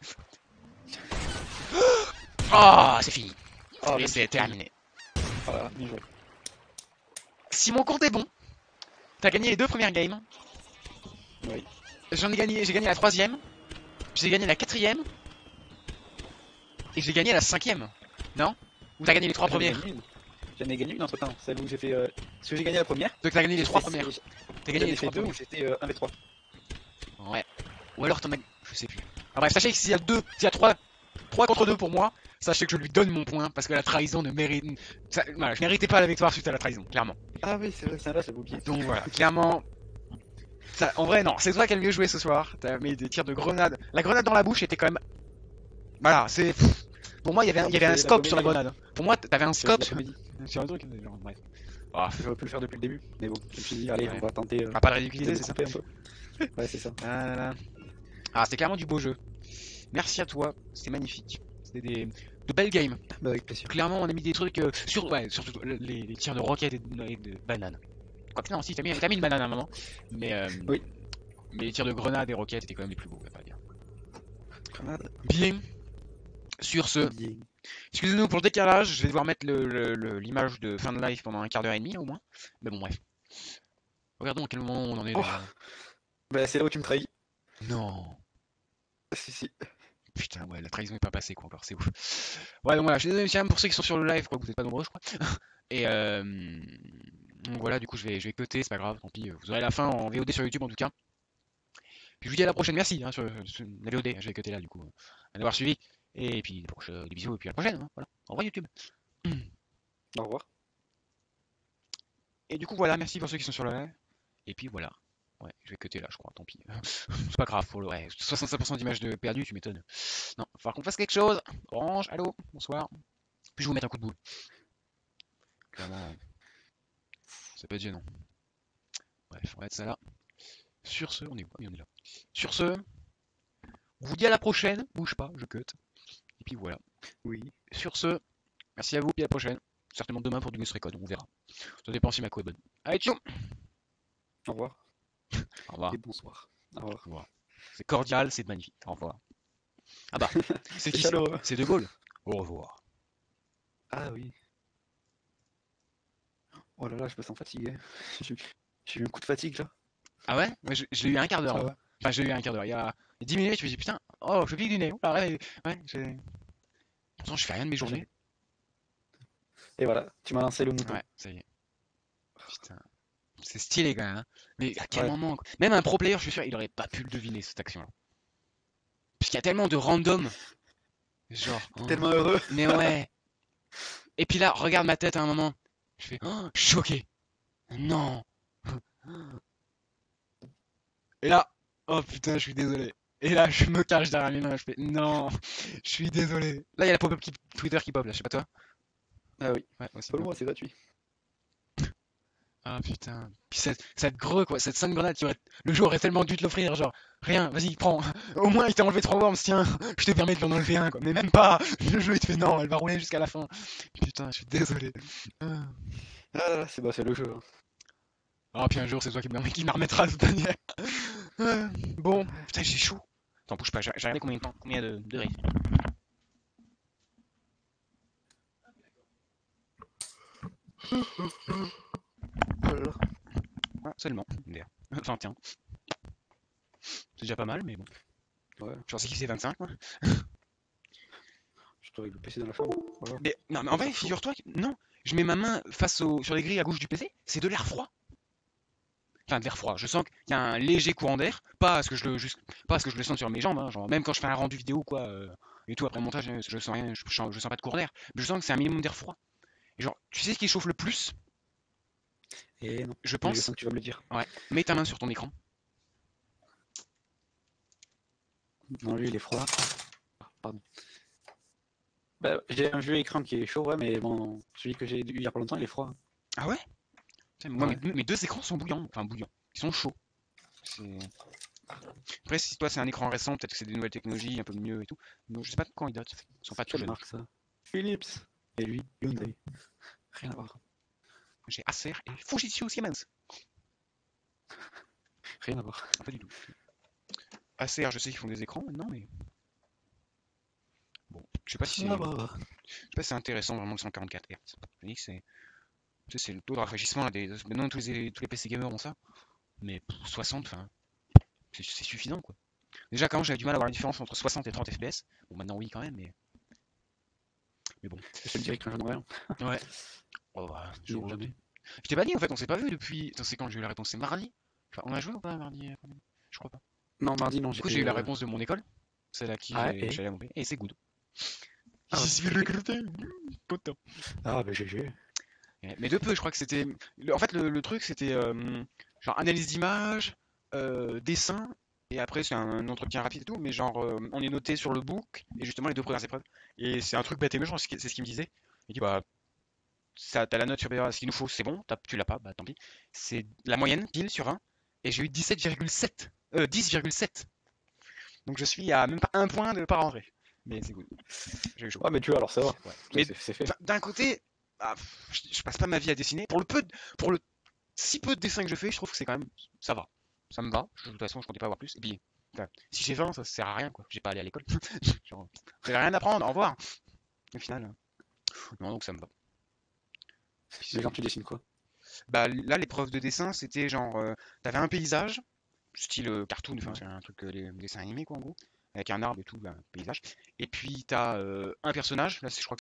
Ah, c'est fini. Ah, Et c'est terminé. voilà, bien joué. Si mon compte est bon, t'as gagné les 2 premières games. Oui. J'ai gagné la 3ème. J'ai gagné la 4ème. Et j'ai gagné la 5ème. Non? Ou t'as gagné les 3 premières? J'en ai gagné une entre temps, celle où j'ai fait. Parce que j'ai gagné la première. Donc t'as gagné les 3 premières. T'as gagné les 3 deux où premières. j'étais 1 des 3. Ouais. Ou alors t'en as. Je sais plus. Ah bref, sachez que s'il y a 3 contre 2 pour moi, sachez que je lui donne mon point parce que la trahison ne mérite. Voilà, je méritais pas la victoire suite à la trahison, clairement. Ah oui, c'est vrai, celle-là, j'avais oublié. Donc voilà, clairement. En vrai, non, c'est toi qui as le mieux joué ce soir. T'as mis des tirs de grenade. La grenade dans la bouche était quand même. Voilà, c'est. Pour moi, il y avait un scope sur la grenade. Pour moi, t'avais un scope sur un truc. Genre, bref. Ah, J'aurais pu le faire depuis le début, mais bon, je me suis dit, allez, ouais. on va tenter. On va pas le ridiculiser, c'est ça? Un peu. Ouais, c'est ça. Ah, c'était clairement du beau jeu. Merci à toi, c'était magnifique. C'était de belles games. Bah, avec plaisir. Clairement, on a mis des trucs surtout les tirs de roquettes et de bananes. Quoique non, si, t'as mis une banane à un moment. Mais, Oui. mais les tirs de grenades et roquettes étaient quand même les plus beaux, on va pas dire. Grenade. Bien. Sur ce, excusez-nous pour le décalage, je vais devoir mettre l'image de fin de live pendant un quart d'heure et demie au moins. Mais bon, bref. Regardons à quel moment on en est. Oh. Bah, c'est là où tu me trahis. Non. Si. Putain, ouais, la trahison est pas passée, quoi, encore, c'est ouf. Ouais, donc voilà, je suis désolé, tiens, pour ceux qui sont sur le live, quoi, vous êtes pas nombreux, je crois. Et donc voilà, du coup, je vais cutter, c'est pas grave, tant pis, vous aurez la fin en VOD sur YouTube en tout cas. Puis je vous dis à la prochaine, merci hein, sur la VOD, je vais cutter là, du coup, d'avoir suivi. Et puis, des bisous, et puis à la prochaine, hein, voilà. Au revoir YouTube. Au revoir. Et du coup, voilà, merci pour ceux qui sont sur le live. Et puis voilà. Ouais, je vais cutter là, je crois, tant pis. C'est pas grave, pour le ouais, 65% d'images de perdu, tu m'étonnes. Non, il va falloir qu'on fasse quelque chose. Orange, allô, bonsoir. Puis je vais vous mettre un coup de boule. Clairement, ça peut être gênant. Bref, on va mettre ça là. Sur ce, on est où? Oui, on est là. Sur ce, on vous dit à la prochaine. Bouge pas, je cut. Et puis voilà. Oui. Sur ce, merci à vous, puis à la prochaine. Certainement demain pour du Ghost Recon, on verra. Ça dépend si ma co est bonne. Allez, ciao. Au revoir. Au revoir. Et bonsoir. Au revoir. Au revoir. C'est cordial, c'est magnifique. Au revoir. Ah bah, c'est qui? chaleureux. C'est De Gaulle. Au revoir. Ah oui. Oh là là, je me sens fatigué. J'ai eu un coup de fatigue là. Ah ouais? Ouais, je l'ai eu un quart d'heure. Ah Hein. ouais. Enfin, je l'ai eu un quart d'heure. Il y a 10 minutes, je me suis dit putain, oh, je pique du nez. Oula, ouais, pourtant, je fais rien de mes journées. Et voilà, tu m'as lancé le mouton. Ouais, ça y est. Putain. C'est stylé quand même, hein. Mais à quel Ouais, moment, quoi. Même un pro player, je suis sûr, il aurait pas pu le deviner cette action-là. Parce qu'il y a tellement de random, genre. t'es tellement heureux. Mais ouais. Et puis là, regarde ma tête à un moment. Je fais choqué. Non. Et là, oh putain, je suis désolé. Et là, je me cache derrière mes mains. Je fais non, je suis désolé. Là, il y a la pop-up Twitter qui pop là, je sais pas toi. Ah oui, Ouais, moi ça me pour pop. moi c'est gratuit. Ah putain. Puis cette greu quoi, cette stun grenade, le jeu aurait tellement dû te l'offrir, genre rien, vas-y, prends. Au moins il t'a enlevé 3 worms, tiens, je te permets de l'en enlever un quoi. Mais même pas. Le jeu il te fait non, elle va rouler jusqu'à la fin. Putain, je suis désolé. Ah, Ah, c'est bah, c'est le jeu, hein. Ah, puis un jour c'est toi qui me remettra de toute manière. Ah, bon, putain, j'ai chaud. Attends, bouge pas, j'ai regardé combien de temps, combien de degrés. Oh là là. Ah, seulement, d'ailleurs. 21. C'est déjà pas mal, mais bon. Ouais, Je pensais qu'il faisait 25, moi. je avec le PC dans la chambre. Voilà. Mais, non, mais en Faut vrai, faire chaud. figure-toi que, non, je mets ma main sur les grilles à gauche du PC, c'est de l'air froid. Enfin, de l'air froid. Je sens qu'il y a un léger courant d'air, pas à ce que je le sente sur mes jambes, hein, genre, même quand je fais un rendu vidéo, quoi, et tout, après le montage, je sens rien, je sens pas de courant d'air, mais je sens que c'est un minimum d'air froid. Et genre, tu sais ce qui chauffe le plus, Et non, je mais je pense? sens que tu vas me le dire. Ouais, mets ta main sur ton écran. Non, lui il est froid. Ah, pardon. Bah, j'ai un vieux écran qui est chaud, ouais, mais bon, celui que j'ai eu il y a pas longtemps, il est froid. Ah ouais? Putain, moi, Ouais, mes deux écrans sont bouillants, enfin bouillants, ils sont chauds. C'est- Après, si toi c'est un écran récent, peut-être que c'est des nouvelles technologies, un peu mieux et tout. Mais je sais pas de quand ils datent, ils sont pas tout quelle jeunes. marque ça? Philips. Et lui, Hyundai. Rien à voir. J'ai Acer et Fujitsu Siemens. Rien à voir. Ah, pas du tout. Acer, je sais qu'ils font des écrans maintenant, mais bon, je sais pas si Ça va. je sais pas si c'est intéressant vraiment le 144 Hz. Je me dis que c'est le taux de rafraîchissement là, maintenant tous les PC gamers ont ça, mais 60, enfin, c'est suffisant quoi. Déjà quand j'avais du mal à voir la différence entre 60 et 30 FPS. Bon maintenant oui quand même, mais bon. Je te le dirai quand j'en aurai un. Ouais. Oh, bah, Qui n'aime jamais. je t'ai pas dit en fait, on s'est pas vu depuis. Attends, c'est quand j'ai eu la réponse? C'est mardi? Enfin, on a joué ou pas mardi? Je crois pas. Non, mardi, non, Du coup, j'ai eu j'étais. la réponse de mon école, celle à qui Ah, je et. suis allé à mon pays, et c'est good. Ah, J'y ouais, suis critique. recruté, poteau. Ah, bah GG. Mais de peu, je crois que c'était. En fait, le truc, c'était genre analyse d'image, dessin, et après, c'est un entretien rapide et tout, mais genre, on est noté sur le book, et justement, les deux premières épreuves. Et c'est un truc bête et méchant, c'est ce qu'il me disait. Il dit, bah, t'as la note supérieure à ce qu'il nous faut, c'est bon, tu l'as pas, bah tant pis. C'est la moyenne, pile sur 20, et j'ai eu 17,7. 10,7. Donc je suis à même pas un point de pas rentrer. Mais c'est good, j'ai eu chaud. Ah, mais tu vois, alors ça va. Ouais. Ça, Mais c'est fait. d'un côté, ah, je passe pas ma vie à dessiner. Pour le si peu de dessins que je fais, je trouve que c'est quand même, ça va. Ça me va. De toute façon, je comptais pas avoir plus. Et puis, enfin, si j'ai 20, ça sert à rien, quoi. J'ai pas allé à l'école. Genre, j'ai rien à apprendre, au revoir. Au final, non, donc ça me va. Mais genre, tu dessines quoi? Bah là, l'épreuve de dessin, c'était genre, t'avais un paysage, style cartoon, enfin Ouais. c'est un truc, les dessins animés quoi en gros, avec un arbre et tout, un paysage. Et puis t'as un personnage, là je crois